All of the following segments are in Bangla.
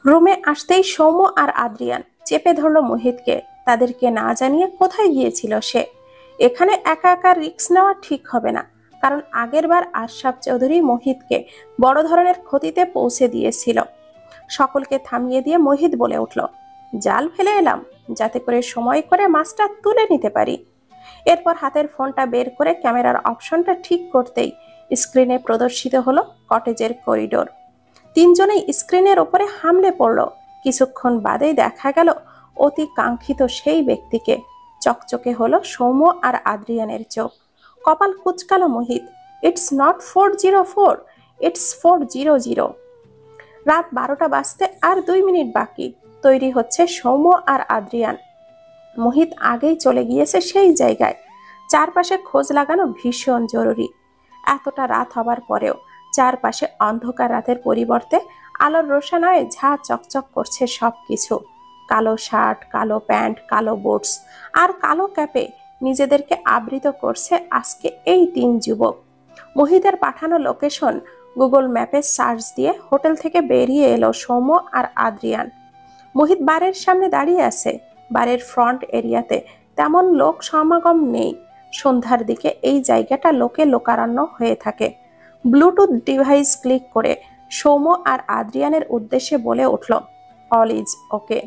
রুমে আসতেই সৌম্য আর আদ্রিয়ান চেপে ধরল মোহিতকে। তাদেরকে না জানিয়ে কোথায় গিয়েছিল সে? এখানে একা একা রিস্ক নেওয়া ঠিক হবে না, কারণ আগেরবার আশরাফ চৌধুরী মোহিতকে বড় ধরনের ক্ষতিতে পৌঁছে দিয়েছিল। সকলকে থামিয়ে দিয়ে মোহিত বলে উঠল, জাল ফেলে এলাম যাতে করে সময় করে মাছটা তুলে নিতে পারি। এরপর হাতের ফোনটা বের করে ক্যামেরার অপশনটা ঠিক করতেই স্ক্রিনে প্রদর্শিত হলো কটেজের করিডোর। তিনজনেই স্ক্রিনের ওপরে হামলে পড়ল। কিছুক্ষণ বাদেই দেখা গেল অতি কাঙ্ক্ষিত সেই ব্যক্তিকে। চকচকে হলো সৌম্য আর আদ্রিয়ানের চোখ। কপাল কুচকালো মোহিত। It's not 404, it's 400। রাত 12টা বাজতে আর 2 মিনিট বাকি। তৈরি হচ্ছে সৌম্য আর আদ্রিয়ান। মোহিত আগেই চলে গিয়েছে সেই জায়গায়। চারপাশে খোঁজ লাগানো ভীষণ জরুরি। এতটা রাত হবার পরেও চারপাশে অন্ধকার রাতের পরিবর্তে আলোর রোশনায়ে ঝা চকচক করছে সবকিছু। কালো শার্ট, কালো প্যান্ট, কালো বুটস আর কালো ক্যাপে নিজেদেরকে আবৃত করছে আজকে এই 3 যুবক। মোহিতের পাঠানো লোকেশন গুগল ম্যাপে সার্চ দিয়ে হোটেল থেকে বেরিয়ে এলো সৌম্য আর আদ্রিয়ান। মোহিত বারের সামনে দাঁড়িয়ে আছে। বারের ফ্রন্ট এরিয়াতে তেমন লোক সমাগম নেই। সন্ধ্যার দিকে এই জায়গাটা লোকে লোকারণ্য হয়ে থাকে। ব্লুটুথ ডিভাইস ক্লিক করে সৌম্য আর আদ্রিয়ানের উদ্দেশ্যে বলে উঠল, অল ইজ ওকে।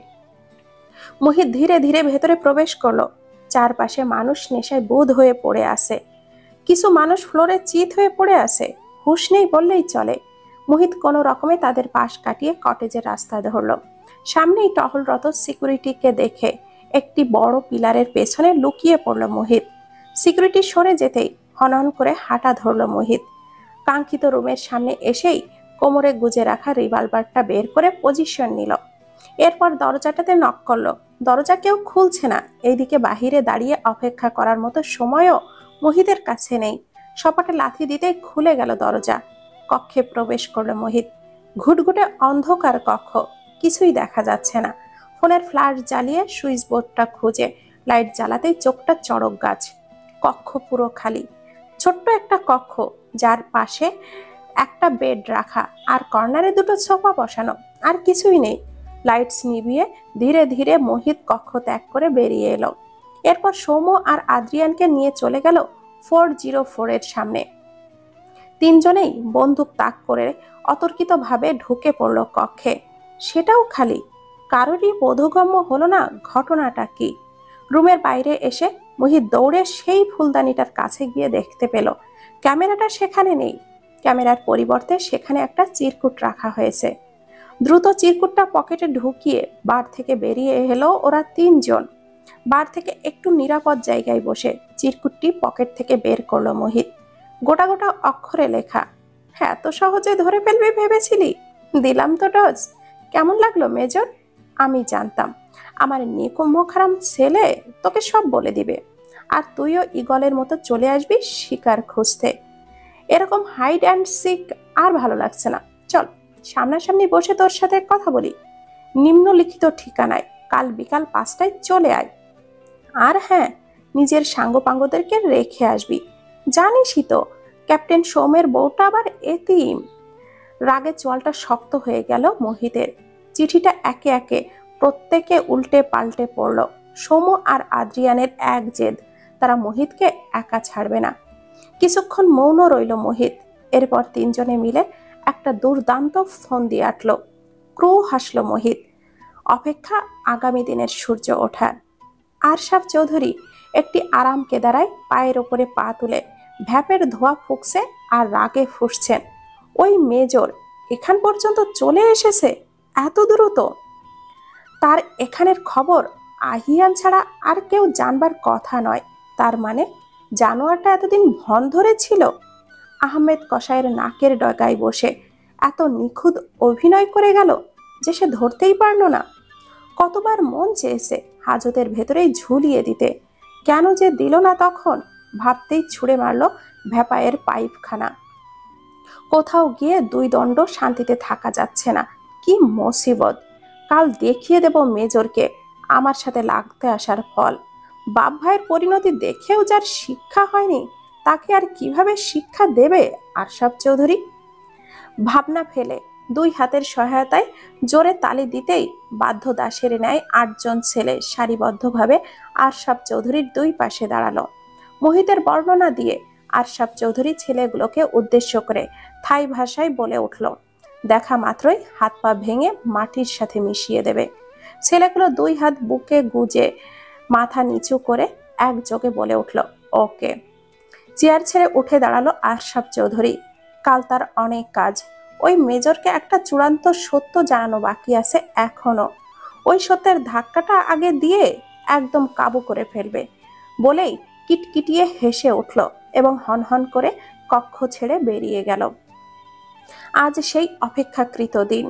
মোহিত ধীরে ধীরে ভেতরে প্রবেশ করলো। চারপাশে মানুষ নেশায় বুঁদ হয়ে পড়ে আছে। কিছু মানুষ ফ্লোরে চিত হয়ে পড়ে আছে। হুঁশ নেই বললেই চলে। মোহিত কোনো রকমে তাদের পাশ কাটিয়ে কটেজের রাস্তা ধরল। সামনেই টহলরত সিকিউরিটিকে দেখে একটি বড় পিলারের পেছনে লুকিয়ে পড়ল মোহিত। সিকিউরিটি সরে যেতেই হনহন করে হাঁটা ধরল মোহিত। কাঙ্ক্ষিত রুমের সামনে এসেই কোমরে গুজে রাখা রিভলভারটা বের করে পজিশন নিল। এরপর দরজাটাতে নক করলো। দরজা কেউ খুলছে না। এইদিকে বাহিরে দাঁড়িয়ে অপেক্ষা করার মতো সময়ও মোহিতের কাছে নেই। সপাটে লাথি দিতেই খুলে গেল দরজা। কক্ষে প্রবেশ করলো মোহিত। ঘুটঘুটে অন্ধকার কক্ষ, কিছুই দেখা যাচ্ছে না। ফোনের ফ্ল্যাশ জ্বালিয়ে সুইচ বোর্ডটা খুঁজে লাইট জ্বালাতেই চোখটা চড়ক গাছ। কক্ষ পুরো খালি। ছোট্ট একটা কক্ষ, যার পাশে একটা বেড রাখা আর কর্নারে দুটো সোফা বসানো, আর কিছুই নেই। লাইটস নিভিয়ে ধীরে ধীরে মোহিত কক্ষ ত্যাগ করে বেরিয়ে এলো। এরপর সৌম্য আর আদ্রিয়ানকে নিয়ে চলে গেল 404 এর সামনে। তিনজনেই বন্দুক তাক করে অতর্কিতভাবে ঢুকে পড়ল কক্ষে। সেটাও খালি। কারোরই বোধগম্য হলো না ঘটনাটা কি। রুমের বাইরে এসে মোহিত দৌড়ে সেই ফুলদানিটার কাছে গিয়ে দেখতে পেল ক্যামেরাটা সেখানে নেই। ক্যামেরার পরিবর্তে সেখানে একটা চিরকুট রাখা হয়েছে। দ্রুত চিরকুটটা পকেটে ঢুকিয়ে বার থেকে বেরিয়ে এলো ওরা তিনজন। বার থেকে একটু নিরাপদ জায়গায় বসে চিরকুটটি পকেট থেকে বের করলো মোহিত। গোটা গোটা অক্ষরে লেখা, হ্যাঁ এত সহজে ধরে ফেলবি ভেবেছিলি? দিলাম তো ডজ। কেমন লাগলো মেজর? আমি জানতাম আমার নিকুম্মখারাম ছেলে তোকে সব বলে দিবে, আর তুইও ঈগলের মতো চলে আসবি শিকার খুঁজতে। এরকম হাইড অ্যান্ড সিক আর ভালো লাগছে না। চল সামনাসামনি বসে তোর সাথে কথা বলি। নিম্নলিখিত ঠিকানায় কাল বিকাল 5টায় চলে আয়। আর হ্যাঁ, নিজের সাঙ্গপাঙ্গদেরকে রেখে আসবি। জানিসই তো ক্যাপ্টেন সৌমের বউটা আবার এতিম। রাগে চোয়ালটা শক্ত হয়ে গেল মোহিতের। চিঠিটা একে একে প্রত্যেকে উল্টে পাল্টে পড়ল। সৌম্য আর আদ্রিয়ানের এক জেদ, তারা মোহিতকে একা ছাড়বে না। কিছুক্ষণ মৌন রইল মোহিত। এরপর তিনজনে মিলে একটা দুর্দান্ত ফোন দিয়ে আটল। ক্রু হাসল মোহিত। অপেক্ষা আগামী দিনের সূর্য ওঠার। আশরাফ চৌধুরী একটি আরাম কেদারায় পায়ের ওপরে পা তুলে ভ্যাপের ধোঁয়া ফুঁকছে আর রাগে ফুঁসছেন। ওই মেজর এখান পর্যন্ত চলে এসেছে এত দ্রুত। তার এখানের খবর আহিয়ান ছাড়া আর কেউ জানবার কথা নয়। তার মানে জানোয়ারটা এতদিন ভন ধরে ছিল। আহমেদ কসাইয়ের নাকের ডগায় বসে এত নিখুঁত অভিনয় করে গেল যে সে ধরতেই পারল না। কতবার মন চেয়েছে হাজতের ভেতরেই ঝুলিয়ে দিতে, কেন যে দিল না তখন। ভাবতেই ছুঁড়ে মারল ভ্যাপায়ের পাইপখানা। কোথাও গিয়ে 2 দণ্ড শান্তিতে থাকা যাচ্ছে না। কি মুসিবত! কাল দেখিয়ে দেব মেজরকে আমার সাথে লাগতে আসার ফল। বাপ ভাইয়ের পরিণতি দেখেও যার শিক্ষা হয়নি, তাকে আর কিভাবে শিক্ষা দেবে আশরাফ চৌধুরী? ভাবনা ফেলে দুই হাতের সহায়তায় জোরে তালি দিতেই বাধ্য দাসের ন্যায় ৮ জন ছেলে সারিবদ্ধভাবে আশরাফ চৌধুরীর দুই পাশে দাঁড়ালো। মোহিতের বর্ণনা দিয়ে আশরাফ চৌধুরী ছেলেগুলোকে উদ্দেশ্য করে থাই ভাষায় বলে উঠল, দেখা মাত্রই হাত পা ভেঙে মাটির সাথে মিশিয়ে দেবে। ছেলেগুলো দুই হাত বুকে গুজে মাথা নিচু করে একযোগে বলে উঠল, ওকে। চেয়ার ছেড়ে উঠে দাঁড়ালো আশরাফ চৌধুরী। কাল তার অনেক কাজ। ওই মেজরকে একটা চূড়ান্ত সত্য জানানো বাকি আছে এখনো। ওই সত্যের ধাক্কাটা আগে দিয়ে একদম কাবু করে ফেলবে বলেই কিটকিটিয়ে হেসে উঠল এবং হনহন করে কক্ষ ছেড়ে বেরিয়ে গেল। আজ সেই অপেক্ষাকৃত দিন।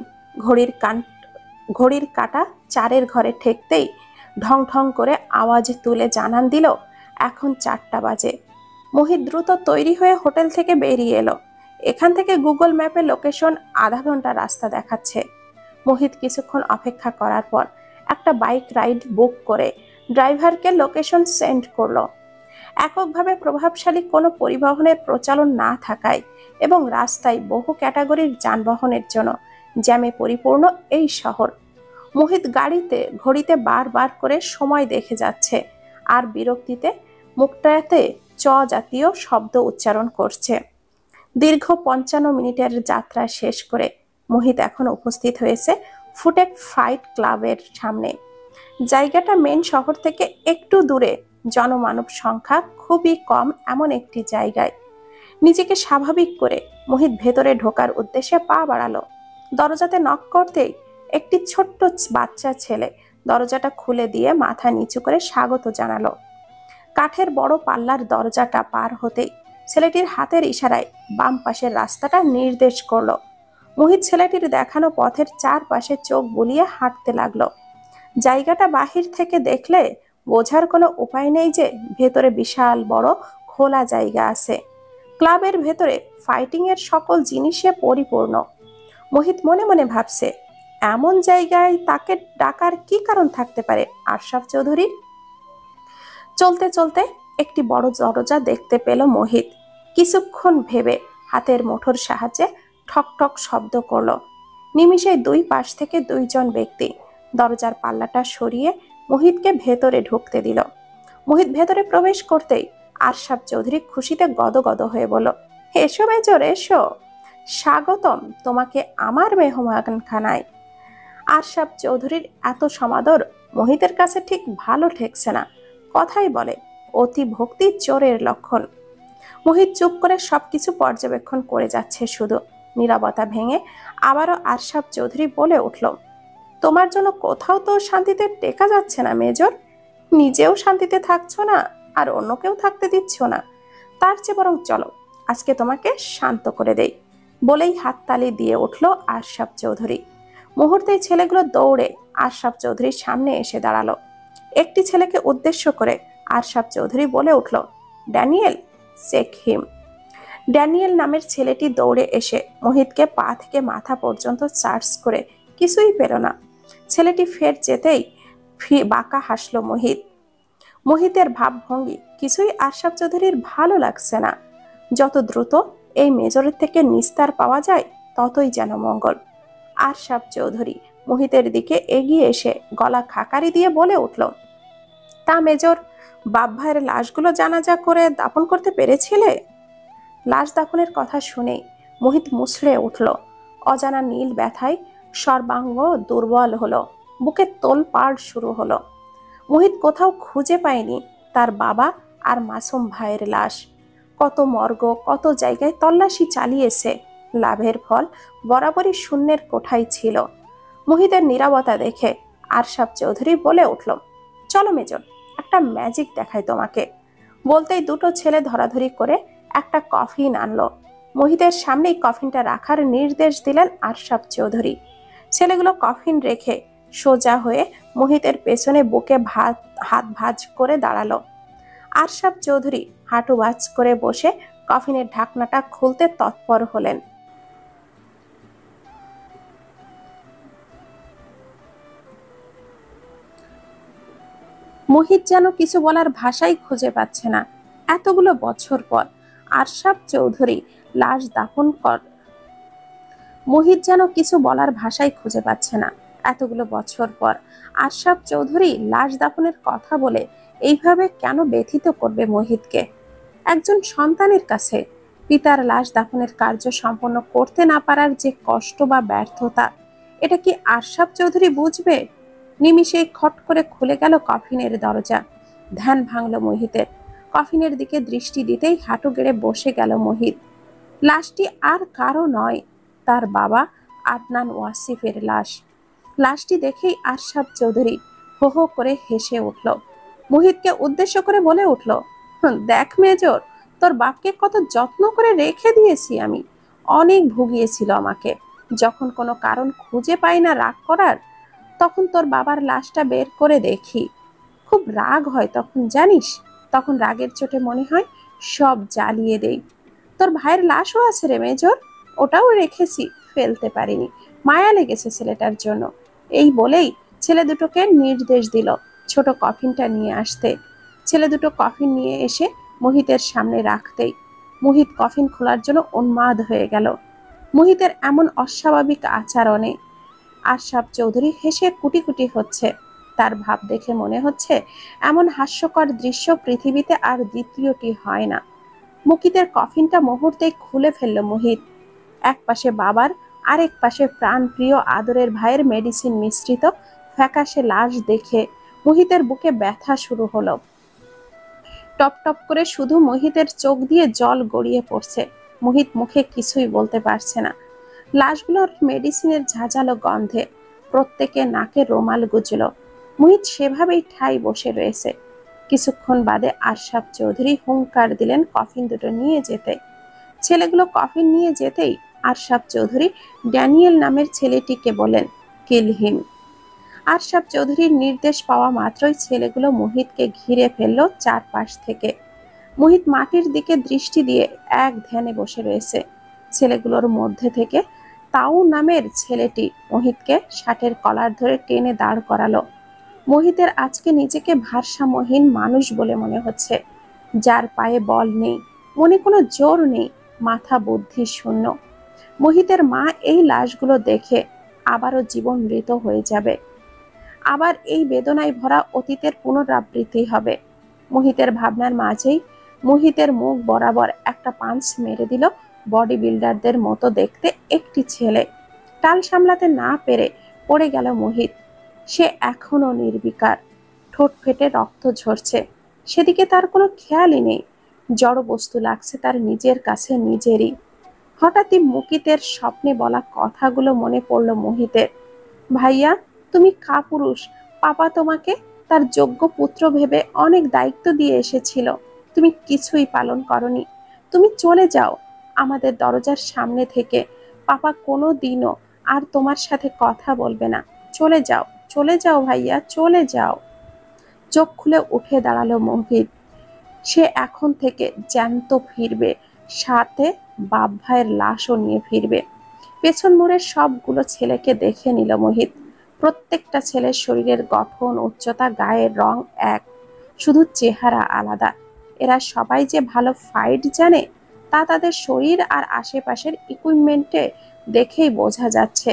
ঘড়ির কাঁটা 4-এর ঘরে ঠেকতেই ঢং ঢং করে আওয়াজ তুলে জানান দিল, এখন 4টা বাজে। মোহিত দ্রুত তৈরি হয়ে হোটেল থেকে বেরিয়ে এলো। এখান থেকে গুগল ম্যাপে লোকেশন আধা ঘন্টা রাস্তা দেখাচ্ছে। মোহিত কিছুক্ষণ অপেক্ষা করার পর একটা বাইক রাইড বুক করে ড্রাইভারকে লোকেশন সেন্ড করলো। এককভাবে প্রভাবশালী কোনো পরিবহনের প্রচলন না থাকায় এবং রাস্তায় বহু ক্যাটাগরির যানবাহনের জন্য জ্যামে পরিপূর্ণ এই শহর। মোহিত ঘড়িতে বারবার করে সময় দেখে যাচ্ছে আর বিরক্তিতে মুখটাতে চ জাতীয় শব্দ উচ্চারণ করছে। দীর্ঘ 55 মিনিটের যাত্রা শেষ করে মোহিত এখন উপস্থিত হয়েছে ফুটেক ফাইট ক্লাবের সামনে। জায়গাটা মেন শহর থেকে একটু দূরে, জনমানব সংখ্যা খুবই কম এমন একটি জায়গায়। নিজেকে স্বাভাবিক করে মোহিত ভেতরে ঢোকার উদ্দেশ্যে পা বাড়ালো। দরজাতে নক করতেই একটি ছোট্ট বাচ্চা ছেলে দরজাটা খুলে দিয়ে মাথা নিচু করে স্বাগত জানালো। কাঠের বড় পাল্লার দরজাটা পার হতেই ছেলেটির হাতের ইশারায় বাম পাশের রাস্তাটা নির্দেশ করলো। মোহিত ছেলেটির দেখানো পথের চারপাশে চোখ বুলিয়ে হাঁটতে লাগলো। জায়গাটা বাহির থেকে দেখলে বোঝার কোনো উপায় নেই যে ভেতরে বিশাল বড় খোলা জায়গা আছে। ক্লাবের ভেতরে ফাইটিং এর সকল জিনিসে পরিপূর্ণ। মোহিত মনে মনে ভাবছে, এমন জায়গায় তাকে ডাকার কি কারণ থাকতে পারে আশরাফ চৌধুরীর। চলতে চলতে একটি বড় দরজা দেখতে পেল মোহিত। কিছুক্ষণ ভেবে হাতের মুঠোর সাহায্যে ঠক ঠক শব্দ করলো। নিমিষে দুই পাশ থেকে 2 জন ব্যক্তি দরজার পাল্লাটা সরিয়ে মোহিতকে ভেতরে ঢুকতে দিল। মোহিত ভেতরে প্রবেশ করতেই আশরাফ চৌধুরী খুশিতে গদগদ হয়ে বলল, এসো মেজর এসো, স্বাগতম তোমাকে আমার মেহমানখানায়। আশরাফ চৌধুরীর এত সমাদর মোহিতের কাছে ঠিক ভালো ঠেকছে না। কথাই বলে অতি ভক্তি চোরের লক্ষণ। মোহিত চুপ করে সবকিছু পর্যবেক্ষণ করে যাচ্ছে। শুধু নীরবতা ভেঙে আবারও আশরাফ চৌধুরী বলে উঠল, তোমার জন্য কোথাও তো শান্তিতে টেকা যাচ্ছে না মেজর। নিজেও শান্তিতে থাকছো না আর অন্যকেও থাকতে দিচ্ছ না। তার চেয়ে বরং চলো আজকে তোমাকে শান্ত করে দেই বলেই হাততালি দিয়ে উঠল আশরাফ চৌধুরী। মুহূর্তেই ছেলেগুলো দৌড়ে আশরাফ চৌধুরীর সামনে এসে দাঁড়ালো। একটি ছেলেকে উদ্দেশ্য করে আশরাফ চৌধুরী বলে উঠল, ড্যানিয়েল, চেক হিম। ড্যানিয়েল নামের ছেলেটি দৌড়ে এসে মোহিতকে পা থেকে মাথা পর্যন্ত সার্চ করে কিছুই পেল না। ছেলেটি ফের যেতেই বাঁকা হাসলো মোহিত। মোহিতের ভাবভঙ্গি কিছুই আশরাফ চৌধুরীর ভালো লাগছে না। যত দ্রুত এই মেজরের থেকে নিস্তার পাওয়া যায় ততই যেন মঙ্গল। আশরাফ চৌধুরী মোহিতের দিকে এগিয়ে এসে গলা খাকারি দিয়ে বলে উঠল, তা মেজর, বাপ ভাইয়ের লাশগুলো জানাজা করে দাফন করতে পেরেছিলে? লাশ দাফনের কথা শুনেই মোহিত মুচড়ে উঠল। অজানা নীল ব্যথায় সর্বাঙ্গ দুর্বল হলো, বুকে তোলপাড় শুরু হলো। মোহিত কোথাও খুঁজে পায়নি তার বাবা আর মাসুম ভাইয়ের লাশ। কত মর্গ, কত জায়গায় তল্লাশি চালিয়েছে, লাভের ফল বরাবরই শূন্যের কোঠায় ছিল। মোহিতের নীরবতা দেখে আশরাফ চৌধুরী বলে উঠল, চলো মেজর, একটা ম্যাজিক দেখাই তোমাকে। বলতেই দুটো ছেলে ধরাধরি করে একটা কফিন আনলো। মোহিতের সামনেই কফিনটা রাখার নির্দেশ দিলেন আশরাফ চৌধুরী। ছেলেগুলো কফিন রেখে সোজা হয়ে মোহিতের পেছনে বুকে হাত ভাঁজ করে দাঁড়ালো। আশরাফ চৌধুরী হাঁটু ভাঁজ করে বসে কফিনের ঢাকনাটা খুলতে তৎপর হলেন। মোহিত যেন কিছু বলার ভাষাই খুঁজে পাচ্ছে না। এতগুলো বছর পর আশরাফ চৌধুরী লাশ দাফন মোহিত যেন কিছু বলার ভাষাই খুঁজে পাচ্ছে না। এতগুলো বছর পর আশরাফ চৌধুরী লাশ দাফনের কথা বলে এইভাবে কেন ব্যথিত করবে মোহিতকে? একজন সন্তানের কাছে পিতার লাশ দাফনের কার্য সম্পন্ন করতে না পারার যে কষ্ট বা ব্যর্থতা, এটা কি আশরাফ চৌধুরী বুঝবে? নিমিষেই খট করে খুলে গেল কফিনের দরজা। ধ্যান ভাঙল মোহিতের। কফিনের দিকে দৃষ্টি দিতেই হাঁটু গেড়ে বসে গেল মোহিত। লাশটি আর কারো নয়, তার বাবা আদনান ওয়াসিফের লাশ। লাশটি দেখেই আশরাফ চৌধুরী হো হো করে হেসে উঠল। মোহিতকে উদ্দেশ্য করে বলে উঠল, দেখ মেজর, তোর বাপকে কত যত্ন করে রেখে দিয়েছি আমি। অনেক ভুগিয়েছিল আমাকে। যখন কোনো কারণ খুঁজে পাই না রাগ করার, তখন তোর বাবার লাশটা বের করে দেখি। খুব রাগ হয় তখন, জানিস? তখন রাগের চোটে মনে হয় সব জ্বালিয়ে দেই। তোর ভাইয়ের লাশও আছে রে মেজর, ওটাও রেখেছি, ফেলতে পারিনি, মায়া লেগেছে ছেলেটার জন্য। এই বলেই ছেলে দুটোকে নির্দেশ দিল ছোট কফিনটা নিয়ে আসতে। ছেলে দুটো কফিন নিয়ে এসে মোহিতের সামনে রাখতেই মোহিত কফিন খোলার জন্য উন্মাদ হয়ে গেল। মোহিতের এমন অস্বাভাবিক আচরণে আশরাফ চৌধুরী হেসে কুটি কুটি হচ্ছে। তার ভাব দেখে মনে হচ্ছে এমন হাস্যকর দৃশ্য পৃথিবীতে আর দ্বিতীয়টি হয় না। মুকিতের কফিনটা মুহূর্তেই খুলে ফেলল মোহিত। এক পাশে বাবার, আরেক পাশে প্রাণপ্রিয় আদরের ভাইয়ের মেডিসিন মিশ্রিত ফ্যাকাশে লাশ দেখে মোহিতের বুকে ব্যথা শুরু হলো। টপ টপ করে শুধু মোহিতের চোখ দিয়ে জল গড়িয়ে পড়ছে। মোহিত মুখে কিছুই বলতে পারছে না। লাশগুলোর মেডিসিনের ঝাঁঝালো গন্ধে প্রত্যেকে নাকে রোমাল গুজল। মোহিত সেভাবেই ঠাই বসে রয়েছে। কিছুক্ষণ বাদে আশরাফ চৌধুরী হুঙ্কার দিলেন কফিন দুটো নিয়ে যেতে। ছেলেগুলো কফিন নিয়ে যেতেই আশরাফ চৌধুরী ড্যানিয়েল নামের ছেলেটিকে বলেন, কিল হিম। আশরাফ চৌধুরীর নির্দেশ পাওয়া মাত্রই ছেলেগুলো মোহিতকে ঘিরে ফেলল চারপাশ থেকে। মোহিত মাটির দিকে দৃষ্টি দিয়ে এক ধ্যানে বসে রয়েছে। ছেলেগুলোর মধ্যে থেকে তাও নামের ছেলেটি মোহিতকে শার্টের কলার ধরে টেনে দাঁড় করালো। মোহিতের আজকে নিজেকে ভারসাম্যহীন মানুষ বলে মনে হচ্ছে, যার পায়ে বল নেই, মনে কোনো জোর নেই, মাথা বুদ্ধি শূন্য। মোহিতের মা এই লাশগুলো দেখে আবারও জীবন মৃত হয়ে যাবে। আবার এই বেদনায় ভরা অতীতের পুনরাবৃত্তি হবে। মোহিতের ভাবনার মাঝেই মোহিতের মুখ বরাবর একটা পাঞ্চ মেরে দিল বডি বিল্ডারদের মতো দেখতে একটি ছেলে। টাল সামলাতে না পেরে পড়ে গেল মোহিত। সে এখনো নির্বিকার, ঠোঁট ফেটে রক্ত ঝরছে। সেদিকে তার কোনো খেয়ালই নেই। জড় বস্তু লাগছে তার নিজের কাছে নিজেরই। হঠাৎই মুকিতের স্বপ্নে বলা কথাগুলো মনে পড়ল মোহিতের। ভাইয়া, তুমি কাপুরুষ। পাপা তোমাকে তার যোগ্য পুত্র ভেবে অনেক দায়িত্ব দিয়ে এসেছিল, তুমি কিছুই পালন করনি। তুমি চলে যাও আমাদের দরজার সামনে থেকে। পাপা কোনো দিনও আর তোমার সাথে কথা বলবে না। চলে যাও, চলে যাও ভাইয়া, চলে যাও। চোখ খুলে উঠে দাঁড়ালো মোহিত। সে এখন থেকে জ্যান্ত ফিরবে, সাথে বাপ ভাইয়ের লাশও নিয়ে ফিরবে। পেছন মুড়ে সবগুলো ছেলেকে দেখে নিল মোহিত। প্রত্যেকটা ছেলের শরীরের গঠন, উচ্চতা, গায়ের রং এক, শুধু চেহারা আলাদা। এরা সবাই যে ভালো ফাইট জানে তা তাদের শরীর আর আশেপাশের ইকুইপমেন্টে দেখেই বোঝা যাচ্ছে।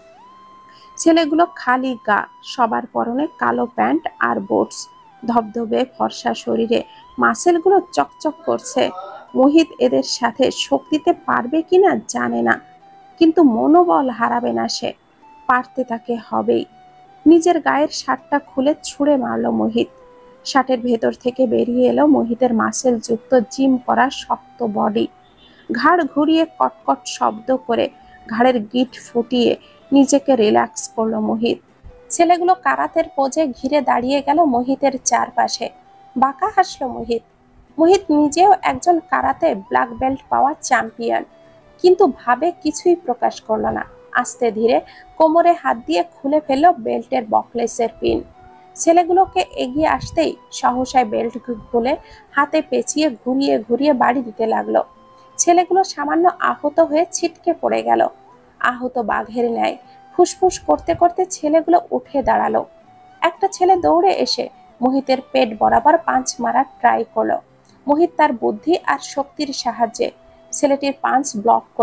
ছেলেগুলো খালি গা, সবার পরনে কালো প্যান্ট আর বুটস। ধবধবে ফর্সা শরীরে মাসেলগুলো চকচক করছে। মোহিত এদের সাথে শোক দিতে পারবে কিনা জানে না, কিন্তু মনোবল হারাবে না সে। পারতে তাকে হবেই। নিজের গায়ের শার্টটা খুলে ছুঁড়ে মারল মোহিত। শার্টের ভেতর থেকে বেরিয়ে এলো মোহিতের মাসেল যুক্ত জিম করা শক্ত বডি। ঘাড় ঘুরিয়ে কটকট শব্দ করে ঘাড়ের গিট ফুটিয়ে নিজেকে রিল্যাক্স করলো মোহিত। ছেলেগুলো কারাতের পোজে ঘিরে দাঁড়িয়ে গেল মোহিতের চারপাশে। বাঁকা হাসলো মোহিত। মোহিত নিজেও একজন কারাতে ব্ল্যাক বেল্ট পাওয়া চ্যাম্পিয়ন, কিন্তু ভাবে কিছুই প্রকাশ করলো না। আস্তে ধীরে কোমরে হাত দিয়ে খুলে ফেলল বেল্টের বকলেসের পিন। ছেলেগুলোকে এগিয়ে আসতেই সহসায় বেল্ট খুলে হাতে পেঁচিয়ে ঘুরিয়ে ঘুরিয়ে বাড়ি দিতে লাগলো। ছেলেগুলো সামান্য আহত হয়ে ছিটকে পড়ে গেল। আহত বাঘের ন্যায় ফুসফুস করতে করতে ছেলেগুলো উঠে দাঁড়ালো। একটা ছেলে দৌড়ে এসে মোহিতের পেট বরাবর পাঁচ মারার ট্রাই করলো। মোহিত তার বুদ্ধি আর শক্তির সাহায্যে ছেলেটির পাঞ্চ ব্লক করে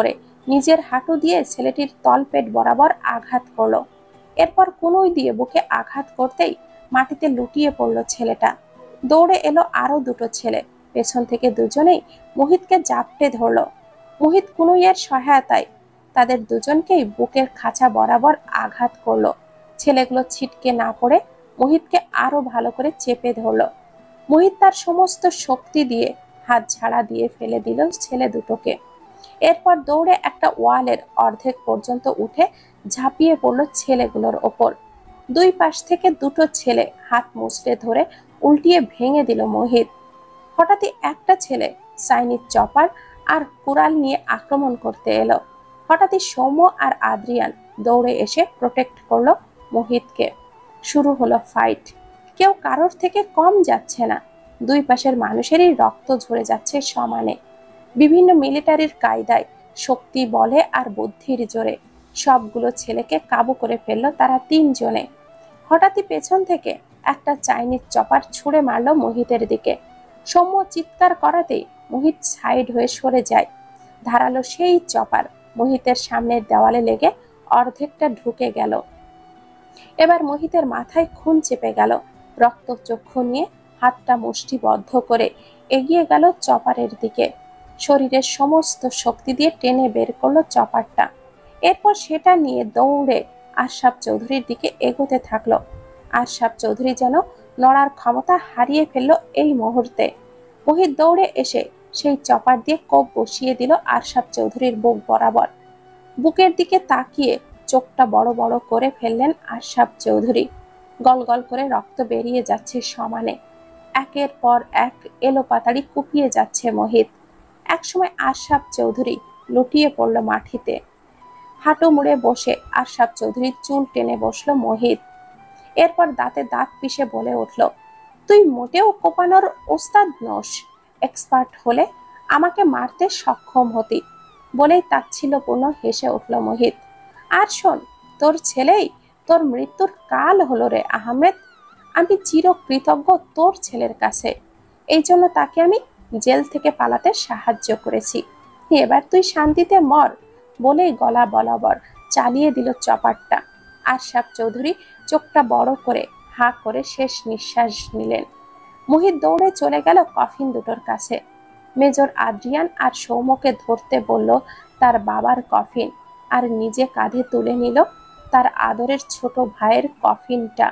নিজের হাঁটু দিয়ে ছেলেটির তলপেট বরাবর আঘাত করলো। এরপর কনুই দিয়ে বুকে আঘাত করতেই মাটিতে লুটিয়ে পড়ল ছেলেটা। দৌড়ে এলো আরো দুটো ছেলে, পেছন থেকে দুজনেই মোহিতকে জাপটে ধরলো। মোহিত কুনুইয়ের সহায়তায় তাদের দুজনকেই বুকের খাঁচা বরাবর আঘাত করলো। ছেলেগুলো ছিটকে না পড়ে মোহিতকে আরো ভালো করে চেপে ধরলো। মোহিত তার সমস্ত শক্তি দিয়ে হাত ঝাড়া দিয়ে ফেলে দিল ছেলে দুটোকে। এরপর দৌড়ে একটা ওয়ালের অর্ধেক পর্যন্ত উঠে ঝাঁপিয়ে পড়ল ছেলেগুলোর ওপর। দুই পাশ থেকে দুটো ছেলে হাত মুচড়ে ধরে উল্টিয়ে ভেঙে দিল মোহিত। হঠাৎই একটা ছেলে চাইনিজ চপার আর কুড়াল নিয়ে আক্রমণ করতে এলো। হঠাৎই সৌম্য আর আদ্রিয়ান দৌড়ে এসে প্রোটেক্ট করলো মোহিতকে। শুরু হলো ফাইট। কেউ কারোর থেকে কম যাচ্ছে না। দুই পাশের মানুষেরই রক্ত ঝরে যাচ্ছে সমানে। বিভিন্ন মিলিটারির কায়দায় শক্তি বলে আর বুদ্ধির জোরে সবগুলো ছেলেকে কাবু করে ফেললো তারা তিনজনে। হঠাৎই পেছন থেকে একটা চাইনিজ চপার ছুঁড়ে মারলো মোহিতের দিকে। সৌম্য চিৎকার করাতেই মোহিত সাইড হয়ে সরে যায়। ধারালো সেই চপার মোহিতের সামনের দেওয়ালে লেগে অর্ধেকটা ঢুকে গেল। এবার মোহিতের মাথায় খুন চেপে গেল। রক্তচক্ষু নিয়ে হাতটা মুষ্টিবদ্ধ করে এগিয়ে গেল চপারের দিকে। শরীরের সমস্ত শক্তি দিয়ে টেনে বের করলো চপারটা। এরপর সেটা নিয়ে দৌড়ে আশরাফ চৌধুরীর দিকে এগোতে থাকলো। আশরাফ চৌধুরী যেন লড়ার ক্ষমতা হারিয়ে ফেললো এই মুহূর্তে। মোহিত দৌড়ে এসে সেই চপার দিয়ে কোপ বসিয়ে দিল আশরাফ চৌধুরীর বুক বরাবর। বুকের দিকে তাকিয়ে চোখটা বড় বড় করে ফেললেন আশরাফ চৌধুরী। গল গল করে রক্ত বেরিয়ে যাচ্ছে সমানে। একের পর এক এলোপাতাড়ি কুপিয়ে যাচ্ছে মোহিত। একসময় আশরাফ চৌধুরী লুটিয়ে পড়ল মাটিতে। হাঁটু মুড়ে বসে আশরাফ চৌধুরীর চুল টেনে বসলো মোহিত। এরপর দাঁতে দাঁত পিষে বলে উঠল, তুই মোটেও কোপানোর ওস্তাদ নস। এক্সপার্ট হলে আমাকে মারতে সক্ষম হতি। বলেই তাচ্ছিল্যপূর্ণ হেসে উঠল মোহিত। আর শোন, তোর ছেলেই তোর মৃত্যুর কাল হলো রে আহমেদ। আমি চিরকৃতজ্ঞ তোর ছেলের কাছে। এই জন্য তাকে আমি জেল থেকে পালাতে সাহায্য করেছি। এবার তুই শান্তিতে মর। বলেই গলা বরাবর চালিয়ে দিল চপারটা। আশরাফ চৌধুরী চোখটা বড় করে হাঁ করে শেষ নিঃশ্বাস নিলেন। মোহিত দৌড়ে চলে গেল কফিন দুটোর কাছে। মেজর আদ্রিয়ান আর সৌম্যকে ধরতে বলল তার বাবার কফিন, আর নিজে কাঁধে তুলে নিল তার আদরের ছোট ভাইয়ের কফিনটা।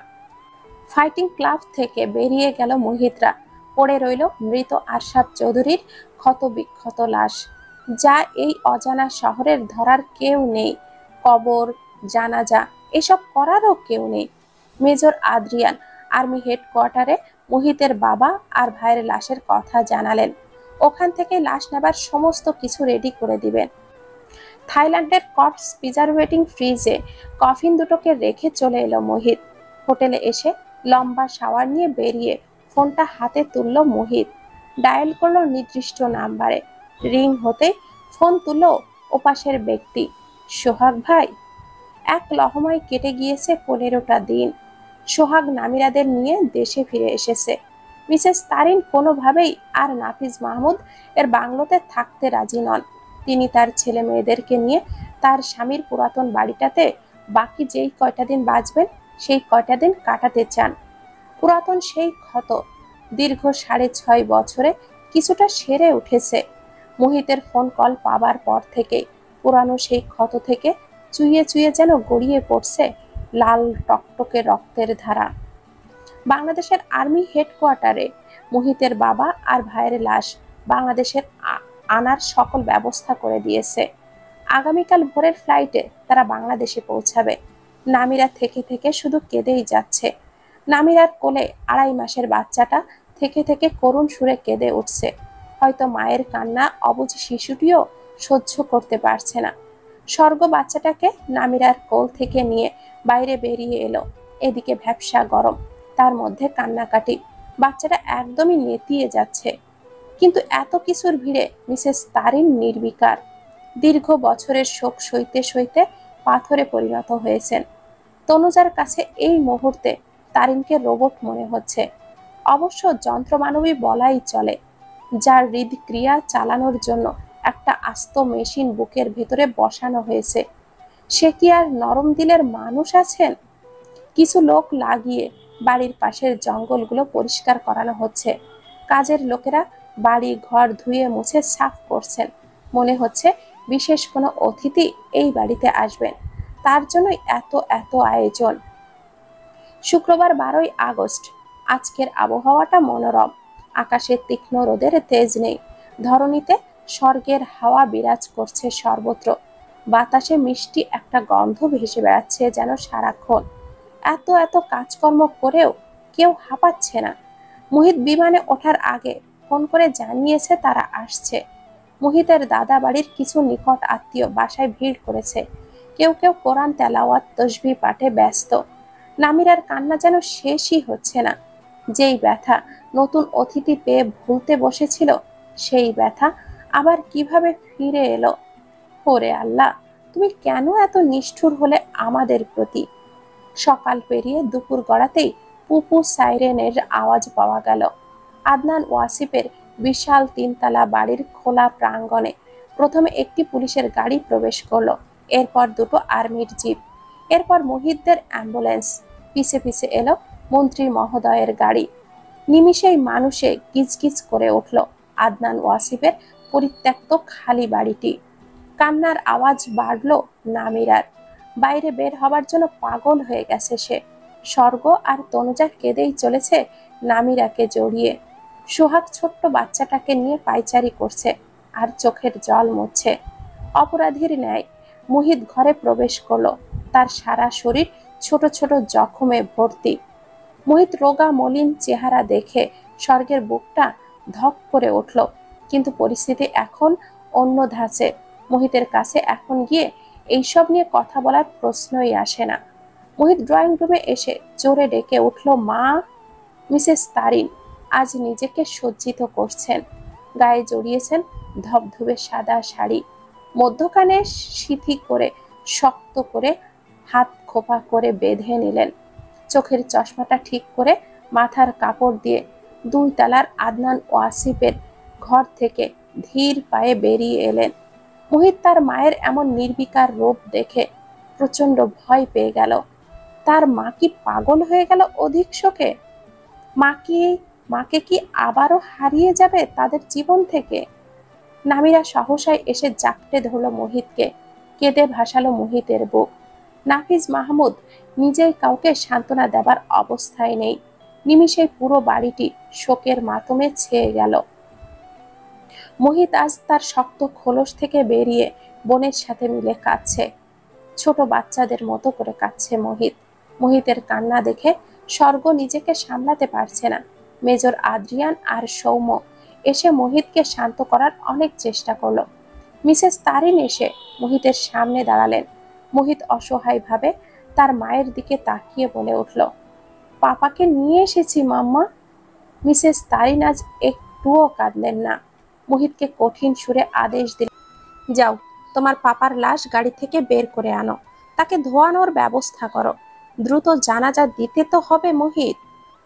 ফাইটিং ক্লাব থেকে বেরিয়ে গেল মোহিতরা। পড়ে রইল মৃত আশরাফ চৌধুরীর ক্ষতবিক্ষত লাশ, যা এই অজানা শহরের ধরার কেউ নেই। কবর, জানাজা এসব করারও কেউ নেই। মেজর আদ্রিয়ান আর্মি হেডকোয়ার্টারে মোহিতের বাবা আর ভাইয়ের লাশের কথা জানালেন। ওখান থেকে লাশ নেবার সমস্ত কিছু রেডি করে দিবেন। থাইল্যান্ডের কর্পস প্রিজারভেটিং ফ্রিজে কফিন দুটোকে রেখে চলে এলো মোহিত। হোটেলে এসে লম্বা শাওয়ার নিয়ে বেরিয়ে ফোনটা হাতে তুলল মোহিত। ডায়াল করলো নির্দিষ্ট নাম্বারে। রিং হতে ফোন তুলল ওপাশের ব্যক্তি। সোহাগ ভাই। এক লহমায় কেটে গিয়েছে 15টা দিন। সোহাগ নামিরাদের নিয়ে দেশে ফিরে এসেছে। মিসেস তারিন কোনোভাবেই আর নাফিজ মাহমুদ এর বাংলোতে থাকতে রাজি নন। তিনি তার ছেলে মেয়েদেরকে নিয়ে তার স্বামীর পুরাতন বাড়িটাতে বাকি যেই কয়টা দিন বাঁচবেন সেই কয়টা দিন কাটাতে চান। পুরাতন সেই ক্ষত দীর্ঘ 6.5 বছরে কিছুটা সেরে উঠেছে। মোহিতের ফোন কল পাবার পর থেকে পুরানো সেই ক্ষত থেকে চুইয়ে চুইয়ে যেন গড়িয়ে পড়ছে লাল টকটকে রক্তের ধারা। বাংলাদেশের আর্মি হেডকোয়ার্টারে মোহিতের বাবা আর ভাইয়ের লাশ বাংলাদেশের আনার সকল ব্যবস্থা করে দিয়েছে। আগামীকাল ভোরের ফ্লাইটে তারা বাংলাদেশে পৌঁছাবে। নামিরা থেকে থেকে শুধু কেঁদেই যাচ্ছে। নামিরার কোলে 2.5 মাসের বাচ্চাটা থেকে থেকে করুণ সুরে কেঁদে উঠছে। হয়তো মায়ের কান্না অবুঝ শিশুটিও সহ্য করতে পারছে না। স্বর্গ বাচ্চাটাকে নামিরার কোল থেকে নিয়ে বাইরে বেরিয়ে এলো। এদিকে ভ্যাপসা গরম, তার মধ্যে কান্নাকাটি। বাচ্চাটা একদমই নেতিয়ে যাচ্ছে। কিন্তু এত কিছুর ভিড়ে মিসেস তারিন নির্বিকার। দীর্ঘ বছরের শোক সইতে সইতে পাথরে পরিণত হয়েছেন। তনুজার কাছে এই মুহূর্তে তারিনকে রোবট মনে হচ্ছে। অবশ্য যন্ত্রমানবী বলাই চলে, যার হৃদক্রিয়া চালানোর জন্য একটা আস্ত মেশিন বুকের ভেতরে বসানো হয়েছে। সে কি আর নরম দিলের মানুষ আছেন? কিছু লোক লাগিয়ে বাড়ির পাশের জঙ্গলগুলো পরিষ্কার করানো হচ্ছে। কাজের লোকেরা বাড়ি ঘর ধুয়ে মুছে সাফ করছেন। মনে হচ্ছে বিশেষ কোনো অতিথি এই বাড়িতে আসবেন, তার জন্যই এত এত আয়োজন। শুক্রবার 12ই আগস্ট। আজকের আবহাওয়াটা মনোরম। আকাশে তীক্ষ্ণ রোদের তেজ নেই। ধরণীতে স্বর্গের হাওয়া বিরাজ করছে সর্বত্র। বাতাসে মিষ্টি একটা গন্ধ ভেসে বেড়াচ্ছে যেন সারাক্ষণ। এত এত কাজকর্ম করেও কেউ হাঁপাচ্ছে না। মুহিত বিমানে ওঠার আগে ফোন করে জানিয়েছে তারা আসছে। মুহিতের দাদা বাড়ির কিছু নিকট আত্মীয় বাসায় ভিড় করেছে। কেউ কেউ কোরআন তেলাওয়াত তসবিহ পাঠে ব্যস্ত। নামিরার কান্না যেন শেষই হচ্ছে না। যেই ব্যথা নতুন অতিথি পেয়ে ভুলতে বসেছিল, সেই ব্যথা আবার কিভাবে ফিরে এলো। ওরে আল্লাহ, তুমি কেন এত নিষ্ঠুর হলে আমাদের প্রতি? সকাল পেরিয়ে দুপুর গড়াতেই পুপু সাইরেনের আওয়াজ পাওয়া গেল। আদনান ওয়াসিফের বিশাল তিনতলা বাড়ির খোলা প্রাঙ্গণে প্রথমে একটি পুলিশের গাড়ি প্রবেশ করলো, এরপর দুটো আর্মির জিপ, এরপর মুহিতদের অ্যাম্বুলেন্স। পিছে পিছে এলো মন্ত্রী মহোদয়ের গাড়ি। নিমিষেই মানুষে গিজগিজ করে উঠল আদনান ওয়াসিফের পরিত্যক্ত খালি বাড়িটি। কান্নার আওয়াজ বাড়ল নামিরার। বাইরে বের হবার জন্য পাগল হয়ে গেছে সে। স্বর্গ আর তনুজা কেঁদেই চলেছে নামিরাকে জড়িয়ে। সোহাগ ছোট্ট বাচ্চাটাকে নিয়ে পায়চারি করছে আর চোখের জল মুছছে। অপরাধীর ন্যায় মুহিত ঘরে প্রবেশ করলো। তার সারা শরীর ছোট ছোট জখমে ভর্তি। মোহিত রোগা মলিন চেহারা দেখে স্বর্গের বুকটা ধক করে উঠল। কিন্তু পরিস্থিতি এখন অন্য ধাঁচে। মোহিতের কাছে এখন গিয়ে এইসব নিয়ে কথা বলার প্রশ্নই আসে না। মোহিত ড্রয়িং রুমে এসে জোরে ডেকে উঠল, মা! মিসেস তারিন আজ নিজেকে সজ্জিত করছেন। গায়ে জড়িয়েছেন ধবধবে সাদা শাড়ি, মধ্যখানে সিথি করে শক্ত করে হাত খোপা করে বেঁধে নিলেন। চোখের চশমাটা ঠিক করে মাথার কাপড় দিয়ে 2 তলার আদনান ওয়াসিফের ঘর থেকে ধীর পায়ে বেরিয়ে এলেন। মোহিত তার মায়ের এমন নির্বিকার রূপ দেখে প্রচন্ড ভয় পেয়ে গেল। তার মা কি পাগল হয়ে গেল অধিক শোকে? মাকে কি আবারও হারিয়ে যাবে তাদের জীবন থেকে? নামিরা সহসায় এসে জাপটে ধরল মোহিতকে। কেঁদে ভাসালো মোহিতের বুক। নাফিজ মাহমুদ নিজেই কাউকে সান্ত্বনা দেবার অবস্থায় নেই। নিমিষেই পুরো বাড়িটি শোকের মাতমে ছেয়ে গেল। মোহিত আজ তার শক্ত খোলস থেকে বেরিয়ে বোনের সাথে মিলে কাঁদছে। ছোট বাচ্চাদের মতো করে কাঁদছে মোহিত। মোহিতের কান্না দেখে স্বর্গ নিজেকে সামলাতে পারছে না। মেজর আদ্রিয়ান আর সৌম্য এসে মোহিতকে শান্ত করার অনেক চেষ্টা করলো। মিসেস তারিন এসে মোহিতের সামনে দাঁড়ালেন। মোহিত অসহায়ভাবে তার মায়ের দিকে তাকিয়ে বলে উঠল, পাপাকে নিয়ে এসেছি মাম্মা। মিসেস তারিন আজ একটুও কাঁদলেন না। মোহিতকে কঠিন সুরে আদেশ দিলেন, যাও, তোমার পাপার লাশ গাড়ি থেকে বের করে আনো, তাকে ধোয়ানোর ব্যবস্থা করো, দ্রুত জানাজা দিতে তো হবে মোহিত।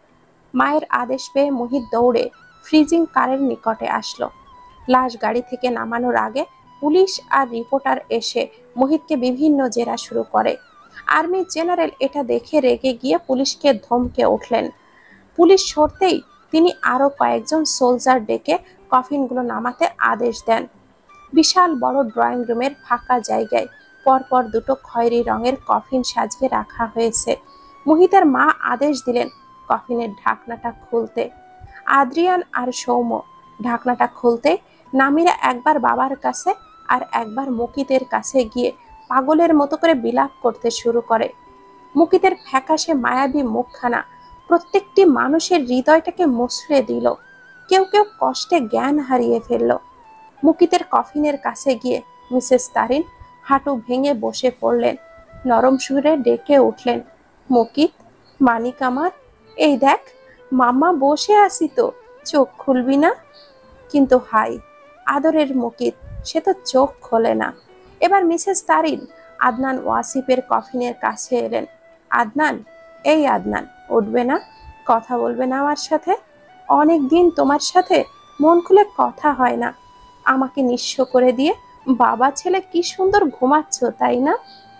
মায়ের আদেশ পেয়ে মোহিত দৌড়ে ফ্রিজিং কারের নিকটে আসলো। লাশ গাড়ি থেকে নামানোর আগে পুলিশ আর রিপোর্টার এসে মোহিতকে বিভিন্ন জেরা শুরু করে। আর্মি জেনারেল এটা দেখে রেগে গিয়ে পুলিশকে ধমকে উঠলেন। পুলিশ সরতেই তিনি আরো কয়েকজন সোলজার ডেকে কফিনগুলো নামাতে আদেশ দেন। বিশাল বড় ড্রয়িং রুমের ফাঁকা জায়গায় পরপর দুটো খয়েরি রঙের কফিন সাজিয়ে রাখা হয়েছে। মোহিতের মা আদেশ দিলেন কফিনের ঢাকনাটা খুলতে। আদ্রিয়ান আর সৌম্য ঢাকনাটা খুলতে নামিরা একবার বাবার কাছে আর একবার মুকিতের কাছে গিয়ে পাগলের মতো করে বিলাপ করতে শুরু করে। মুকিতের ফ্যাকাশে মায়াবী মুখখানা প্রত্যেকটি মানুষের হৃদয়টাকে মুচড়ে দিল। কেউ কেউ কষ্টে জ্ঞান হারিয়ে ফেলল। মুকিতের কফিনের কাছে গিয়ে মিসেস তারিন হাঁটু ভেঙে বসে পড়লেন। নরম সুরে ডেকে উঠলেন, মুকিত, মানিক আমার, এই দেখ, মাম্মা বসে আছি তো, চোখ খুলবি না? কিন্তু হাই আদরের মুকিত, সে তো চোখ খোলে না। এবার মিসেস তারিন আদনান ওয়াসিফের কফিনের কাছে এলেন। আদনান, এই আদনান, উঠবে না? কথা বলবে না আমার সাথে? অনেক দিন তোমার সাথে মন খুলে কথা হয় না। আমাকে নিঃস্ব করে দিয়ে বাবা ছেলে কি সুন্দর ঘুমাচ্ছ, তাই না?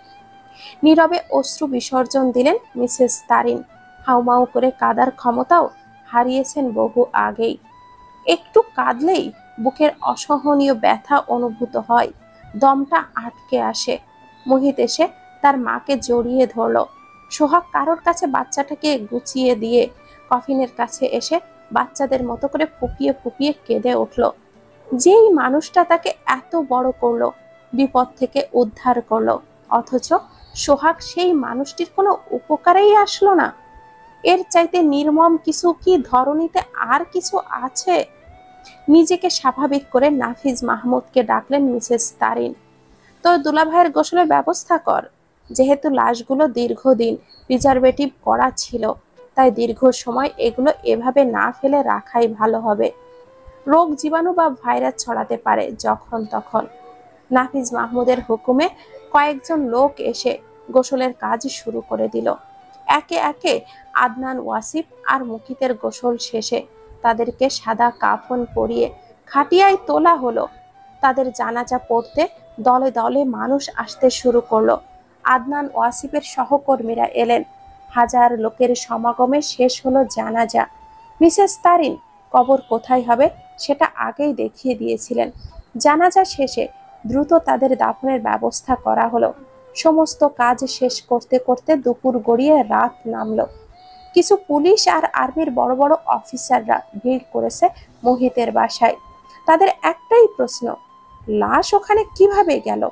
নীরবে অশ্রু বিসর্জন দিলেন মিসেস তারিন। হাউমাউ করে কাদার ক্ষমতাও হারিয়েছেন বহু আগেই। একটু কাঁদলেই বুকের অসহনীয় ব্যথা অনুভূত হয়, দমটা আটকে আসে। মোহিত এসে তার মাকে জড়িয়ে ধরল। সোহাগ কারোর কাছে বাচ্চাটাকে গুছিয়ে দিয়ে কফিনের কাছে এসে বাচ্চাদের মতো করে ফুপিয়ে ফুপিয়ে কেঁদে উঠল। যেই মানুষটা তাকে এত বড় করলো, বিপদ থেকে উদ্ধার করলো, অথচ সোহাগ সেই মানুষটির কোনো উপকারেই আসলো না। এর চাইতে নির্মম কিছু কি ধরনীতে আর কিছু আছে? নিজেকে স্বাভাবিক করে নাফিজ মাহমুদকে ডাকলেন মিসেস তারিন। তো দুলাভাইয়ের গোসলের ব্যবস্থা কর। যেহেতু লাশগুলো দীর্ঘদিন প্রিজারভেটিভ করা ছিল, তাই দীর্ঘ সময় এগুলো এভাবে না ফেলে রাখাই ভালো হবে। রোগ জীবাণু বা ভাইরাস ছড়াতে পারে যখন তখন। নাফিজ মাহমুদের হুকুমে কয়েকজন লোক এসে গোসলের কাজ শুরু করে দিল। একে একে আদনান, ওয়াসিফ আর মুকিতের গোসল শেষে তাদেরকে সাদা কাফন পরিয়ে খাটিয়ায় তোলা হলো। তাদের জানাজা পড়তে দলে দলে মানুষ আসতে শুরু করলো। আদনান, ওয়াসিফের সহকর্মীরা এলেন। হাজার লোকের সমাগমে শেষ হলো জানাজা। মিসেস তারিন কবর কোথায় হবে সেটা আগেই দেখিয়ে দিয়েছিলেন। জানাজা শেষে দ্রুত তাদের দাফনের ব্যবস্থা করা হলো। সমস্ত কাজ শেষ করতে করতে দুপুর গড়িয়ে রাত নামলো। কিছু পুলিশ আর আর্মির বড় বড় অফিসাররা ভিড় করেছে মোহিতের বাসায়। তাদের একটাই প্রশ্ন, লাশ ওখানে কিভাবে গেল?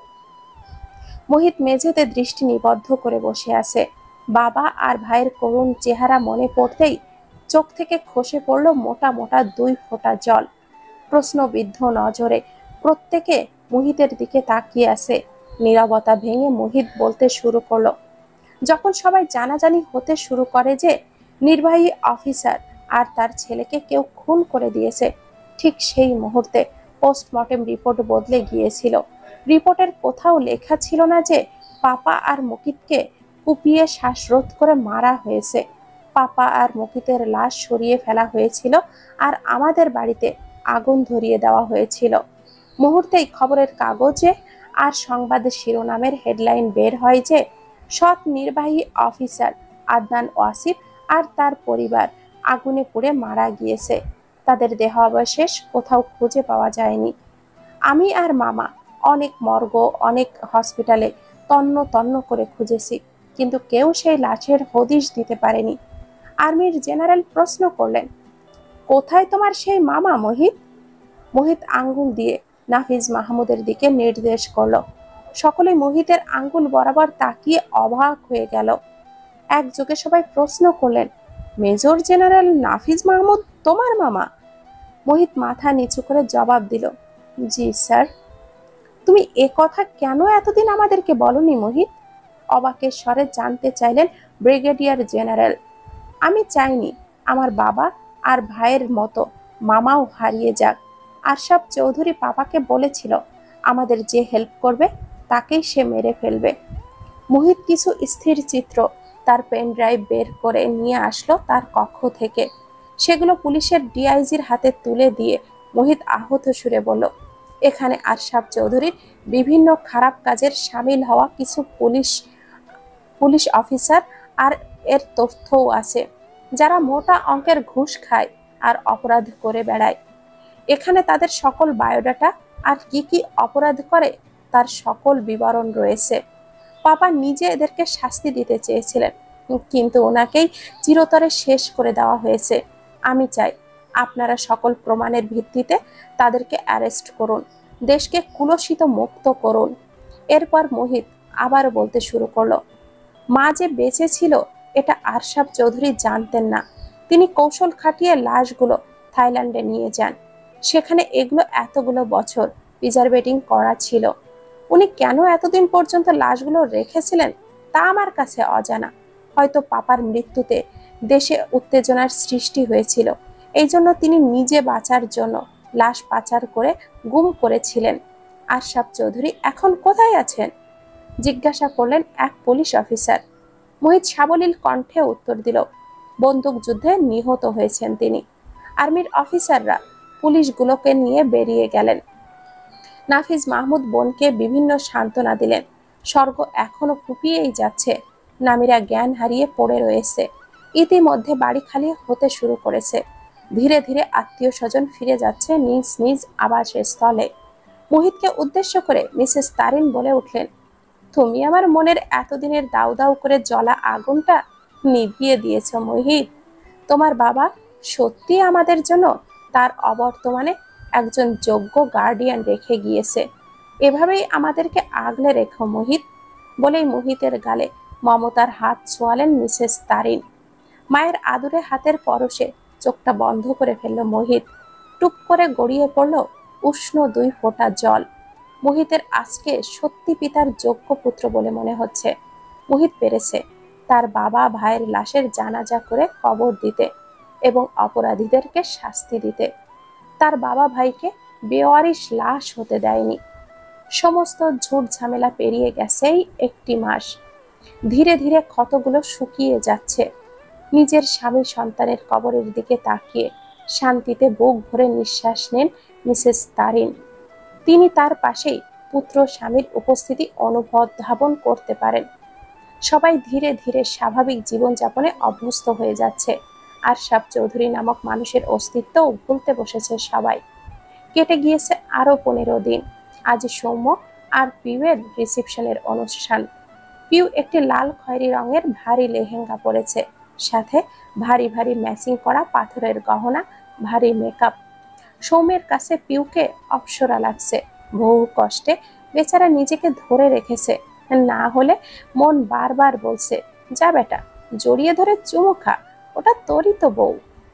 মোহিত মেঝেতে দৃষ্টি নিবদ্ধ করে বসে আছে। বাবা আর ভাইয়ের করুণ চেহারা মনে পড়তেই চোখ থেকে খসে পড়ল মোটা মোটা 2 ফোঁটা জল। প্রশ্নবিদ্ধ নজরে প্রত্যেকে মোহিতের দিকে তাকিয়ে আছে। নীরবতা ভেঙে মোহিত বলতে শুরু করলো, যখন সবাই জানাজানি হতে শুরু করে যে নির্বাহী অফিসার আর তার ছেলেকে কেউ খুন করে দিয়েছে, ঠিক সেই মুহূর্তে পোস্টমর্টেম রিপোর্ট বদলে গিয়েছিল। রিপোর্টের কোথাও লেখা ছিল না যে পাপা আর মুকিতকে কুপিয়ে শ্বাসরোধ করে মারা হয়েছে। পাপা আর মুকিতের লাশ সরিয়ে ফেলা হয়েছিল আর আমাদের বাড়িতে আগুন ধরিয়ে দেওয়া হয়েছিল। মুহূর্তেই খবরের কাগজে আর সংবাদের শিরোনামের হেডলাইন বের হয় যে সৎ নির্বাহী অফিসার আদনান ওয়াসিফ আর তার পরিবার আগুনে পুড়ে মারা গিয়েছে। তাদের দেহাবশেষ কোথাও খুঁজে পাওয়া যায়নি। আমি আর মামা অনেক মর্গ, অনেক হসপিটালে তন্ন তন্ন করে খুঁজেছি, কিন্তু কেউ সেই লাশের হদিশ দিতে পারেনি। আর্মির জেনারেল প্রশ্ন করলেন, কোথায় তোমার সেই মামা মোহিত? মোহিত আঙ্গুল দিয়ে নাফিজ মাহমুদের দিকে নির্দেশ করলো। সকলে মোহিতের আঙ্গুল বরাবর তাকিয়ে অবাক হয়ে গেল। একযোগে সবাই প্রশ্ন করলেন, মেজর জেনারেল নাফিজ মাহমুদ তোমার মামা? মোহিত মাথা নিচু করে জবাব দিল, জি স্যার। তুমি এ কথা কেন এতদিন আমাদেরকে বলনি মোহিত? অবাকের স্বরে জানতে চাইলেন ব্রিগেডিয়ার জেনারেল। আমি চাইনি আমার বাবা আর ভাইয়ের মতো মামাও হারিয়ে যাক। আরশাব চৌধুরী পাপাকে বলেছিল আমাদের যে হেল্প করবে তাকেই সে মেরে ফেলবে। মোহিত কিছু স্থির চিত্র তার পেন ড্রাইভ বের করে নিয়ে আসলো তার কক্ষ থেকে। সেগুলো পুলিশের ডিআইজির হাতে তুলে দিয়ে মোহিত আহত সুরে বলল, এখানে আরশাব চৌধুরীর বিভিন্ন খারাপ কাজের সামিল হওয়া কিছু পুলিশ অফিসার আর এর তথ্যও আছে, যারা মোটা অঙ্কের ঘুষ খায় আর অপরাধ করে বেড়ায়। এখানে তাদের সকল বায়োডাটা আর কি কি অপরাধ করে তার সকল বিবরণ রয়েছে। পাপা নিজে এদেরকে শাস্তি দিতে চেয়েছিলেন, কিন্তু ওনাকেই চিরতরে শেষ করে দেওয়া হয়েছে। আমি চাই আপনারা সকল প্রমাণের ভিত্তিতে তাদেরকে অ্যারেস্ট করুন, দেশকে কুলসিত মুক্ত করুন। এরপর মোহিত আবার বলতে শুরু করলো, মা যে বেঁচে ছিল এটা আরশাব চৌধুরী জানতেন না। তিনি কৌশল খাটিয়ে লাশগুলো থাইল্যান্ডে নিয়ে যান। সেখানে এগুলো এতগুলো বছর প্রিজারভেটিং করা ছিল। উনি কেন এতদিন পর্যন্ত লাশগুলো রেখেছিলেন তা আমার কাছে অজানা। হয়তো পাপার মৃত্যুতে দেশে উত্তেজনার সৃষ্টি হয়েছিল, এই জন্য তিনি নিজে বাঁচার জন্য লাশ পাচার করে গুম করেছিলেন। আরশাব চৌধুরী এখন কোথায় আছেন? জিজ্ঞাসা করলেন এক পুলিশ অফিসার। মোহিত সাবলীল কণ্ঠে উত্তর দিল, বন্দুক যুদ্ধে নিহত হয়েছেন তিনি। আর্মির অফিসাররা পুলিশগুলোকে নিয়ে বেরিয়ে গেলেন। নাফিজ মাহমুদ বোনকে বিভিন্ন সান্ত্বনা দিলেন। স্বর্গ এখনো ফুপিয়েই যাচ্ছে। নামিরা জ্ঞান হারিয়ে পড়ে রয়েছে। ইতিমধ্যে বাড়ি খালি হতে শুরু করেছে। ধীরে ধীরে আত্মীয় স্বজন ফিরে যাচ্ছে নিজ নিজ আবাসের স্থলে। মোহিতকে উদ্দেশ্য করে মিসেস তারিন বলে উঠলেন, তুমি আমার মনের এতদিনের দাউ দাউ করে জ্বলা আগুনটা নিভিয়ে দিয়েছ মোহিত। তোমার বাবা সত্যি আমাদের জন্য তার অবর্তমানে একজন যোগ্য গার্ডিয়ান রেখে গিয়েছে। এভাবেই আমাদেরকে আগলে রেখো মোহিত। বলেই মোহিতের গালে মমতার হাত ছোঁয়ালেন মিসেস তারিন। মায়ের আদুরে হাতের পরশে চোখটা বন্ধ করে ফেলল মোহিত। টুপ করে গড়িয়ে পড়ল উষ্ণ 2 ফোঁটা জল। মোহিতের আজকে সত্যি পিতার যোগ্য পুত্র বলে মনে হচ্ছে। মোহিত পেরেছে তার বাবা ভাইয়ের লাশের জানাজা করে কবর দিতে এবং অপরাধীদেরকে শাস্তি দিতে। তার বাবা ভাইকে বেওয়ারিশ লাশ হতে দেয়নি। সমস্ত ঝুট ঝামেলা পেরিয়ে গেছেই একটি মাস। ধীরে ধীরে ক্ষতগুলো শুকিয়ে যাচ্ছে। নিজের স্বামী সন্তানের কবরের দিকে তাকিয়ে শান্তিতে বুক ভরে নিঃশ্বাস নেন মিসেস তারিন। তিনি তার পাশেই পুত্র স্বামীর উপস্থিতি অনুধাবন করতে পারেন। সবাই ধীরে ধীরে স্বাভাবিক জীবনযাপনে অভ্যস্ত হয়ে যাচ্ছে। আরশাব চৌধুরী নামক মানুষের অস্তিত্বও ভুলতে বসেছে সবাই। কেটে গিয়েছে আরো 15 দিন। আজ সৌম্য আর পিউয়ের রিসেপশনের অনুষ্ঠান। পিউ একটি লাল খয়েরি রঙের ভারী লেহেঙ্গা পরেছে, সাথে ভারী ভারী ম্যাচিং করা পাথরের গহনা, ভারী মেকআপ। সৌম্যের কাছে পিউকে অপ্সরা লাগছে। বহু কষ্টে বেচারা নিজেকে ধরে রেখেছে, না হলে মন বারবার বলছে, যা বেটা, জড়িয়ে ধরে চুমু খা, ওটা তোরই তো বউ।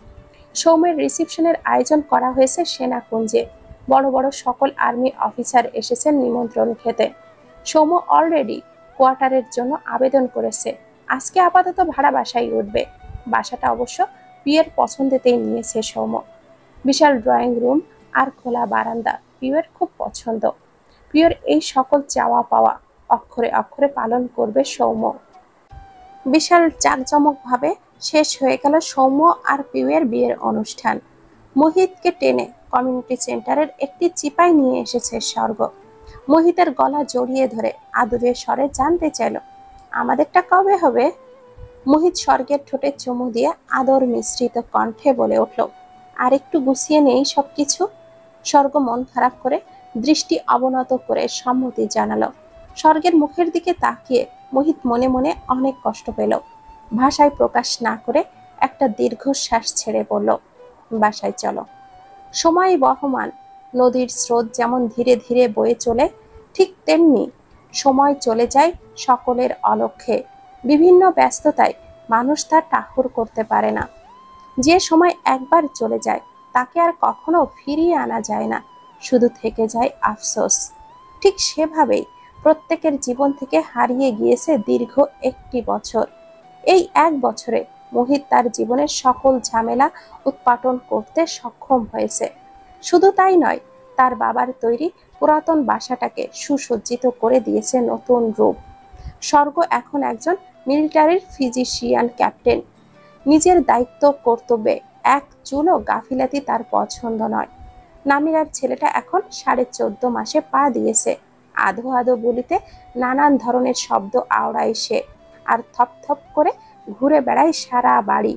সৌম্যের রিসেপশনের আয়োজন করা হয়েছে সেনাকুঞ্জে। বড় বড় সকল আর্মি অফিসার এসেছেন নিমন্ত্রণ খেতে। সৌম্য অলরেডি কোয়ার্টারের জন্য আবেদন করেছে। আজকে আপাতত ভাড়া বাসায় উঠবে। বাসাটা অবশ্য পিউয়ের পছন্দেতেই নিয়েছে সৌম্য। বিশাল ড্রয়িং রুম আর খোলা বারান্দা পিউয়ের খুব পছন্দ। পিউয়ের এই সকল চাওয়া পাওয়া অক্ষরে অক্ষরে পালন করবে সৌম্য। বিশাল জাঁকজমকভাবে শেষ হয়ে গেল সৌম্য আর পিউয়ের বিয়ের অনুষ্ঠান। মোহিতকে টেনে কমিউনিটি সেন্টারের একটি চিপায় নিয়ে এসেছে স্বর্গ। মোহিতের গলা জড়িয়ে ধরে আদুরে স্বরে জানতে চাইল, আমাদেরটা কবে হবে? মোহিত স্বর্গের ঠোঁটে চুমু দিয়ে আদর মিশ্রিত কণ্ঠে বলে উঠল, আর একটু গুছিয়ে নেই সবকিছু। স্বর্গ মন খারাপ করে দৃষ্টি অবনত করে সম্মতি জানালো। স্বর্গের মুখের দিকে তাকিয়ে মোহিত মনে মনে অনেক কষ্ট পেল। ভাষায় প্রকাশ না করে একটা দীর্ঘশ্বাস ছেড়ে বলল, বাসায় চলো। সময় বহমান। নদীর স্রোত যেমন ধীরে ধীরে বয়ে চলে, ঠিক তেমনি সময় চলে যায় সকলের অলক্ষ্যে। বিভিন্ন ব্যস্ততায় মানুষ তা ঠাহর করতে পারে না। যে সময় একবার চলে যায় তাকে আর কখনো ফিরিয়ে আনা যায় না, শুধু থেকে যায় আফসোস। ঠিক সেভাবেই প্রত্যেকের জীবন থেকে হারিয়ে গিয়েছে দীর্ঘ একটি বছর। এই 1 বছরে মোহিত তার জীবনের সকল ঝামেলা উৎপাটন করতে সক্ষম হয়েছে। শুধু তাই নয়, তার বাবার তৈরি পুরাতন বাসাটাকে সুসজ্জিত করে দিয়েছে নতুন রূপ। স্বর্গ এখন একজন মিলিটারির ফিজিশিয়ান ক্যাপ্টেন। নিজের দায়িত্ব কর্তব্যে এক চুলও গাফিলাতি তার পছন্দ নয়। নামিরার ছেলেটা এখন 14.5 মাসে পা দিয়েছে। আধো আধো বলিতে নানান ধরনের শব্দ আওড়ায় সে, আর থপ থপ করে ঘুরে বেড়ায় সারা বাড়ি।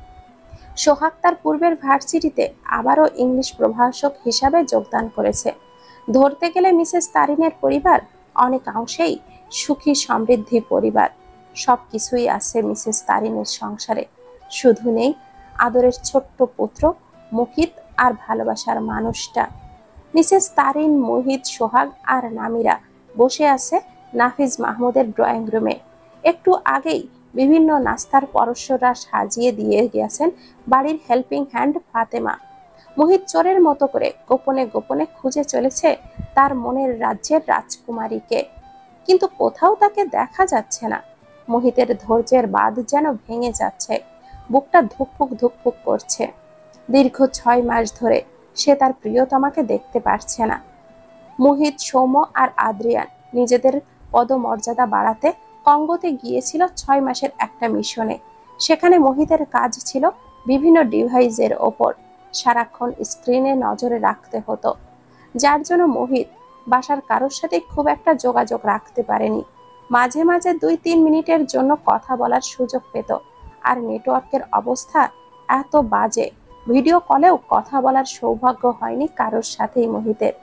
সোহাগ তার পূর্বের ভার্সিটিতে আবারও ইংলিশ প্রভাষক হিসাবে যোগদান করেছে। ধরতে গেলে মিসেস তারিনের পরিবার অনেকাংশেই সুখী সমৃদ্ধি পরিবার। সবকিছুই আছে মিসেস তারিনের সংসারে, শুধু নেই আদরের ছোট্ট পুত্র মুকিত আর ভালোবাসার মানুষটা। মিসেস তারিন, মোহিত, সোহাগ আর নামিরা বসে আছে নাফিজ মাহমুদের ড্রয়িং রুমে। একটু আগেই বিভিন্ন নাস্তার পরশরা সাজিয়ে দিয়ে গেছেন বাড়ির হেল্পিং হ্যান্ড ফাতেমা। মোহিত চোরের মতো করে গোপনে গোপনে খুঁজে চলেছে তার মনের রাজ্যের রাজকুমারীকে, কিন্তু কোথাও তাকে দেখা যাচ্ছে না। মোহিতের ধৈর্যের বাঁধ যেন ভেঙে যাচ্ছে, বুকটা ধুকপুক ধুকপুক করছে। দীর্ঘ 6 মাস ধরে সে তার প্রিয়তমাকে দেখতে পারছে না। মোহিত, সৌম্য আর আদ্রিয়ান নিজেদের পদমর্যাদা বাড়াতে কঙ্গোতে গিয়েছিল 6 মাসের একটা মিশনে। সেখানে মোহিতের কাজ ছিল বিভিন্ন ডিভাইসের ওপর সারাক্ষণ স্ক্রিনে নজরে রাখতে হতো, যার জন্য মোহিত বাসার কারোর সাথে খুব একটা যোগাযোগ রাখতে পারেনি। মাঝে মাঝে 2-3 মিনিটের জন্য কথা বলার সুযোগ পেত। আর নেটওয়ার্কের অবস্থা এত বাজে, ভিডিও কলেও কথা বলার সৌভাগ্য হয়নি কারোর সাথেই মোহিতের।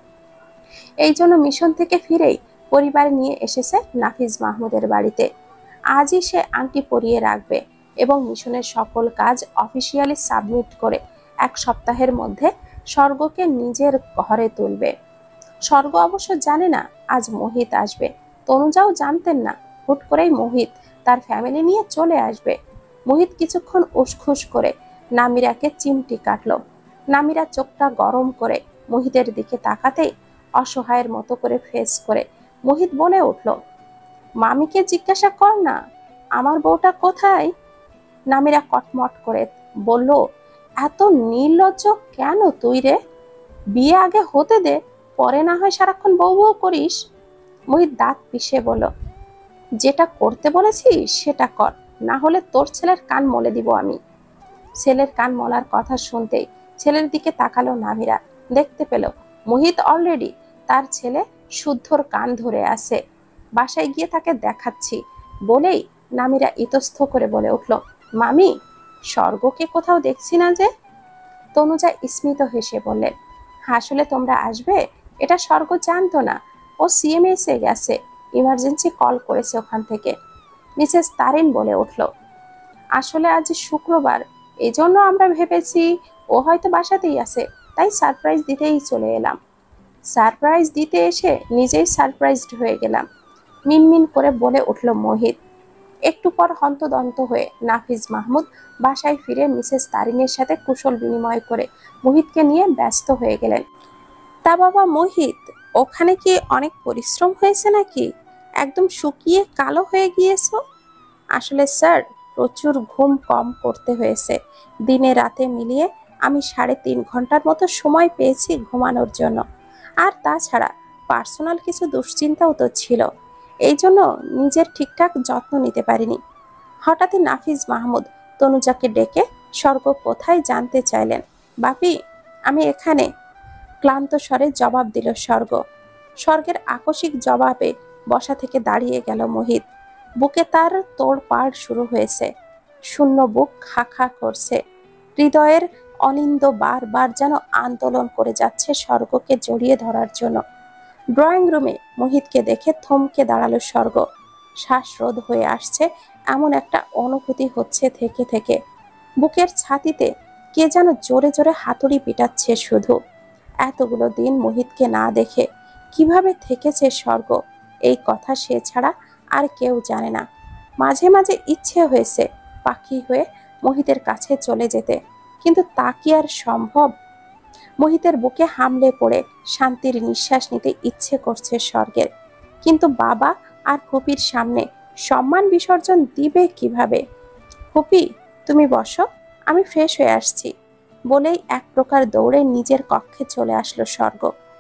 এই জন্য মিশন থেকে ফিরেই পরিবার নিয়ে এসেছে নাফিজ মাহমুদের বাড়িতে। আজই সে আংটি পরিয়ে রাখবে এবং মিশনের সকল কাজ অফিসিয়ালি সাবমিট করে 1 সপ্তাহের মধ্যে স্বর্গকে নিজের ঘরে তুলবে। স্বর্গ অবশ্য জানে না আজ মোহিত আসবে, তনুজাও জানতেন না। হুট করেই মোহিত তার ফ্যামিলি নিয়ে চলে আসবে। মোহিত কিছুক্ষণ উসখুস করে নামিরাকে চিমটি কাটলো। নামিরা চোখটা গরম করে মোহিতের দিকে তাকাতেই অসহায়ের মতো করে ফেস করে মোহিত বলে উঠল, মামিকে জিজ্ঞাসা কর না আমার বউটা কোথায়। নামিরা কটমট করে বলল, এত নির্লজ্জ কেন তুই রে? বিয়ে আগে হতে দে, পরে না হয় সারাক্ষণ বউ বউ করিস। মোহিত দাঁত পিষে বলল, যেটা করতে বলেছি সেটা কর, না হলে তোর ছেলের কান মলে দিব আমি। ছেলের কান মলার কথা শুনতেই ছেলের দিকে তাকালো নামিরা। দেখতে পেল মোহিত অলরেডি তার ছেলে শুদ্ধর কান ধরে আছে। বাসায় গিয়ে তাকে দেখাচ্ছি বলেই নামিরা ইতস্থ করে বলে উঠল, মামি, স্বর্গকে কোথাও দেখছি না যে। তনুজা স্মিত হেসে বললেন, আসলে তোমরা আসবে এটা স্বর্গ জানতো না। ও সিএমএস এ গেছে, ইমার্জেন্সি কল করেছে ওখান থেকে। মিসেস তারিন বলে উঠল, আসলে আজ শুক্রবার, এজন্য আমরা ভেবেছি ও হয়তো বাসাতেই আছে, তাই সারপ্রাইজ দিতেই চলে এলাম। সারপ্রাইজ দিতে এসে নিজেই সারপ্রাইজড হয়ে গেলাম, মিনমিন করে বলে উঠল মোহিত। একটু পর হন্তদন্ত হয়ে নাফিজ মাহমুদ বাসায় ফিরে মিসেস তারিনের সাথে কুশল বিনিময় করে মোহিতকে নিয়ে ব্যস্ত হয়ে গেলেন। তা বাবা মোহিত, ওখানে কি অনেক পরিশ্রম হয়েছে নাকি? একদম শুকিয়ে কালো হয়ে গিয়েছো। আসলে স্যার, প্রচুর ঘুম কম করতে হয়েছে। দিনে রাতে মিলিয়ে আমি 3.5 ঘন্টার মতো সময় পেয়েছি ঘুমানোর জন্য। আর তাছাড়া পার্সোনাল কিছু দুশ্চিন্তাও তো ছিল, এই জন্য নিজের ঠিকঠাক যত্ন নিতে পারিনি। হঠাৎই নাফিজ মাহমুদ তনুজাকে ডেকে স্বর্গ কোথায় জানতে চাইলেন। বাপি, আমি এখানে, ক্লান্ত স্বরে জবাব দিল স্বর্গ। স্বর্গের আকস্মিক জবাবে বসা থেকে দাঁড়িয়ে গেল মোহিত। বুকে তার তোড়পাড় শুরু হয়েছে, শূন্য বুক খা খা করছে। হৃদয়ের অলিন্দ বারবার যেন আন্দোলন করে যাচ্ছে স্বর্গকে জড়িয়ে ধরার জন্য। ড্রয়িং রুমে মোহিতকে দেখে থমকে দাঁড়ালো স্বর্গ। শ্বাসরোধ হয়ে আসছে এমন একটা অনুভূতি হচ্ছে থেকে থেকে। বুকের ছাতিতে কে যেন জোরে জোরে হাতুড়ি পিটাচ্ছে শুধু। এতগুলো দিন মোহিতকে না দেখে কিভাবে থেকেছে স্বর্গ, এই কথা সে ছাড়া আর কেউ জানে না। মাঝে মাঝে ইচ্ছে হয়েছে পাখি হয়ে মোহিতের কাছে চলে যেতে, কিন্তু তা কি আর সম্ভব? মোহিতের বুকে হামলে পড়ে শান্তির নিঃশ্বাস নিতে ইচ্ছে করছে স্বর্গের, কিন্তু বাবা আর ফুপির সামনে সম্মান বিসর্জন দিবে কিভাবে? ফুপি, তুমি বসো, আমি ফ্রেশ হয়ে আসছি বলেই এক প্রকার দৌড়ে নিজের কক্ষে চলে আসলো স্বর্গ।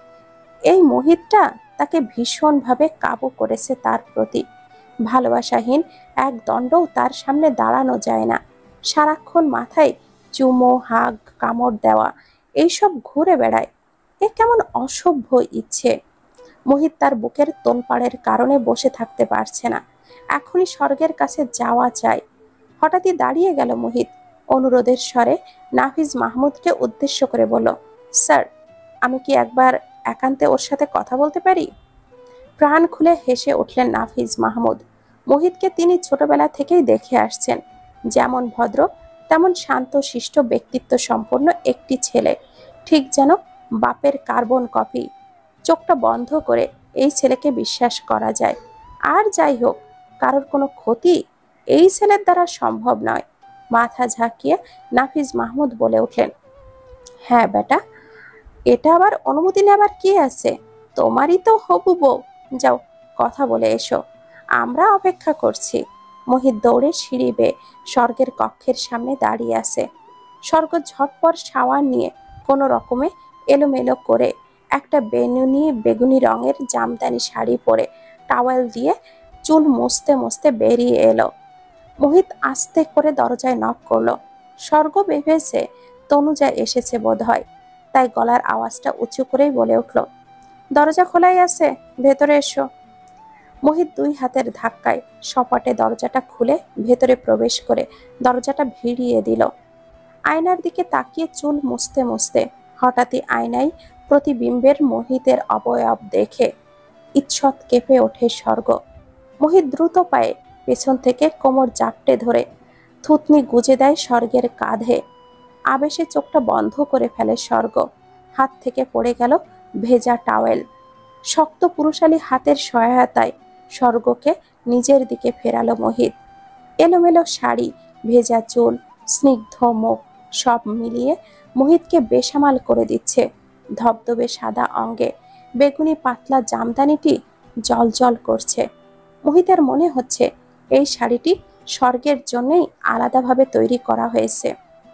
এই মোহিতটা তাকে ভীষণভাবে কাবু করেছে তার প্রতি। ভালোবাসাহীন এক দণ্ডও তার সামনে দাঁড়ানো যায় না। সারাক্ষণ মাথায় চুমো, হাগ, কামড় দেওয়া, এইসব ঘুরে বেড়ায়। এ কেমন অসভ্য ইচ্ছে! মোহিত তার বুকের তোলপাড়ের কারণে বসে থাকতে পারছে না, এখনই স্বর্গের কাছে যাওয়া চাই। হঠাৎই দাঁড়িয়ে গেল মোহিত, অনুরোধের স্বরে নাফিজ মাহমুদকে উদ্দেশ্য করে বলল, স্যার, আমি কি একবার একান্তে ওর সাথে কথা বলতে পারি? প্রাণ খুলে হেসে উঠলেন নাফিজ মাহমুদ। মোহিতকে তিনি ছোটবেলা থেকেই দেখে আসছেন, যেমন ভদ্র তেমন শান্ত শিষ্ট ব্যক্তিত্ব সম্পন্ন একটি ছেলে, ঠিক যেন বাপের কার্বন কপি। চোখটা বন্ধ করে এই ছেলেকে বিশ্বাস করা যায়। আর যাই হোক, কারোর কোনো ক্ষতি এই ছেলের দ্বারা সম্ভব নয়। মাথা ঝাঁকিয়ে নাফিজ মাহমুদ বলে উঠলেন, হ্যাঁ বেটা, এটা আবার অনুমতি নেবার কি আছে? তোমারই তো হবু বউ, যাও কথা বলে এসো, আমরা অপেক্ষা করছি। মোহিত দৌড়ে সিঁড়ি বেয়ে স্বর্গের কক্ষের সামনে দাঁড়িয়ে আছে। স্বর্গ ঝটপট শাওয়ার নিয়ে কোনো রকমে এলোমেলো করে একটা বেগুনি রঙের জামদানি শাড়ি পরে টাওয়েল দিয়ে চুল মুছতে মুছতে বেরিয়ে এলো। মোহিত আস্তে করে দরজায় নক করলো। স্বর্গ ভেবেছে তনুজা এসেছে বোধ হয়, তাই গলার আওয়াজটা উঁচু করেই বলে উঠল, দরজা খোলাই আছে, ভেতরে এসো। মোহিত দুই হাতের ধাক্কায় সপাটে দরজাটা খুলে ভেতরে প্রবেশ করে দরজাটা ভিড়িয়ে দিল। আয়নার দিকে তাকিয়ে চুল মুছতে মুছতে হঠাৎই আয়নায় প্রতিবিম্বের মোহিতের অবয়ব দেখে ঈষৎ কেঁপে ওঠে স্বর্গ। মোহিত দ্রুত পায়ে পেছন থেকে কোমর জাপটে ধরে থুতনি গুজে দেয় স্বর্গের কাঁধে। আবেশে চোখটা বন্ধ করে ফেলে স্বর্গ। হাত থেকে পড়ে গেল ভেজা টাওয়েল। শক্ত পুরুষালী হাতের সহায়তায় স্বর্গকে নিজের দিকে ফেরালো মোহিত। এলোমেলো শাড়ি, ভেজা চুল, স্নিগ্ধ মুখ সব মিলিয়ে মোহিতকে বেসামাল করে দিচ্ছে। ধবধবে সাদা অঙ্গে বেগুনি পাতলা জামদানিটি জলজল করছে। মোহিতের মনে হচ্ছে এই শাড়িটি স্বর্গের জন্যই আলাদাভাবে তৈরি করা হয়েছে।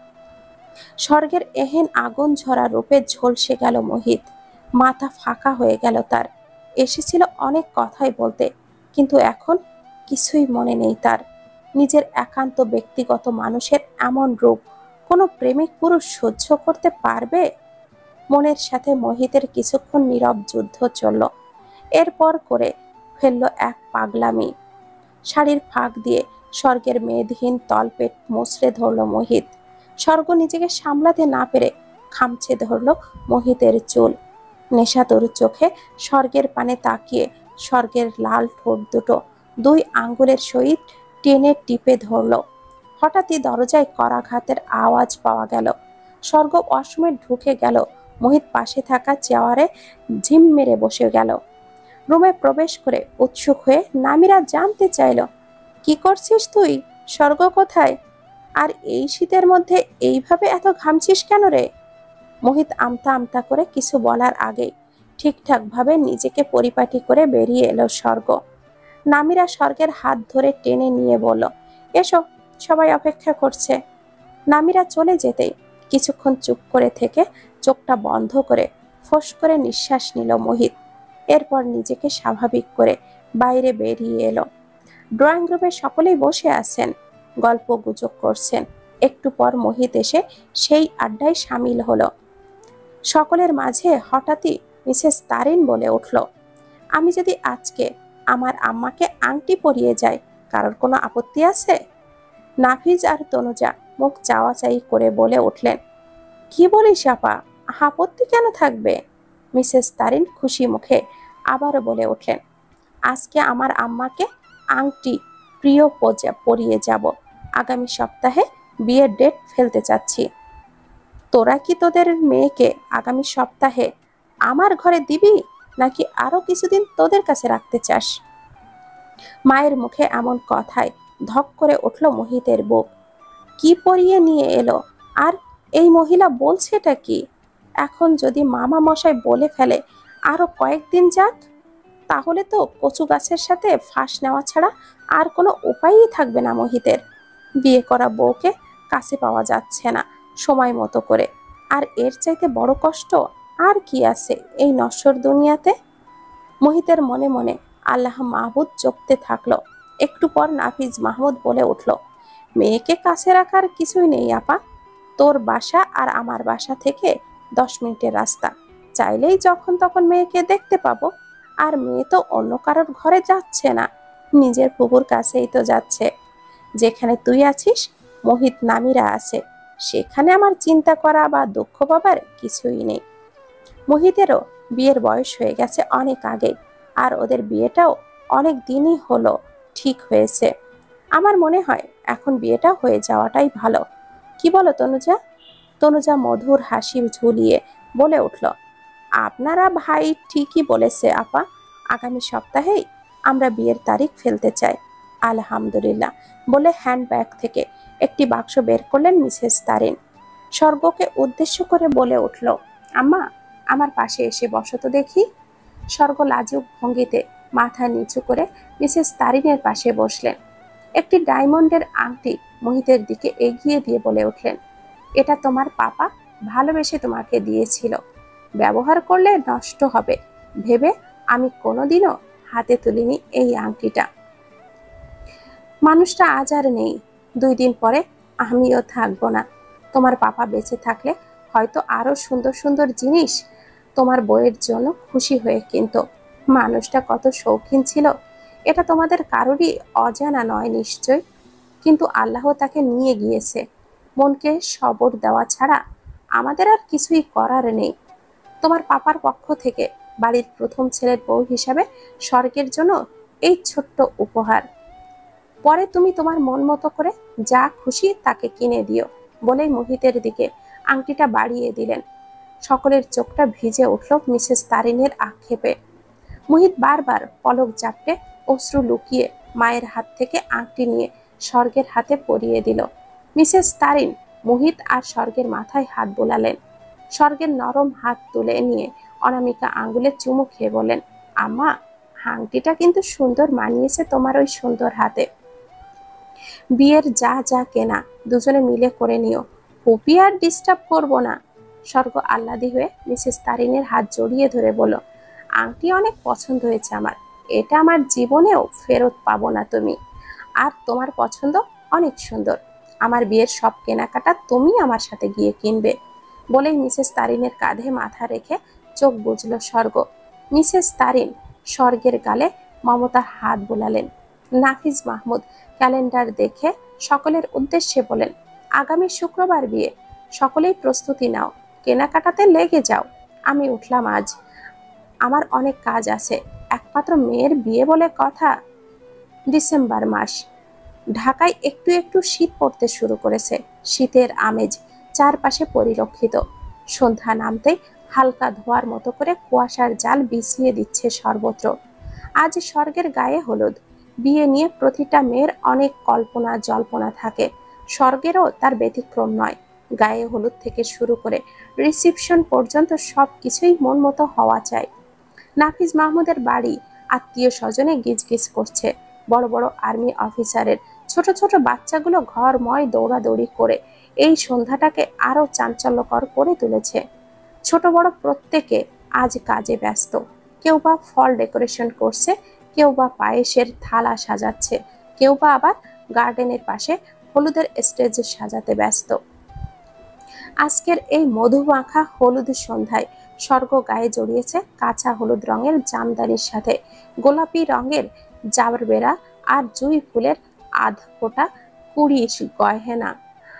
স্বর্গের এহেন আগুন ঝরা রূপে ঝলসে গেল মোহিত। মাথা ফাঁকা হয়ে গেল তার। এসেছিল অনেক কথাই বলতে, কিন্তু এখন কিছুই মনে নেই তার। নিজের একান্ত ব্যক্তিগত মানুষের এমন রূপ কোনো প্রেমিক পুরুষ সহ্য করতে পারবে? মনের সাথে মোহিতের কিছুক্ষণ নীরব যুদ্ধ চলল। এরপর করে ফেলল এক পাগলামি। শাড়ির ফাঁক দিয়ে স্বর্গের মেদহীন তলপেট মুচড়ে ধরল মোহিত। স্বর্গ নিজেকে সামলাতে না পেরে খামচে ধরল মোহিতের চুল। নেশাতুর চোখে স্বর্গের পানে তাকিয়ে স্বর্গের লাল ঠোঁট দুটো দুই আঙ্গুলের সহিত টেনে টিপে ধরল। হঠাৎই দরজায় করাঘাতের আওয়াজ পাওয়া গেল। স্বর্গ অসময়ে ঢুকে গেল। মোহিত পাশে থাকা চেয়ারে ঝিম মেরে বসে গেল। রুমে প্রবেশ করে উৎসুক হয়ে নামিরা জানতে চাইল, কি করছিস তুই? স্বর্গ কোথায়? আর এই শীতের মধ্যে এইভাবে এত ঘামছিস কেন রে? মোহিত আমতা আমতা করে কিছু বলার আগেই ঠিকঠাক ভাবে নিজেকে পরিপাটি করে বেরিয়ে এলো স্বর্গ। নামিরা স্বর্গের হাত ধরে টেনে নিয়ে বলল, এসো, সবাই অপেক্ষা করছে। নামিরা চলে যেতেই কিছুক্ষণ চুপ করে থেকে চোখটা বন্ধ করে ফোঁস করে নিঃশ্বাস নিল মোহিত। এরপর নিজেকে স্বাভাবিক করে বাইরে বেরিয়ে এলো। ড্রয়িং রুমে সকলেই বসে আছেন, গল্প গুজব করছেন। একটু পর মোহিত এসে সেই আড্ডায় সামিল হলো। সকলের মাঝে হঠাৎই মিসেস তারিন বলে উঠল, আমি যদি আজকে আমার আম্মাকে আংটি পরিয়ে যাই, কারোর কোনো আপত্তি আছে? নাফিজ আর তনুজা মুখ চাওয়াচাই করে বলে উঠলেন, কি বলিস আপা, আপত্তি কেন থাকবে? মিসেস তারিন খুশি মুখে আবারও বলে উঠলেন, আজকে আমার আম্মাকে আংটি প্রিয় পরিয়ে যাব। আগামী সপ্তাহে বিয়ের ডেট ফেলতে চাচ্ছি। তোরা কি তোদের মেয়েকে আগামী সপ্তাহে আমার ঘরে দিবি, নাকি আরো কিছুদিন তোদের কাছে রাখতে চাস? মায়ের মুখে এমন কথায় ধক করে উঠল মোহিতের বুক। কি পরিয়ে নিয়ে এলো? আর এই মহিলা বলছেটা কি? এখন যদি মামা মশাই বলে ফেলে আরো কয়েকদিন যাক, তাহলে তো কচু গাছের সাথে ফাঁস নেওয়া ছাড়া আর কোনো উপায়ই থাকবে না মোহিতের। বিয়ে করা বউকে কাছে পাওয়া যাচ্ছে না সময় মতো করে। আর এর চাইতে বড় কষ্ট আর কি আছে এই নশ্বর দুনিয়াতে? মোহিতের মনে মনে আল্লাহ মাহবুদ জপতে থাকলো। একটু পর নাফিজ মাহমুদ বলে উঠল, মেয়েকে কাছে রাখার কিছুই নেই আপা। তোর বাসা আর আমার বাসা থেকে 10 মিনিটের রাস্তা। চাইলেই যখন তখন মেয়েকে দেখতে পাবো। আর মেয়ে তো অন্য কারোর ঘরে যাচ্ছে না, নিজের ফুপুর কাছেই তো যাচ্ছে। যেখানে তুই আছিস, মোহিত নামিরা আছে, সেখানে আমার চিন্তা করা বা দুঃখ পাবার কিছুই নেই। মোহিতেরও বিয়ের বয়স হয়ে গেছে অনেক আগে, আর ওদের বিয়েটাও অনেক দিনই হলো ঠিক হয়েছে। আমার মনে হয় এখন বিয়েটা হয়ে যাওয়াটাই ভালো। কি বলো তনুজা? তনুজা মধুর হাসি ঝুলিয়ে বলে উঠল, আপনারা ভাই ঠিকই বলেছে আপা, আগামী সপ্তাহেই আমরা বিয়ের তারিখ ফেলতে চাই। আলহামদুলিল্লাহ বলে হ্যান্ডব্যাগ থেকে একটি বাক্স বের করলেন মিসেস তারিন। স্বর্গকে উদ্দেশ্য করে বলে উঠল, আম্মা, আমার পাশে এসে বসো তো দেখি। স্বর্গ লাজুক ভঙ্গিতে মাথা নিচু করে মিসেস তারিনের পাশে বসলেন। একটি ডায়মন্ডের আংটি মোহিতের দিকে এগিয়ে দিয়ে বলে উঠলেন, এটা তোমার পাপা ভালোবেসে তোমাকে দিয়েছিল। ব্যবহার করলে নষ্ট হবে ভেবে আমি কোনোদিনও হাতে তুলিনি এই আংটিটা। মানুষটা আজ আর নেই, 2 দিন পরে আমিও থাকবো না। তোমার পাপা বেঁচে থাকলে হয়তো আরো সুন্দর সুন্দর জিনিস তোমার বইয়ের জন্য খুশি হয়ে কিনত। মানুষটা কত শৌখিন ছিল এটা তোমাদের কারোরই অজানা নয় নিশ্চয়। কিন্তু আল্লাহ তাকে নিয়ে গিয়েছে। মনকে সবর দেওয়া ছাড়া আমাদের আর কিছুই করার নেই। তোমার পাপার পক্ষ থেকে বাড়ির প্রথম ছেলের বউ হিসাবে স্বর্গের জন্য এই ছোট্ট উপহার। পরে তুমি তোমার মন মতো করে যা খুশি তাকে কিনে দিও, বলেই মোহিতের দিকে আংটিটা বাড়িয়ে দিলেন। সকলের চোখটা ভিজে উঠল মিসেস তারিনের আক্ষেপে। মোহিত বারবার পলক ঝাপটে অশ্রু লুকিয়ে মায়ের হাত থেকে আংটি নিয়ে স্বর্গের হাতে পরিয়ে দিল। মিসেস তারিন মোহিত আর স্বর্গের মাথায় হাত বোলালেন। স্বর্গের নরম হাত তুলে নিয়ে অনামিকা আঙ্গুলে চুমু খেয়ে বলেন, আম্মা, আংটিটা কিন্তু সুন্দর মানিয়েছে তোমার ওই সুন্দর হাতে। বিয়ের যা যা কেনা দুজনে মিলে করে নিও, পুপি আর ডিস্টার্ব করবো না। স্বর্গ আহ্লাদি হয়ে মিসেস তারিনের হাত জড়িয়ে ধরে বলল, আংটি অনেক পছন্দ হয়েছে আমার, এটা আমার জীবনেও ফেরত পাবো না তুমি। আর তোমার পছন্দ অনেক সুন্দর, আমার বিয়ের সব কেনাকাটা তুমি আমার সাথে গিয়ে কিনবে। বলেই মিসেস তারিনের কাঁধে মাথা রেখে চোখ বুঝল স্বর্গ। মিসেস তারিন স্বর্গের গালে মমতার হাত বোলালেন। নাফিজ মাহমুদ ক্যালেন্ডার দেখে সকলের উদ্দেশ্যে বলেন, আগামী শুক্রবার বিয়ে, সকলেই প্রস্তুতি নাও, কেনাকাটাতে লেগে যাও। আমি উঠলাম আজ, আমার অনেক কাজ আছে। একমাত্র মেয়ের বিয়ে বলে কথা। ডিসেম্বর মাস, ঢাকায় একটু একটু শীত পড়তে শুরু করেছে। শীতের আমেজ চারপাশে পরিলক্ষিত। সন্ধ্যা নামতেই হালকা ধোয়ার মতো করে কুয়াশার জাল বিছিয়ে দিচ্ছে সর্বত্র। আজ স্বর্গের গায়ে হলুদ। বিয়ে নিয়ে প্রতিটা মেয়ের অনেক কল্পনা জল্পনা থাকে, স্বর্গেরও তার ব্যতিক্রম নয়। গায়ে হলুদ থেকে শুরু করে রিসিপশন পর্যন্ত সবকিছুই মন মতো হওয়া চাই। নাফিজ মাহমুদের বাড়ি আত্মীয় স্বজনে গিজগিজ করছে। বড় বড় আর্মি অফিসারের ছোট ছোট বাচ্চাগুলো ঘরময় দৌড়াদৌড়ি করে এই সন্ধ্যাটাকে আরো চাঞ্চল্যকর করে তুলেছে। ছোট বড় প্রত্যেকে আজ কাজে ব্যস্ত। কেউ বা ফল ডেকোরেশন করছে, কেউ বা পায়েসের থালা সাজাচ্ছে, কেউ বা আবার গার্ডেনের পাশে হলুদের স্টেজ সাজাতে ব্যস্ত। আজকের এই মধুমাখা হলুদ সন্ধ্যায় স্বর্গ গায়ে জড়িয়েছে কাঁচা হলুদ রঙের জামদানির সাথে গোলাপি রঙের জাবরবেরা আর জুঁই ফুলের আধফোটা কুড়িশ গয়না।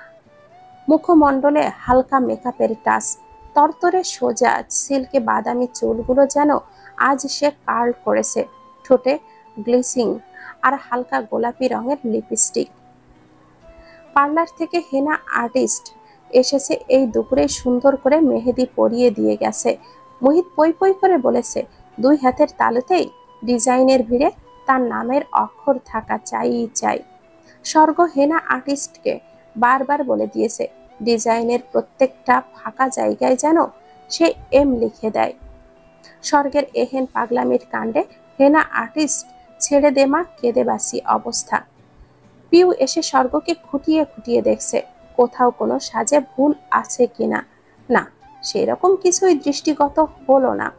মুখমণ্ডলে হালকা মেকআপের টাচ, তরতরে সোজা সিল্কে বাদামি চুলগুলো যেন আজ সে কার্ল করেছে। ঠোঁটে গ্লিসিং আর হালকা গোলাপি রঙের লিপস্টিক। পার্লার থেকে হেনা আর্টিস্ট এসেছে এই দুপুরে, সুন্দর করে মেহেদি পরিয়ে দিয়ে গেছে। মোহিত পই পই করে বলেছে, দুই হাতের তালুতেই ডিজাইনের ভিড়ে তার নামের অক্ষর থাকা চাই চাই। স্বর্গ হেনা আর্টিস্টকে বারবার বলে দিয়েছে, ডিজাইনের প্রত্যেকটা ফাঁকা জায়গায় যেন সে এম লিখে দেয়। স্বর্গের এহেন পাগলামির কাণ্ডে হেনা আর্টিস্ট ছেড়ে দেমা কেঁদে বাসি অবস্থা। পিউ এসে স্বর্গকে খুঁটিয়ে খুঁটিয়ে দেখছে কোথাও কোনো সাজে ভুল আছে কিনা। না, সেরকম কিছুই দৃষ্টিগত হলো না।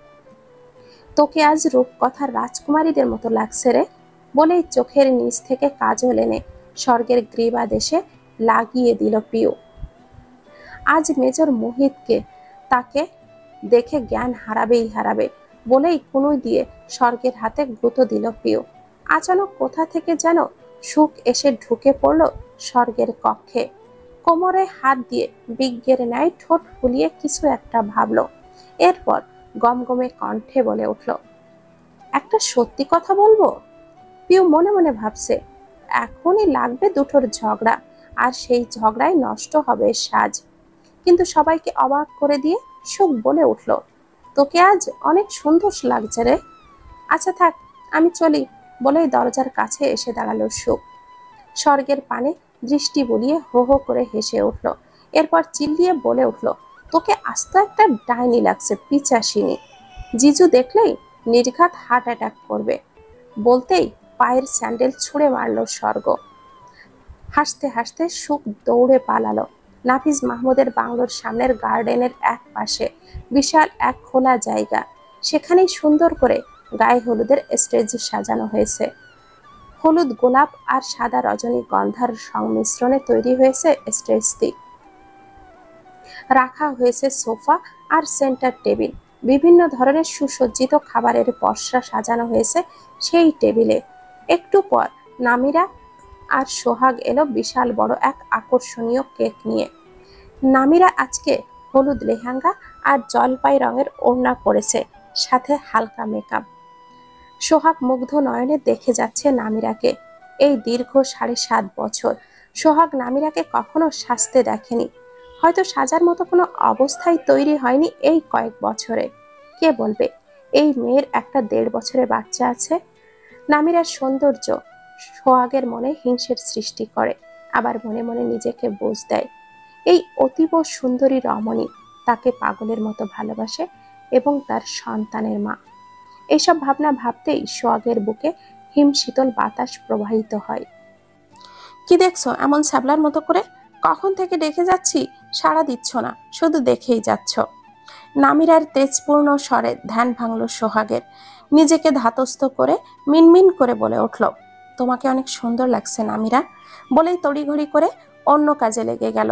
তোকে আজ রূপকথার রাজকুমারীদের মতো লাগছে রে, বলেই চোখের নিচ থেকে কাজল এনে স্বর্গের গ্রীবা দেশে লাগিয়ে দিল পিউ। আজ মেজর মোহিতকে তাকে দেখে জ্ঞান হারাবেই হারাবে, বলেই কুনুই দিয়ে স্বর্গের হাতে গুঁতো দিল পিউ। আচানক কোথা থেকে যেন সুখ এসে ঢুকে পড়ল স্বর্গের কক্ষে। কোমরে হাত দিয়ে বিজ্ঞের ন্যায় ঠোঁট ফুলিয়ে কিছু একটা ভাবল। এরপর গমগমে কণ্ঠে বলে উঠল, একটা সত্যি কথা বলবো? পিউ মনে মনে ভাবছে, এখনই লাগবে দুটোর ঝগড়া, আর সেই ঝগড়ায় নষ্ট হবে সাজ। কিন্তু সবাইকে অবাক করে দিয়ে সুখ বলে উঠল, তোকে আজ অনেক সুন্দর লাগছে রে। আচ্ছা থাক, আমি চলি, বলেই দরজার কাছে এসে দাঁড়ালো সুখ। স্বর্গের পানে দৃষ্টি বুলিয়ে হো হো করে হেসে উঠল। এরপর চিল্লিয়ে বলে উঠল, তোকে আস্ত একটা ডাইনি লাগছে, পিচাসিনী। জিজু দেখলেই নির্ঘাত হার্ট অ্যাটাক করবে। বলতেই পায়ের স্যান্ডেল ছুঁড়ে মারল স্বর্গ। হাসতে হাসতে সুখ দৌড়ে পালালো। নাফিজ মাহমুদের বাংলোর সামনের গার্ডেনের এক পাশে বিশাল এক খোলা জায়গা, সেখানেই সুন্দর করে গায়ে হলুদের স্টেজ সাজানো হয়েছে। হলুদ গোলাপ আর সাদা রজনীগন্ধার সংমিশ্রণে তৈরি হয়েছে স্টেজটি। রাখা হয়েছে সোফা আর সেন্টার টেবিল। বিভিন্ন ধরনের সুসজ্জিত খাবারের পসরা সাজানো হয়েছে সেই টেবিলে। একটু পর নামিরা আর সোহাগ এলো বিশাল বড় এক আকর্ষণীয় কেক নিয়ে। নামিরা আজকে হলুদ লেহেঙ্গা আর জলপাই রঙের ওড়না পরেছে, সাথে হালকা মেকআপ। সোহাগ মুগ্ধ নয়নে দেখে যাচ্ছে নামিরাকে। এই দীর্ঘ ৭.৫ বছর সোহাগ নামিরাকে কখনো সাজতে দেখেনি। হয়তো সাজার মতো কোনো অবস্থাই তৈরি হয়নি এই কয়েক বছরে। কে বলবে এই মেয়ের একটা ১.৫ বছরের বাচ্চা আছে? নামিরার সৌন্দর্য সোহাগের মনে হিংসের সৃষ্টি করে, আবার মনে মনে নিজেকে বুঝ দেয় এই অতীব সুন্দরী রমণী তাকে পাগলের মতো ভালোবাসে এবং তার সন্তানের মা। এইসব ভাবনা ভাবতেই সোহাগের বুকে হিমশীতল বাতাস প্রবাহিত হয়। কি দেখছো এমন ছ্যাবলার মতো করে? কখন থেকে ডেকে যাচ্ছি, সাড়া দিচ্ছ না, শুধু দেখেই যাচ্ছ। নামিরার তেজপূর্ণ স্বরে ধ্যান ভাঙল সোহাগের। নিজেকে ধাতস্থ করে মিনমিন করে বলে উঠল, তোমাকে অনেক সুন্দর লাগছে নামিরা। বলেই তড়িঘড়ি করে অন্য কাজে লেগে গেল।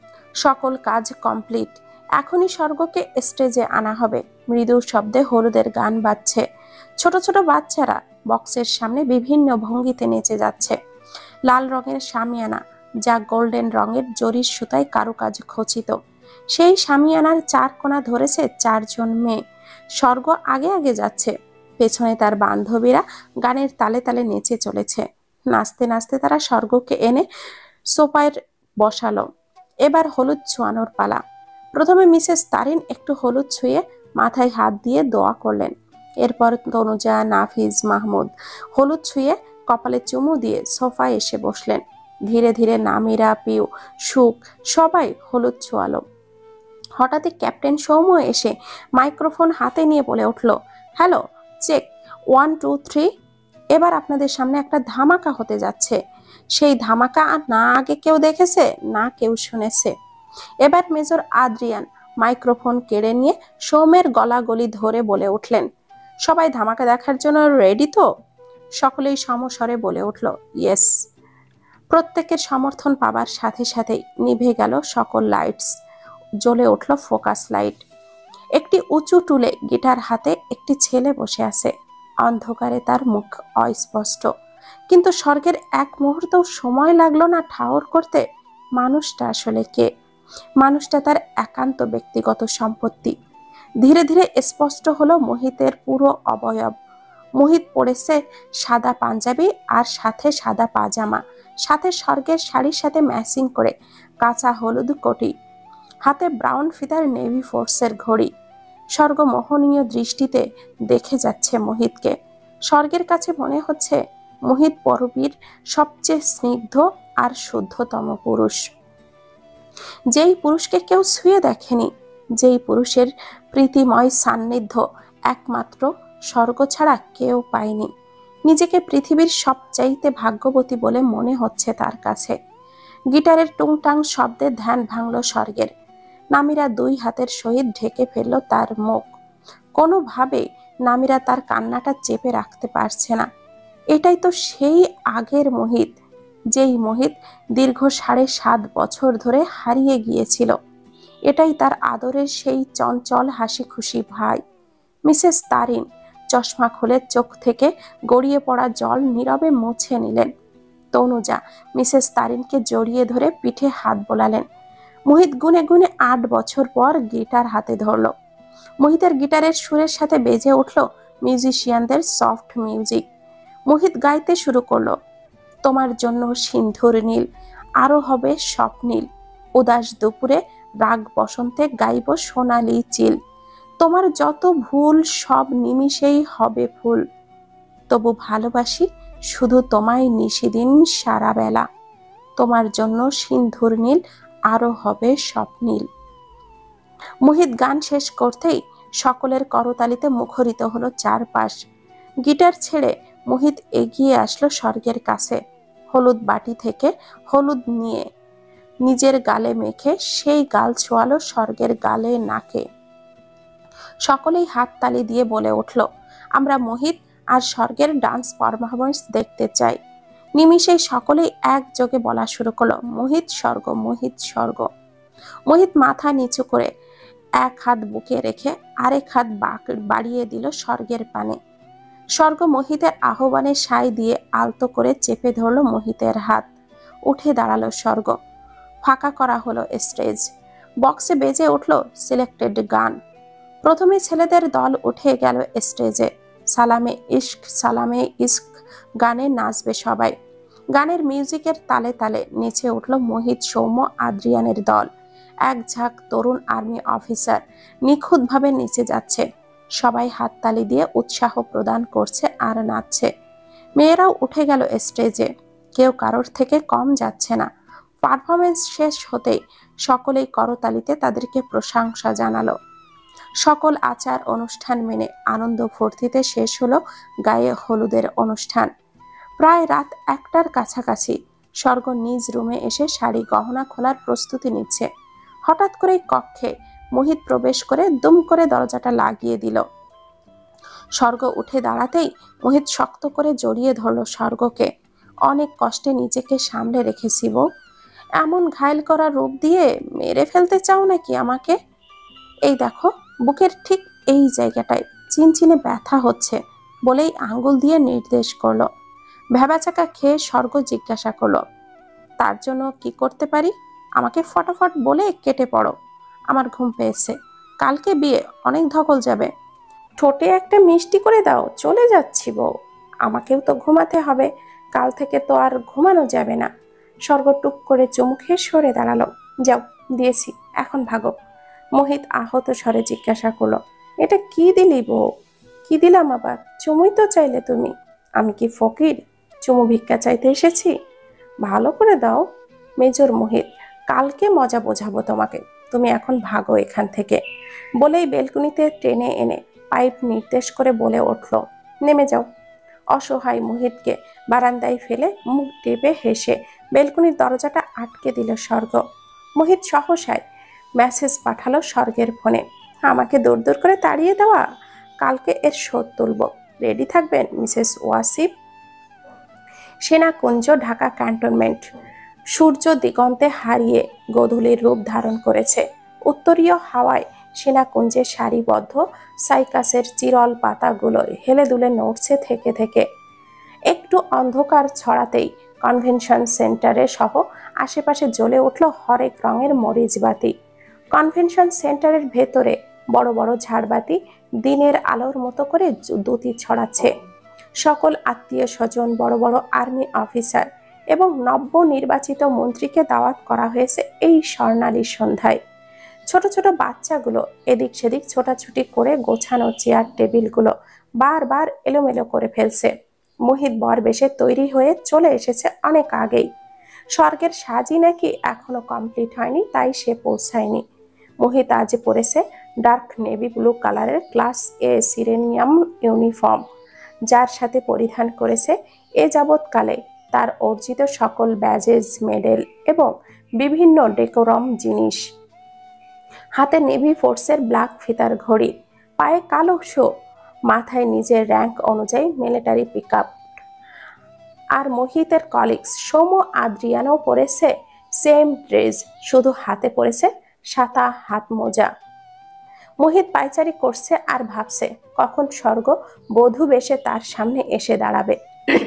সকল কাজ কমপ্লিট। এখনই স্বর্গকে স্টেজে আনা হবে। মৃদু শব্দে হলুদের গান বাজছে। ছোট ছোট বাচ্চারা বক্সের সামনে বিভিন্ন ভঙ্গিতে নেচে যাচ্ছে। লাল রঙের শামিয়ানা, যা গোল্ডেন রঙের জরির সুতায় কারুকাজ খচিত, সেই শামিয়ানার ৪ কোণা ধরেছে ৪ জন মেয়ে। স্বর্গ আগে আগে যাচ্ছে, পেছনে তার বান্ধবীরা গানের তালে তালে নেচে চলেছে। নাচতে নাচতে তারা স্বর্গকে এনে সোফায় বসালো। এবার হলুদ ছোঁয়ানোর পালা। প্রথমে মিসেস তারিন একটু হলুদ ছুঁয়ে মাথায় হাত দিয়ে দোয়া করলেন। এরপর তনুজা, নাফিজ, মাহমুদ হলুদ ছুঁয়ে কপালে চুমু দিয়ে সোফায় এসে বসলেন। ধীরে ধীরে নামিরা, পিউ, সুখ সবাই হলুদ ছোঁয়ালো। হঠাৎই ক্যাপ্টেন সৌম্য এসে মাইক্রোফোন হাতে নিয়ে বলে উঠল, হ্যালো, চেক 1 2 3। এবার আপনাদের সামনে একটা ধামাকা হতে যাচ্ছে। সেই ধামাকা না আগে কেউ দেখেছে, না কেউ শুনেছে। এবার মেজর আদ্রিয়ান মাইক্রোফোন কেড়ে নিয়ে সৌম্যের গলাগলি ধরে বলে উঠলেন, সবাই ধামাকা দেখার জন্য রেডি তো? সকলেই সমস্বরে বলে উঠল, ইয়েস। প্রত্যেকের সমর্থন পাবার সাথে সাথেই নিভে গেল সকল লাইটস। জ্বলে উঠল ফোকাস লাইট। একটি উঁচু টুলে গিটার হাতে একটি ছেলে বসে আছে। অন্ধকারে তার মুখ অস্পষ্ট, কিন্তু স্বর্গের এক মুহূর্ত সময় লাগলো না ঠাহর করতে মানুষটা আসলে কে। মানুষটা তার একান্ত ব্যক্তিগত সম্পত্তি। ধীরে ধীরে স্পষ্ট হলো মোহিতের পুরো অবয়ব। মোহিত পরেছে সাদা পাঞ্জাবি আর সাথে সাদা পাজামা, সাথে স্বর্গের শাড়ির সাথে ম্যাচিং করে কাঁচা হলুদ কোটি, হাতে ব্রাউন ফিতার নেভি ফোর্সের ঘড়ি। স্বর্গ মোহনীয় দৃষ্টিতে দেখে যাচ্ছে মোহিতকে। স্বর্গের কাছে মনে হচ্ছে মোহিত পরবীর সবচেয়ে স্নিগ্ধ আর শুদ্ধতম পুরুষ। যেই পুরুষকে কেউ ছুঁয়ে দেখেনি, যেই পুরুষের প্রীতিময় সান্নিধ্য একমাত্র স্বর্গ ছাড়া কেউ পায়নি। নিজেকে পৃথিবীর সবচাইতে ভাগ্যবতী বলে মনে হচ্ছে তার কাছে। গিটারের টুংটাং শব্দে ধ্যান ভাঙল স্বর্গের। নামিরা ২ হাতের সহিত ঢেকে ফেলল তার মুখ। কোনোভাবে নামিরা তার কান্নাটা চেপে রাখতে পারছে না। এটাই তো সেই আগের মোহিত, যেই মোহিত দীর্ঘ ৭.৫ বছর ধরে হারিয়ে গিয়েছিল। এটাই তার আদরের সেই চঞ্চল হাসি খুশি ভাই। মিসেস তারিন চশমা খুলে চোখ থেকে গড়িয়ে পড়া জল নীরবে মুছে নিলেন। তনুজা মিসেস তারিনকে জড়িয়ে ধরে পিঠে হাত বোলালেন। মোহিত গুনে গুনে ৮ বছর পর গিটার হাতে ধরল। মোহিতের গিটারের সুরের সাথে বেজে উঠল মিউজিশিয়ানদের সফট মিউজিক। মোহিত গাইতে শুরু করলো, তোমার জন্য সিন্ধুর নীল, আরো হবে স্বপ্নীল, উদাস দুপুরে রাগ বসন্তে গাইব সোনালি চিল, তোমার যত ভুল সব নিমিষেই হবে ফুল, তবু ভালোবাসি শুধু তোমায় নিশিদিন সারা বেলা, তোমার জন্য সিন্ধুর নীল, আরো হবে স্বপ্নীল। মোহিত গান শেষ করতেই সকলের করতালিতে মুখরিত হলো চারপাশ। গিটার ছেড়ে মোহিত এগিয়ে আসলো স্বর্গের কাছে। হলুদ বাটি থেকে হলুদ নিয়ে নিজের গালে মেখে সেই গাল ছোঁয়ালো স্বর্গের গালে, নাকে। সকলেই হাততালি দিয়ে বলে উঠল, আমরা মোহিত আর স্বর্গের ডান্স পারফরমেন্স দেখতে চাই। নিমিষেই সকলেই একযোগে বলা শুরু করলো, মোহিত স্বর্গ, মোহিত স্বর্গ। মোহিত মাথা নিচু করে এক হাত বুকে রেখে আরেক হাত বাড়িয়ে দিল স্বর্গের পানে। স্বর্গ মোহিতের আহ্বানে সায় দিয়ে আলতো করে চেপে ধরল মোহিতের হাত। উঠে দাঁড়ালো স্বর্গ। ফাঁকা করা হলো স্টেজ। বক্সে বেজে উঠল সিলেক্টেড গান। প্রথমে ছেলেদের দল উঠে গেল স্টেজে। সালামে ইশক সালামে ইশক গানে নাচবে সবাই। গানের মিউজিকের তালে তালে নেচে উঠল মোহিত, সৌম্য, আদ্রিয়ানের দল। এক ঝাঁক তরুণ আর্মি অফিসার নিখুঁতভাবে নেচে যাচ্ছে। সবাই হাততালি দিয়ে উৎসাহ প্রদান করছে আর নাচছে। মেয়েরাও উঠে গেল স্টেজে। কেউ কারোর থেকে কম যাচ্ছে না। পারফরমেন্স শেষ হতেই সকলেই করতালিতে তাদেরকে প্রশংসা জানালো। সকল আচার অনুষ্ঠান মেনে আনন্দ ফুর্তিতে শেষ হলো গায়ে হলুদের অনুষ্ঠান। প্রায় রাত 1টার কাছাকাছি স্বর্গ নিজ রুমে এসে শাড়ি গহনা খোলার প্রস্তুতি নিচ্ছে। হঠাৎ করেই কক্ষে মোহিত প্রবেশ করে দুম করে দরজাটা লাগিয়ে দিল। স্বর্গ উঠে দাঁড়াতেই মোহিত শক্ত করে জড়িয়ে ধরল স্বর্গকে। অনেক কষ্টে নিজেকে সামলে রেখেছি বউ, এমন ঘায়েল করা রূপ দিয়ে মেরে ফেলতে চাও নাকি আমাকে? এই দেখো, বুকের ঠিক এই জায়গাটায় চিনচিনে ব্যথা হচ্ছে বলেই আঙ্গুল দিয়ে নির্দেশ করলো। ভ্যাবাচাকা খেয়ে স্বর্গ জিজ্ঞাসা করলো, তার জন্য কি করতে পারি? আমাকে ফটাফট বলে কেটে পড়ো। আমার ঘুম পেয়েছে, কালকে বিয়ে, অনেক ধকল যাবে। ঠোঁটে একটা মিষ্টি করে দাও, চলে যাচ্ছি বউ। আমাকেও তো ঘুমাতে হবে, কাল থেকে তো আর ঘুমানো যাবে না। স্বর্গ টুক করে চুমু খেয়ে সরে দাঁড়ালো। যাও, দিয়েছি, এখন ভাগো। মোহিত আহত স্বরে জিজ্ঞাসা করলো, এটা কি দিলি বউ? কি দিলাম আবার? চুমুই তো চাইলে তুমি। আমি কি ফকির চুমু ভিক্ষা চাইতে এসেছি? ভালো করে দাও। মেজর মোহিত, কালকে মজা বোঝাবো তোমাকে, তুমি এখন ভাগো এখান থেকে। বলেই বেলকুনিতে টেনে এনে পাইপ নির্দেশ করে বলে উঠল, নেমে যাও। অসহায় মোহিতকে বারান্দায় ফেলে মুখ টেপে হেসে বেলকুনির দরজাটা আটকে দিল স্বর্গ। মোহিত সহসায় মেসেজ পাঠালো স্বর্গের ফোনে, আমাকে দূর দূর করে তাড়িয়ে দেওয়া, কালকে এর শোধ তুলব। রেডি থাকবেন মিসেস ওয়াসিফ। সেনাকুঞ্জ, ঢাকা ক্যান্টনমেন্ট। সূর্য দিগন্তে হারিয়ে গোধূলির রূপ ধারণ করেছে। উত্তরীয় হাওয়ায় সেনাকুঞ্জে সারিবদ্ধ সাইকাসের চিরল পাতাগুলো হেলে দুলে নড়ছে থেকে থেকে। একটু অন্ধকার ছড়াতেই কনভেনশন সেন্টারে সহ আশেপাশে জ্বলে উঠল হরেক রঙের মরিচবাতি। কনভেনশন সেন্টারের ভেতরে বড় বড় ঝাড়বাতি দিনের আলোর মতো করে দ্যুতি ছড়াচ্ছে। সকল আত্মীয় স্বজন, বড় বড় আর্মি অফিসার এবং নবনির্বাচিত মন্ত্রীকে দাওয়াত করা হয়েছে এই স্বর্ণালী সন্ধ্যায়। ছোট ছোট বাচ্চাগুলো এদিক সেদিক ছোটাছুটি করে গোছানো চেয়ার টেবিলগুলো বারবার এলোমেলো করে ফেলছে। মোহিত বরবেশে তৈরি হয়ে চলে এসেছে অনেক আগেই। স্বর্গের সাজই নাকি এখনো কমপ্লিট হয়নি, তাই সে পৌঁছায়নি। মোহিত আজ পরেছে ডার্ক নেভি ব্লু কালারের ক্লাস এ সিরেনিয়াম ইউনিফর্ম, যার সাথে পরিধান করেছে এ যাবৎকালে তার অর্জিত সকল ব্যাজেস, মেডেল এবং বিভিন্ন ডেকোরম জিনিস। হাতে নেভি ফোর্সের ব্ল্যাক ফিতার ঘড়ি, পায়ে কালো শো, মাথায় নিজের র্যাঙ্ক অনুযায়ী মিলিটারি পিকআপ। আর মোহিতের কলিগস সৌম্য, আদ্রিয়ানও পরেছে সেম ড্রেস, শুধু হাতে পরেছে সাদা হাত মোজা। মোহিত পায়চারি করছে আর ভাবছে কখন স্বর্গ বধূ বেশে তার সামনে এসে দাঁড়াবে।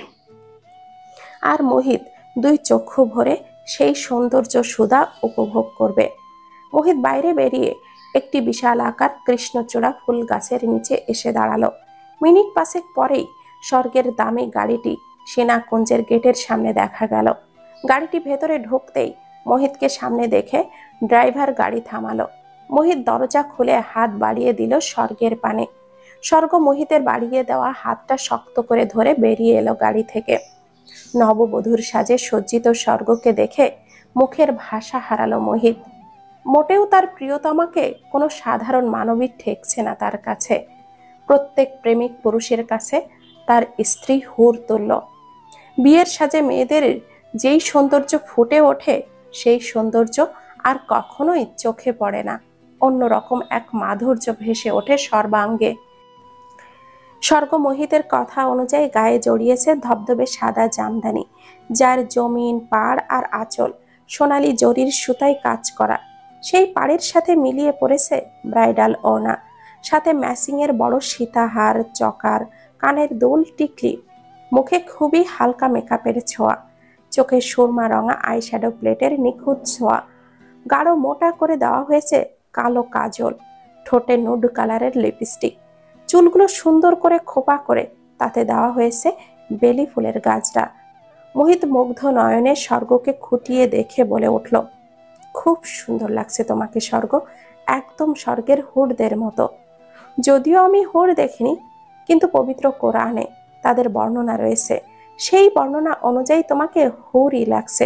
আর মোহিত দুই চক্ষু ভরে সেই সৌন্দর্য সুধা উপভোগ করবে। মোহিত বাইরে বেরিয়ে একটি বিশাল আকার কৃষ্ণচূড়া ফুল গাছের নিচে এসে দাঁড়ালো। মিনিট পাঁচেক পরেই স্বর্গের দামি গাড়িটি সেনাকুঞ্জের গেটের সামনে দেখা গেল। গাড়িটি ভেতরে ঢুকতেই মোহিতকে সামনে দেখে ড্রাইভার গাড়ি থামালো। মোহিত দরজা খুলে হাত বাড়িয়ে দিল স্বর্গের পানে। স্বর্গ মোহিতের বাড়িয়ে দেওয়া হাতটা শক্ত করে ধরে বেরিয়ে এলো গাড়ি থেকে। নববধূর সাজে সজ্জিত স্বর্গকে দেখে মুখের ভাষা হারালো মোহিত। মোটেও তার প্রিয়তমাকে কোনো সাধারণ মানবী ঠেকছে না তার কাছে। প্রত্যেক প্রেমিক পুরুষের কাছে তার স্ত্রী হুর তুল্য। বিয়ের সাজে মেয়েদের যেই সৌন্দর্য ফুটে ওঠে, সেই সৌন্দর্য আর কখনোই চোখে পড়ে না। অন্যরকম এক মাধুর্য ভেসে ওঠে সর্বাঙ্গে। স্বর্গ মোহিতের কথা অনুযায়ী গায়ে জড়িয়েছে ধবধবে সাদা জামদানি, যার জমিন, পাড় আর আঁচল সোনালি জরির সুতায় কাজ করা। সেই পাড়ের সাথে মিলিয়ে পড়েছে ব্রাইডাল ওড়না, সাথে ম্যাচিংয়ের বড় সীতাহার, চকার, কানের দুল, টিকলি, মুখে খুবই হালকা মেকআপের ছোঁয়া, চোখে সুরমা রঙা আইশ্যাডো প্লেটের নিখুঁত ছোঁয়া, গাঢ় মোটা করে দেওয়া হয়েছে কালো কাজল, ঠোঁটে নুড কালারের লিপস্টিক, চুলগুলো সুন্দর করে খোপা করে তাতে দেওয়া হয়েছে বেলি ফুলের গাজরা। মোহিত মুগ্ধ নয়নে স্বর্গকে খুঁটিয়ে দেখে বলে উঠল, খুব সুন্দর লাগছে তোমাকে স্বর্গ, একদম স্বর্গের হুরদের মতো। যদিও আমি হুর দেখিনি, কিন্তু পবিত্র কোরআনে তাদের বর্ণনা রয়েছে, সেই বর্ণনা অনুযায়ী তোমাকে হুরই লাগছে।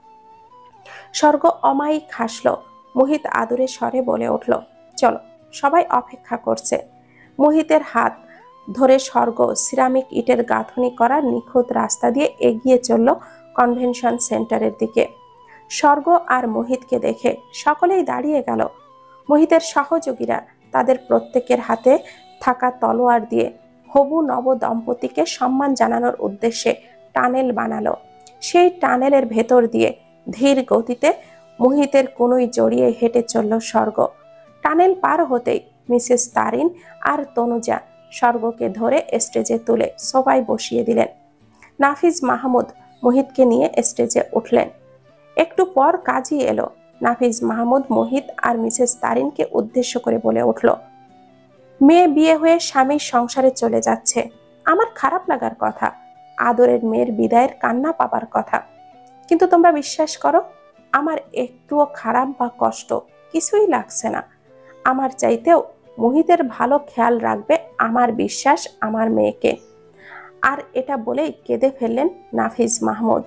স্বর্গ অমায়িক হাসল। মোহিত আদুরে স্বরে বলে উঠল, চলো, সবাই অপেক্ষা করছে। মোহিতের হাত ধরে স্বর্গ সিরামিক ইটের গাঁথনি করা নিখুঁত রাস্তা দিয়ে এগিয়ে চলল কনভেনশন সেন্টারের দিকে। স্বর্গ আর মোহিতকে দেখে সকলেই দাঁড়িয়ে গেল। মোহিতের সহযোগীরা তাদের প্রত্যেকের হাতে থাকা তলোয়ার দিয়ে হবু নব দম্পতিকে সম্মান জানানোর উদ্দেশ্যে টানেল বানালো। সেই টানেলের ভেতর দিয়ে ধীর গতিতে মোহিতের কনুই জড়িয়ে হেঁটে চলল স্বর্গ। টানেল পার হতেই মিসেস তারিন আর তনুজা স্বর্গকে ধরে স্টেজে তুলে সবাই বসিয়ে দিলেন। নাফিজ মাহমুদ মোহিতকে নিয়ে স্টেজে উঠলেন। একটু পর কাজী এলো। নাফিজ মাহমুদ মোহিত আর মিসেস তারিনকে উদ্দেশ্য করে বলে উঠল, মেয়ে বিয়ে হয়ে স্বামীর সংসারে চলে যাচ্ছে, আমার খারাপ লাগার কথা, আদরের মেয়ের বিদায়ের কান্না পাবার কথা, কিন্তু তোমরা বিশ্বাস করো, আমার একটুও খারাপ বা কষ্ট কিছুই লাগছে না। আমার চাইতেও মোহিতের ভালো খেয়াল রাখবে আমার বিশ্বাস আমার মেয়েকে। আর এটা বলেই কেঁদে ফেললেন নাফিজ মাহমুদ।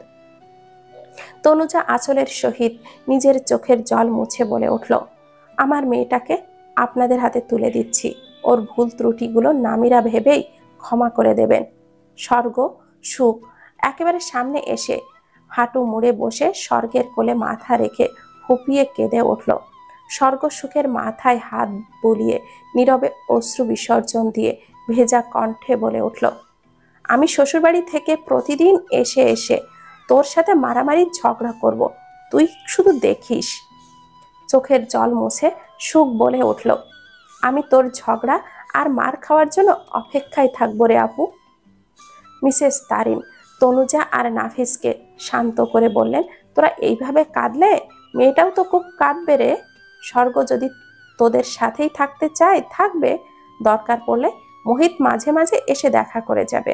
তনুজা আঁচলের সহিত নিজের চোখের জল মুছে বলে উঠল, আমার মেয়েটাকে আপনাদের হাতে তুলে দিচ্ছি, ওর ভুল ত্রুটিগুলো নামিরা ভেবেই ক্ষমা করে দেবেন। স্বর্গ সুখ একেবারে সামনে এসে হাঁটু মুড়ে বসে স্বর্গের কোলে মাথা রেখে ফুপিয়ে কেঁদে উঠল। স্বর্গ সুখের মাথায় হাত বুলিয়ে নীরবে অশ্রু বিসর্জন দিয়ে ভেজা কণ্ঠে বলে উঠল, আমি শ্বশুরবাড়ি থেকে প্রতিদিন এসে এসে তোর সাথে মারামারি ঝগড়া করব, তুই শুধু দেখিস। চোখের জল মুছে সুখ বলে উঠল, আমি তোর ঝগড়া আর মার খাওয়ার জন্য অপেক্ষায় থাকবো রে আপু। মিসেস তারিন তনুজা আর নাফিসকে শান্ত করে বললেন, তোরা এইভাবে কাঁদলে মেয়েটাও তো খুব কাঁদবে রে। স্বর্গ যদি তোদের সাথেই থাকতে চায় থাকবে, দরকার পড়লে মোহিত মাঝে মাঝে এসে দেখা করে যাবে।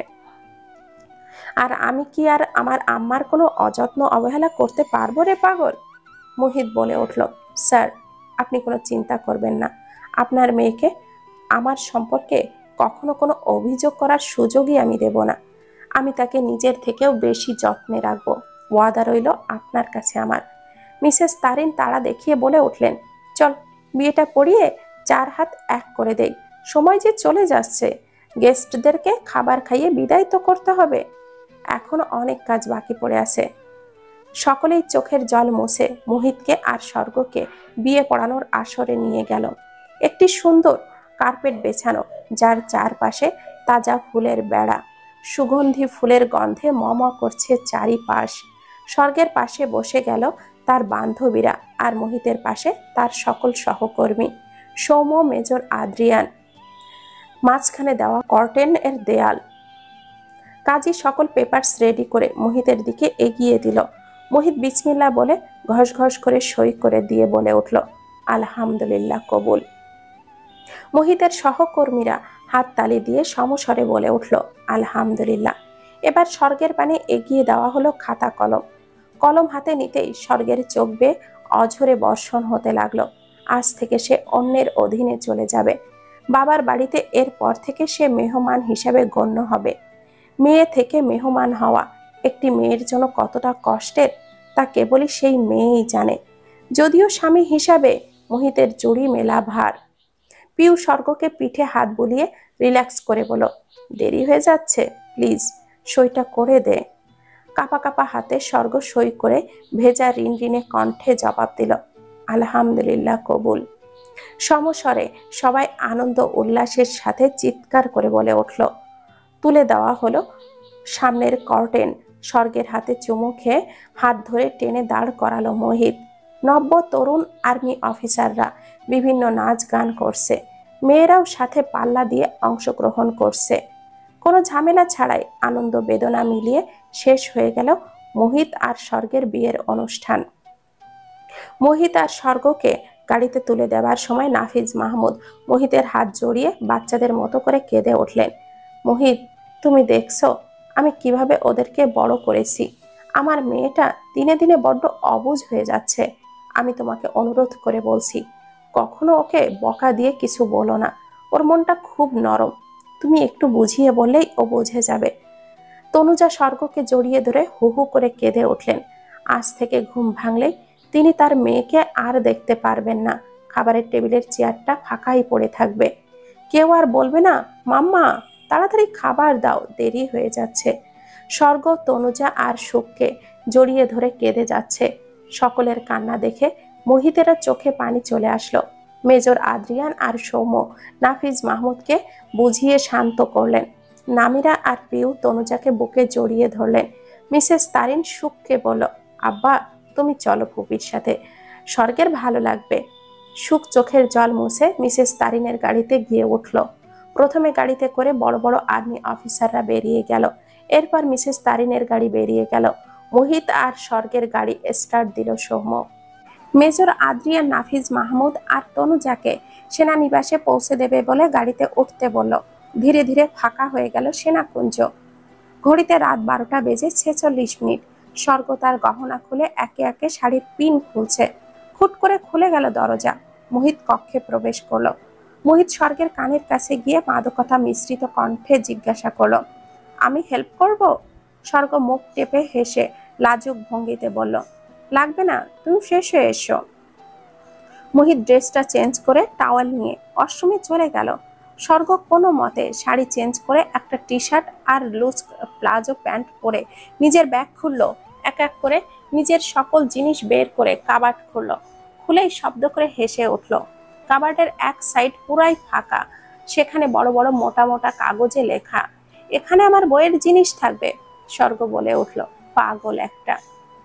আর আমি কি আর আমার আম্মার কোনো অযত্ন অবহেলা করতে পারবো রে পাগল? মোহিত বলে উঠল, স্যার আপনি কোনো চিন্তা করবেন না, আপনার মেয়েকে আমার সম্পর্কে কখনো কোনো অভিযোগ করার সুযোগই আমি দেব না। আমি তাকে নিজের থেকেও বেশি যত্নে রাখবো, ওয়াদা রইল আপনার কাছে আমার। মিসেস তারিন তাড়া দেখিয়ে বলে উঠলেন, চল বিয়েটা পড়িয়ে 4 হাত এক করে দেই, সময় যে চলে যাচ্ছে, গেস্টদেরকে খাবার খাইয়ে বিদায় তো করতে হবে, এখনো অনেক কাজ বাকি পড়ে আছে। সকলেই চোখের জল মুছে মোহিতকে আর স্বর্গকে বিয়ে পড়ানোর আসরে নিয়ে গেল। একটি সুন্দর কার্পেট বেছানো, যার চারপাশে তাজা ফুলের বেড়া, সুগন্ধি ফুলের গন্ধে মম করছে চারিপাশ। স্বর্গের পাশে বসে গেল তার বান্ধবীরা, আর মোহিতের পাশে তার সকল সহকর্মী, সৌম্য, মেজর, আদ্রিয়ান। মাঝখানে দেওয়া কর্টেন এর দেয়াল। কাজী সকল পেপারস রেডি করে মোহিতের দিকে এগিয়ে দিল। মোহিত বিসমিল্লাহ বলে ঘস ঘস করে সই করে দিয়ে বলে উঠল, আলহামদুলিল্লাহ, কবুল। মোহিতের সহকর্মীরা হাততালি দিয়ে সমস্বরে বলে উঠল, আলহামদুলিল্লাহ। এবার স্বর্গের পানে এগিয়ে দেওয়া হলো খাতা কলম। কলম হাতে নিতেই স্বর্গের চোখ বেয়ে অঝরে বর্ষণ হতে লাগলো। আজ থেকে সে অন্যের অধীনে চলে যাবে। বাবার বাড়িতে এরপর থেকে সে মেহমান হিসাবে গণ্য হবে। মেয়ে থেকে মেহমান হওয়া একটি মেয়ের জন্য কতটা কষ্টের তা কেবলই সেই মেয়েই জানে। যদিও স্বামী হিসাবে মোহিতের জুড়ি মেলা ভার। পিউ স্বর্গকে পিঠে হাত বুলিয়ে রিল্যাক্স করে বলল, দেরি হয়ে যাচ্ছে, প্লিজ সইটা করে দে। কাপা কাপা হাতে স্বর্গ সই করে ভেজা রিনরিনে কণ্ঠে জবাব দিল, আলহামদুলিল্লাহ, কবুল। সমস্বরে সবাই আনন্দ উল্লাসের সাথে চিৎকার করে বলে উঠল। তুলে দেওয়া হলো সামনের কর্টেন। স্বর্গের হাতে চুমু খেয়ে হাত ধরে টেনে দাঁড় করালো মোহিত। নব্য তরুণ আর্মি অফিসাররা বিভিন্ন নাচ গান করছে, মেয়েরাও সাথে পাল্লা দিয়ে অংশগ্রহণ করছে। কোনো ঝামেলা ছাড়াই আনন্দ বেদনা মিলিয়ে শেষ হয়ে গেল মোহিত আর স্বর্গের বিয়ের অনুষ্ঠান। মোহিত আর স্বর্গকে গাড়িতে তুলে দেওয়ার সময় নাফিজ মাহমুদ মোহিতের হাত জড়িয়ে বাচ্চাদের মতো করে কেঁদে উঠলেন। মোহিত, তুমি দেখছো আমি কিভাবে ওদেরকে বড় করেছি। আমার মেয়েটা দিনে দিনে বড্ড অবুঝ হয়ে যাচ্ছে। আমি তোমাকে অনুরোধ করে বলছি, কখনো ওকে বকা দিয়ে কিছু বলো না। ওর মনটা খুব নরম, তুমি একটু বুঝিয়ে বললেই ও বুঝে যাবে। তনুজা স্বর্গকে জড়িয়ে ধরে হু হু করে কেঁদে উঠলেন। আজ থেকে ঘুম ভাঙলেই তিনি তার মেয়েকে আর দেখতে পারবেন না। খাবারের টেবিলের চেয়ারটা ফাঁকাই পড়ে থাকবে। কেউ আর বলবে না, মাম্মা তাড়াতাড়ি খাবার দাও, দেরি হয়ে যাচ্ছে। স্বর্গ তনুজা আর সুখকে জড়িয়ে ধরে কেঁদে যাচ্ছে। সকলের কান্না দেখে মোহিতেরা চোখে পানি চলে আসলো। মেজর আদ্রিয়ান আর সৌম্য নাফিজ মাহমুদকে বুঝিয়ে শান্ত করলেন। নামিরা আর পিউ তনুজাকে বুকে জড়িয়ে ধরলেন। মিসেস তারিন সুখকে বলল, আব্বা তুমি চলো ফুপির সাথে, স্বর্গের ভালো লাগবে। সুখ চোখের জল মুছে মিসেস তারিনের গাড়িতে গিয়ে উঠল। প্রথমে গাড়িতে করে বড় বড় আর্মি অফিসাররা বেরিয়ে গেল। এরপর মিসেস তারিনের গাড়ি বেরিয়ে গেল। মোহিত আর স্বর্গের গাড়ি স্টার্ট দিল সৌম্য। মেজর আদ্রিয়ান নাফিজ মাহমুদ আর তনুজাকে সেনানিবাসে পৌঁছে দেবে বলে গাড়িতে উঠতে বলল। ধীরে ধীরে ফাঁকা হয়ে গেল সেনাকুঞ্জ। ঘড়িতে রাত 12টা বেজে 46 মিনিট। স্বর্গ তার গহনা খুলে একে একে শাড়ির পিন খুলছে। খুট করে খুলে গেল দরজা। মোহিত কক্ষে প্রবেশ করলো। মোহিত স্বর্গের কানের কাছে গিয়ে মাদকতা মিশ্রিত কণ্ঠে জিজ্ঞাসা করলো, আমি হেল্প করব? স্বর্গ মুখ টেপে হেসে লাজুক ভঙ্গিতে বলল, লাগবে না, তুমি ফ্রেশ হয়ে এসো। মোহিত ড্রেসটা চেঞ্জ করে টাওয়াল নিয়ে ওয়াশরুমে চলে গেল। স্বর্গ কোনো মতে শাড়ি চেঞ্জ করে একটা টি শার্ট আর লুজ প্লাজো প্যান্ট পরে নিজের ব্যাগ খুললো। এক এক করে নিজের সকল জিনিস বের করে কাবার্ড খুললো। খুলেই শব্দ করে হেসে উঠল। কাবার্ডের এক সাইড পুরাই ফাঁকা, সেখানে বড় বড় মোটা মোটা কাগজে লেখা, এখানে আমার বইয়ের জিনিস থাকবে। স্বর্গ বলে উঠল, পাগল একটা,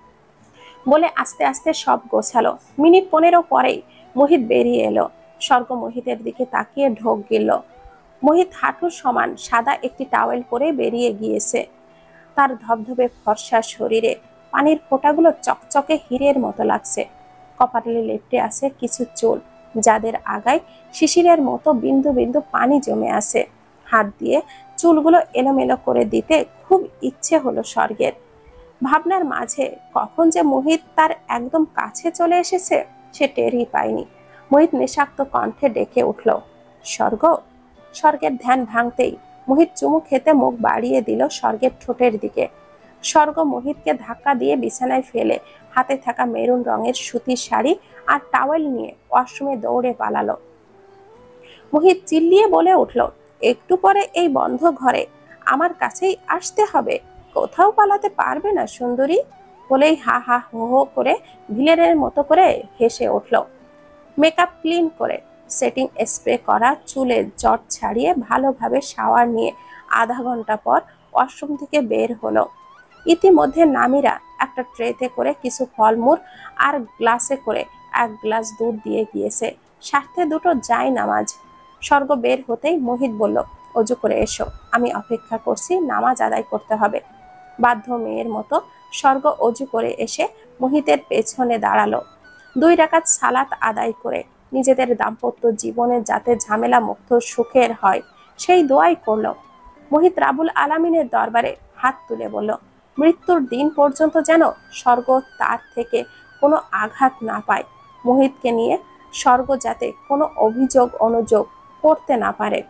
বলে আস্তে আস্তে সব গোছালো। মিনিট 15 পরেই মোহিত বেরিয়ে এলো। স্বর্গ মোহিতের দিকে তাকিয়ে ঢোক গিলল। মোহিত হাঁটুর সমান সাদা একটি টাওয়েল পরে বেরিয়ে গিয়েছে। তার ধবধবে ফর্সা শরীরে পানির ফোঁটাগুলো চকচকে হীরের মতো লাগছে। কপালে লেপ্টে আছে কিছু চুল, যাদের আগায় শিশিরের মতো বিন্দু বিন্দু পানি জমে আছে। হাত দিয়ে চুলগুলো এলোমেলো করে দিতে খুব ইচ্ছে হলো স্বর্গের। ভাবনার মাঝে কখন যে মোহিত তার একদম কাছে চলে এসেছে সে টেরই পায়নি। মোহিত নেশাক্ত কণ্ঠে ডেকে উঠল, স্বর্গ। স্বর্গের ধ্যান ভাঙতেই মোহিত চুমু খেতে মুখ বাড়িয়ে দিল স্বর্গের ঠোঁটের দিকে। স্বর্গ মোহিতকে ধাক্কা দিয়ে বিছানায় ফেলে হাতে থাকা মেরুন রঙের সুতির শাড়ি আর টাওয়েল নিয়ে ওয়াশরুমে দৌড়ে পালালো। মোহিত চিল্লিয়ে বলে উঠল, একটু পরে এই বন্ধ ঘরে আমার কাছেই আসতে হবে, কোথাও পালাতে পারবে না সুন্দরী। বলেই হা হা হো হো করে ভিলেনের মতো করে হেসে উঠল। মেকআপ ক্লিন করে সেটিং স্প্রে করা চুলে জট ছাড়িয়ে ভালোভাবে শাওয়ার নিয়ে আধা ঘন্টা পর ওয়াশরুম থেকে বের হলো। ইতিমধ্যে নামিরা একটা ট্রেতে করে কিছু ফলমূল আর গ্লাসে করে 1 গ্লাস দুধ দিয়ে গিয়েছে, সাথে দুটো জায় নামাজ। স্বর্গ বের হতেই মোহিত বলল, অজু করে এসো, আমি অপেক্ষা করছি, নামাজ আদায় করতে হবে। বাধ্য মেয়ের মতো স্বর্গ অজু করে এসে মোহিতের পেছনে দাঁড়ালো। 2 রাকাত সালাত আদায় করে নিজেদের দাম্পত্য জীবনে যাতে ঝামেলা মুক্ত সুখের হয় সেই দোয়াই করল। মোহিত রাবুল আলামিনের দরবারে হাত তুলে বলল, মৃত্যুর দিন পর্যন্ত যেন স্বর্গ তার থেকে কোনো আঘাত না পায়। মোহিতকে নিয়ে স্বর্গ যাতে কোনো অভিযোগ অনুযোগ করতে না পারে।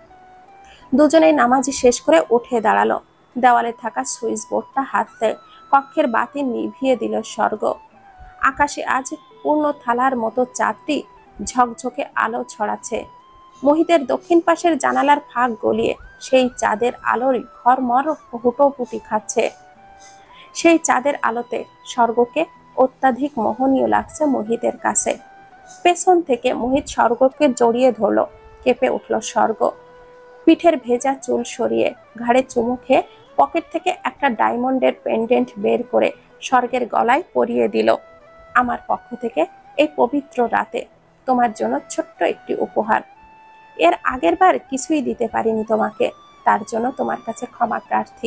দুজনেই নামাজি শেষ করে উঠে দাঁড়ালো। দেওয়ালে থাকা সুইচ বোর্ডটা হাতে কক্ষের বাতি নিভিয়ে দিল স্বর্গ। আকাশে আজ পূর্ণ থালার মতো চাঁদটি ঝকঝকে আলো ছড়াচ্ছে। মোহিতের দক্ষিণ পাশের জানালার ফাঁক গলিয়ে সেই চাঁদের আলোর ঘরমর হুটোপুটি খাচ্ছে। সেই চাঁদের আলোতে স্বর্গকে অত্যাধিক মোহনীয় লাগছে মোহিতের কাছে। পেছন থেকে মোহিত স্বর্গকে জড়িয়ে ধরল। কেঁপে উঠল স্বর্গ। পিঠের ভেজা চুল সরিয়ে ঘাড়ে চুমু খেয়ে পকেট থেকে একটা ডায়মন্ডের পেন্ডেন্ট বের করে স্বর্গের গলায় পরিয়ে দিল। আমার পক্ষ থেকে এই পবিত্র রাতে তোমার জন্য ছোট্ট একটি উপহার। এর আগের বার কিছুই দিতে পারিনি তোমাকে, তার জন্য তোমার কাছে ক্ষমা প্রার্থী।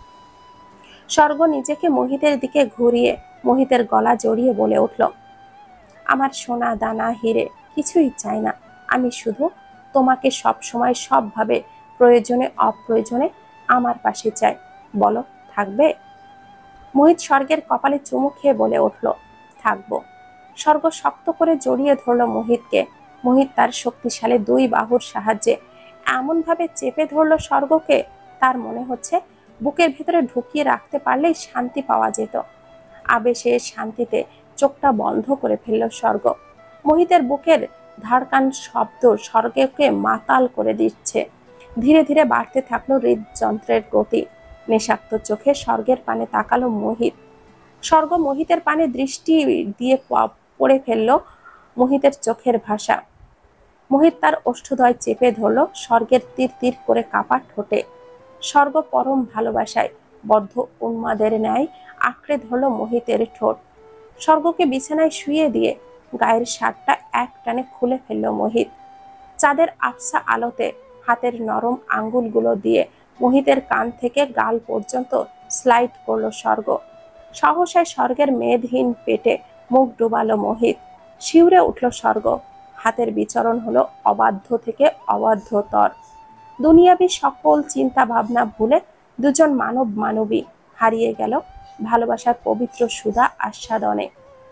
স্বর্গ নিজেকে মোহিতের দিকে ঘুরিয়ে মোহিতের গলা জড়িয়ে বলে উঠল, আমার সোনা দানা হিরে কিছুই চাই না, আমি শুধু তোমাকে সব সময় সবভাবে প্রয়োজনে অপ্রয়োজনে আমার পাশে চাই। বলো, থাকবে? মোহিত স্বর্গের কপালে চুমু খেয়ে বলে উঠল, থাকবো। স্বর্গ শক্ত করে জড়িয়ে ধরল মোহিতকে। মোহিত তার শক্তিশালী দুই বাহুর সাহায্যে এমন ভাবে চেপে ধরল স্বর্গকে, তার মনে হচ্ছে বুকের ভেতরে ঢুকিয়ে রাখতে পারলেই শান্তি পাওয়া যেত। আবেশে শান্তিতে চোখটা বন্ধ করে ফেলল স্বর্গ। মোহিতের বুকের ধারকান শব্দ স্বর্গকে মাতাল করে দিচ্ছে। ধীরে ধীরে বাড়তে থাকলো হৃদযন্ত্রের গতি। নেশাক্ত চোখে স্বর্গের পানে তাকালো মোহিত। স্বর্গ মোহিতের পানে দৃষ্টি দিয়ে পড়ে ফেলল মোহিতের চোখের ভাষা। মোহিত তার ওষ্ঠদ্বয় চেপে ধরল স্বর্গের তীর তীর করে কাপা ঠোঁটে। স্বর্গ পরম ভালোবাসায় বদ্ধ উন্মাদের ন্যায় আঁকড়ে ধরল মোহিতের ঠোঁট। স্বর্গকে বিছানায় শুইয়ে দিয়ে গায়ের শার্টটা এক টানে খুলে ফেলল মোহিত। চাঁদের আবছা আলোতে হাতের নরম আঙ্গুলগুলো দিয়ে মোহিতের কান থেকে গাল পর্যন্ত স্লাইড করলো স্বর্গ। সহসায় স্বর্গের মেদহীন পেটে মুখ ডুবালো মোহিত। শিউরে উঠল স্বর্গ। হাতের বিচরণ হলো অবাধ্য থেকে অবাধ্যতর। দুনিয়াবী সকল চিন্তা ভাবনা ভুলে দুজন মানব মানবী হারিয়ে গেল ভালোবাসার পবিত্র সুধা আস্বাদনে।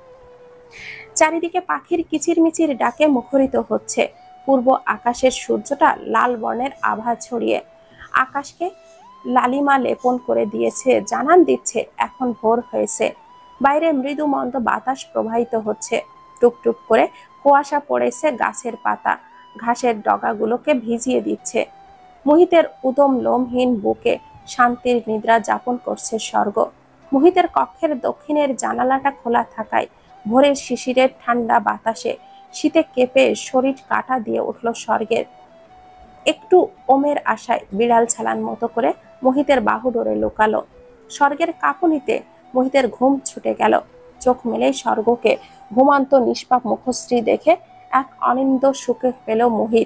চারিদিকে পাখির কিচিরমিচির ডাকে মুখরিত হচ্ছে। পূর্ব আকাশের সূর্যটা লাল বর্ণের আভা ছড়িয়ে আকাশকে লালিমা লেপন করে দিয়েছে, জানান দিচ্ছে এখন ভোর হয়েছে। বাইরে মৃদু মন্দ বাতাস প্রবাহিত হচ্ছে। টুকটুক করে কুয়াশা পড়েছে গাছের পাতা, ঘাসের ডগাগুলোকে ভিজিয়ে দিচ্ছে। মোহিতের উদম লোমহীন বুকে শান্তির নিদ্রা যাপন করছে স্বর্গ। মোহিতের কক্ষের দক্ষিণের জানালাটা খোলা থাকায় ভোরের শিশিরের ঠান্ডা বাতাসে শীতে কেঁপে শরীর কাটা দিয়ে উঠল স্বর্গের। একটু ওমের আশায় বিড়াল ছালান মতো করে মোহিতের বাহু ডোরে লুকালো। স্বর্গের কাঁপুনিতে মোহিতের ঘুম ছুটে গেল। চোখ মেলেই স্বর্গকে ঘুমান্ত নিষ্পাপ মুখশ্রী দেখে এক অনিন্দ সুখে পেল মোহিত।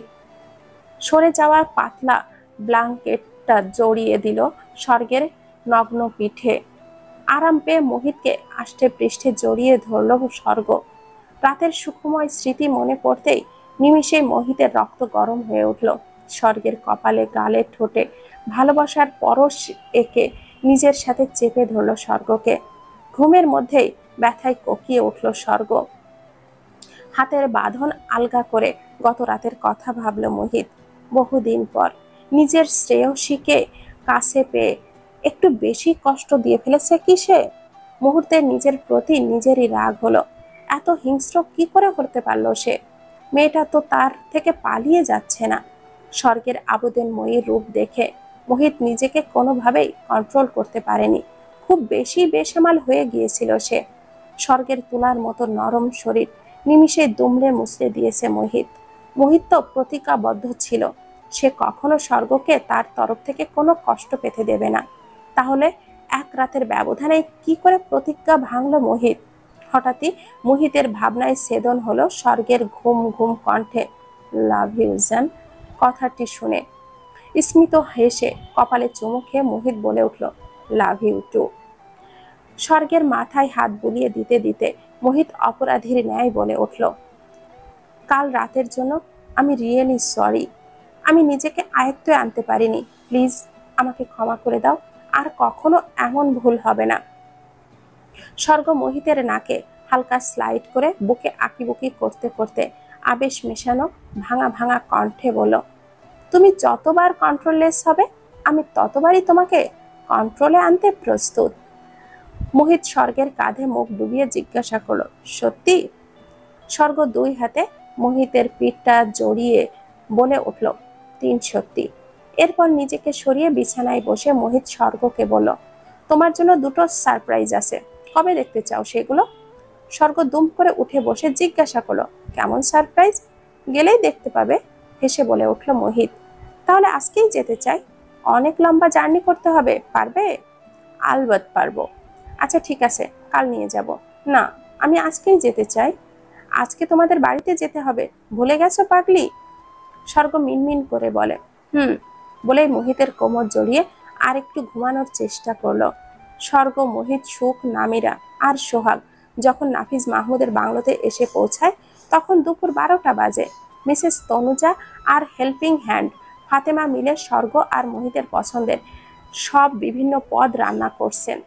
সরে যাওয়ার পাতলা ব্ল্যাঙ্কেটটা জড়িয়ে দিল স্বর্গের নগ্ন পিঠে। আরাম পেয়ে মোহিতকে আষ্টে পৃষ্ঠে জড়িয়ে ধরল স্বর্গ। রাতের সুখময় স্মৃতি মনে পড়তেই নিমিষেই মোহিতের রক্ত গরম হয়ে উঠল। স্বর্গের কপালে গালে ঠোঁটে ভালোবাসার পরশ এঁকে নিজের সাথে চেপে ধরল স্বর্গকে। ঘুমের মধ্যেই ব্যথায় কোকিয়ে উঠল স্বর্গ। হাতের বাঁধন আলগা করে গত রাতের কথা ভাবল মোহিত। বহুদিন পর নিজের শ্রেয়সীকে কাছে পেয়ে একটু বেশি কষ্ট দিয়ে ফেলেছে কি সে? মুহূর্তে নিজের প্রতি নিজেরই রাগ হলো। এত হিংস্র কি করে করতে পারলো সে? মেয়েটা তো তার থেকে পালিয়ে যাচ্ছে না। স্বর্গের আবেদনময়ী রূপ দেখে মোহিত নিজেকে কোনোভাবেই কন্ট্রোল করতে পারেনি। খুব বেশি বেসামাল হয়ে গিয়েছিল সে। স্বর্গের তুলার মতো নরম শরীর নিমিষে দুমড়ে মুচড়ে দিয়েছে মোহিত। মোহিত তো প্রতিজ্ঞাবদ্ধ ছিল সে কখনো স্বর্গকে তার তরফ থেকে কোনো কষ্ট পেতে দেবে না। তাহলে এক রাতের ব্যবধানে কি করে প্রতিজ্ঞা ভাঙল মোহিত? হঠাৎই মোহিতের ভাবনায় ছেদন হলো স্বর্গের ঘুম ঘুম কণ্ঠে, লাভ ইউ জান। কথাটি শুনে স্মিত হেসে কপালে চুমু খেয়ে মোহিত বলে উঠল, লাভ ইউ টু। স্বর্গের মাথায় হাত বুলিয়ে দিতে দিতে মোহিত অপরাধীর ন্যায় বলে উঠল, কাল রাতের জন্য আমি রিয়েলি সরি। আমি নিজেকে আয়ত্তে আনতে পারিনি। প্লিজ আমাকে ক্ষমা করে দাও, আর কখনো এমন ভুল হবে না। স্বর্গ মোহিতের নাকে হালকা স্লাইড করে বুকে আঁকিবুকি করতে করতে আবেশ মেশানো ভাঙা ভাঙা কণ্ঠে বলল, তুমি যতবার কন্ট্রোললেস হবে আমি ততবারই তোমাকে কন্ট্রোলে আনতে প্রস্তুত। মোহিত স্বর্গের কাঁধে মুখ ডুবিয়ে জিজ্ঞাসা করল, সত্যি? স্বর্গ দুই হাতে মোহিতের পিঠটা জড়িয়ে বলে উঠল, 3 সত্যি। এরপর নিজেকে সরিয়ে বিছানায় বসে মোহিত স্বর্গকে বলল, তোমার জন্য 2টো সারপ্রাইজ আছে, কবে দেখতে চাও সেগুলো? স্বর্গ দুম করে উঠে বসে জিজ্ঞাসা করলো, কেমন সারপ্রাইজ? গেলেই দেখতে পাবে, হেসে বলে উঠল মোহিত। তাহলে আজকেই যেতে চাই। অনেক লম্বা জার্নি করতে হবে, পারবে? আলবৎ পারবো। আচ্ছা ঠিক আছে, কাল নিয়ে যাব। না, আমি আজকেই যেতে চাই। আজকে তোমাদের বাড়িতে যেতে হবে, ভুলে গেছো পাগলি? স্বর্গ মিনমিন করে বলে। বলেই মোহিতের কোমর জড়িয়ে আর একটু ঘুমানোর চেষ্টা করলো। স্বর্গ, মোহিত, সুখ, নামিরা আর সোহাগ যখন নাফিজ মাহমুদের বাংলোতে এসে পৌঁছায় তখন দুপুর 12টা বাজে। মিসেস তনুজা আর হেল্পিং হ্যান্ড ফাতেমা মিলে স্বর্গ আর মোহিতের পছন্দের সব বিভিন্ন পদ রান্না করছেন।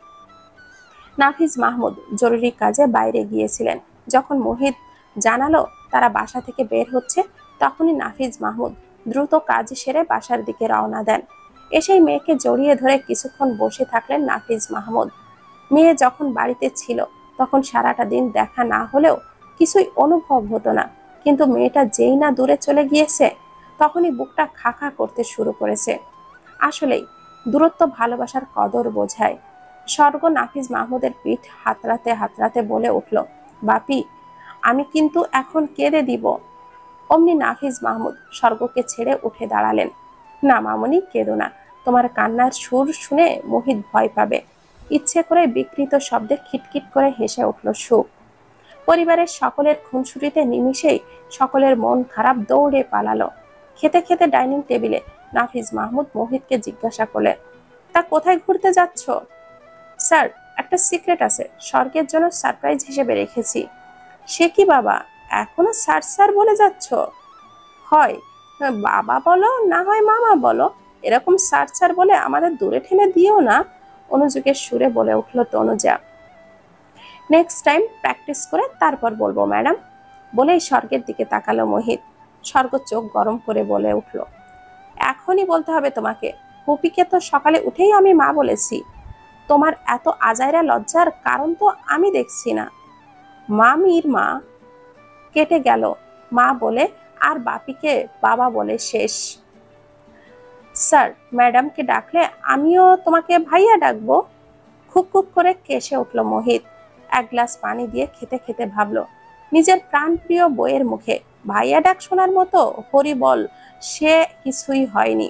নাফিজ মাহমুদ জরুরি কাজে বাইরে গিয়েছিলেন। যখন মোহিত জানালো তারা বাসা থেকে বের হচ্ছে তখনই নাফিজ মাহমুদ দ্রুত কাজ সেরে বাসার দিকে রওনা দেন। এসেই মেয়েকে জড়িয়ে ধরে কিছুক্ষণ বসে থাকলেন নাফিজ মাহমুদ। মেয়ে যখন বাড়িতে ছিল তখন সারাটা দিন দেখা না হলেও কিছুই অনুভব হতো না, কিন্তু মেয়েটা যেই না দূরে চলে গিয়েছে তখনই বুকটা খাখা করতে শুরু করেছে। আসলেই দূরত্ব ভালোবাসার কদর বোঝায়। স্বর্গ নাফিজ মাহমুদের পিঠ হাতড়াতে হাতড়াতে বলে উঠল, বাপি, আমি কিন্তু এখন কেঁদে দিব। অমনি নাফিজ মাহমুদ স্বর্গকে ছেড়ে উঠে দাঁড়ালেন। না মামনি, কেঁদো না, তোমার কান্নার সুর শুনে মোহিত ভয় পাবে। ইচ্ছে করে বিকৃত শব্দে খিটখিট করে হেসে উঠল সুখ। পরিবারের সকলের খুনসুটিতে নিমিষেই সকলের মন খারাপ দৌড়ে পালালো। খেতে খেতে ডাইনিং টেবিলে নাফিজ মাহমুদ মোহিতকে জিজ্ঞাসা করলেন, তা কোথায় ঘুরতে যাচ্ছ? স্যার, একটা সিক্রেট আছে, স্বর্গের জন্য সারপ্রাইজ হিসেবে রেখেছি। সে কি বাবা, এখনো স্যার স্যার বলে যাচ্ছ? হয় বাবা বলো, না হয় মামা বলো, এরকম স্যার স্যার বলে আমাদের দূরে ঠেলে দিও না, অনুযোগের সুরে বলে উঠল তনুজা। নেক্সট টাইম প্র্যাকটিস করে তারপর বলবো ম্যাডাম, বলেই স্বর্গের দিকে তাকালো মোহিত। স্বর্গ চোখ গরম করে বলে উঠল, এখনই বলতে হবে তোমাকে? হুপিকে তো সকালে উঠেই আমি মা বলেছি। তোমার এত আজাইরা লজ্জার কারণ তো আমি দেখছি না। মামির মা কেটে গেল মা বলে আর বাপিকে বাবা বলে শেষ। স্যার, ম্যাডামকে ডাকলে আমিও তোমাকে ভাইয়া ডাকবো? খুব খুব করে কেসে উঠল মোহিত। এক গ্লাস পানি দিয়ে খেতে খেতে ভাবলো, নিজের প্রাণপ্রিয় বইয়ের মুখে ভাইয়া ডাক শোনার মতো হরিবল সে কিছুই হয়নি।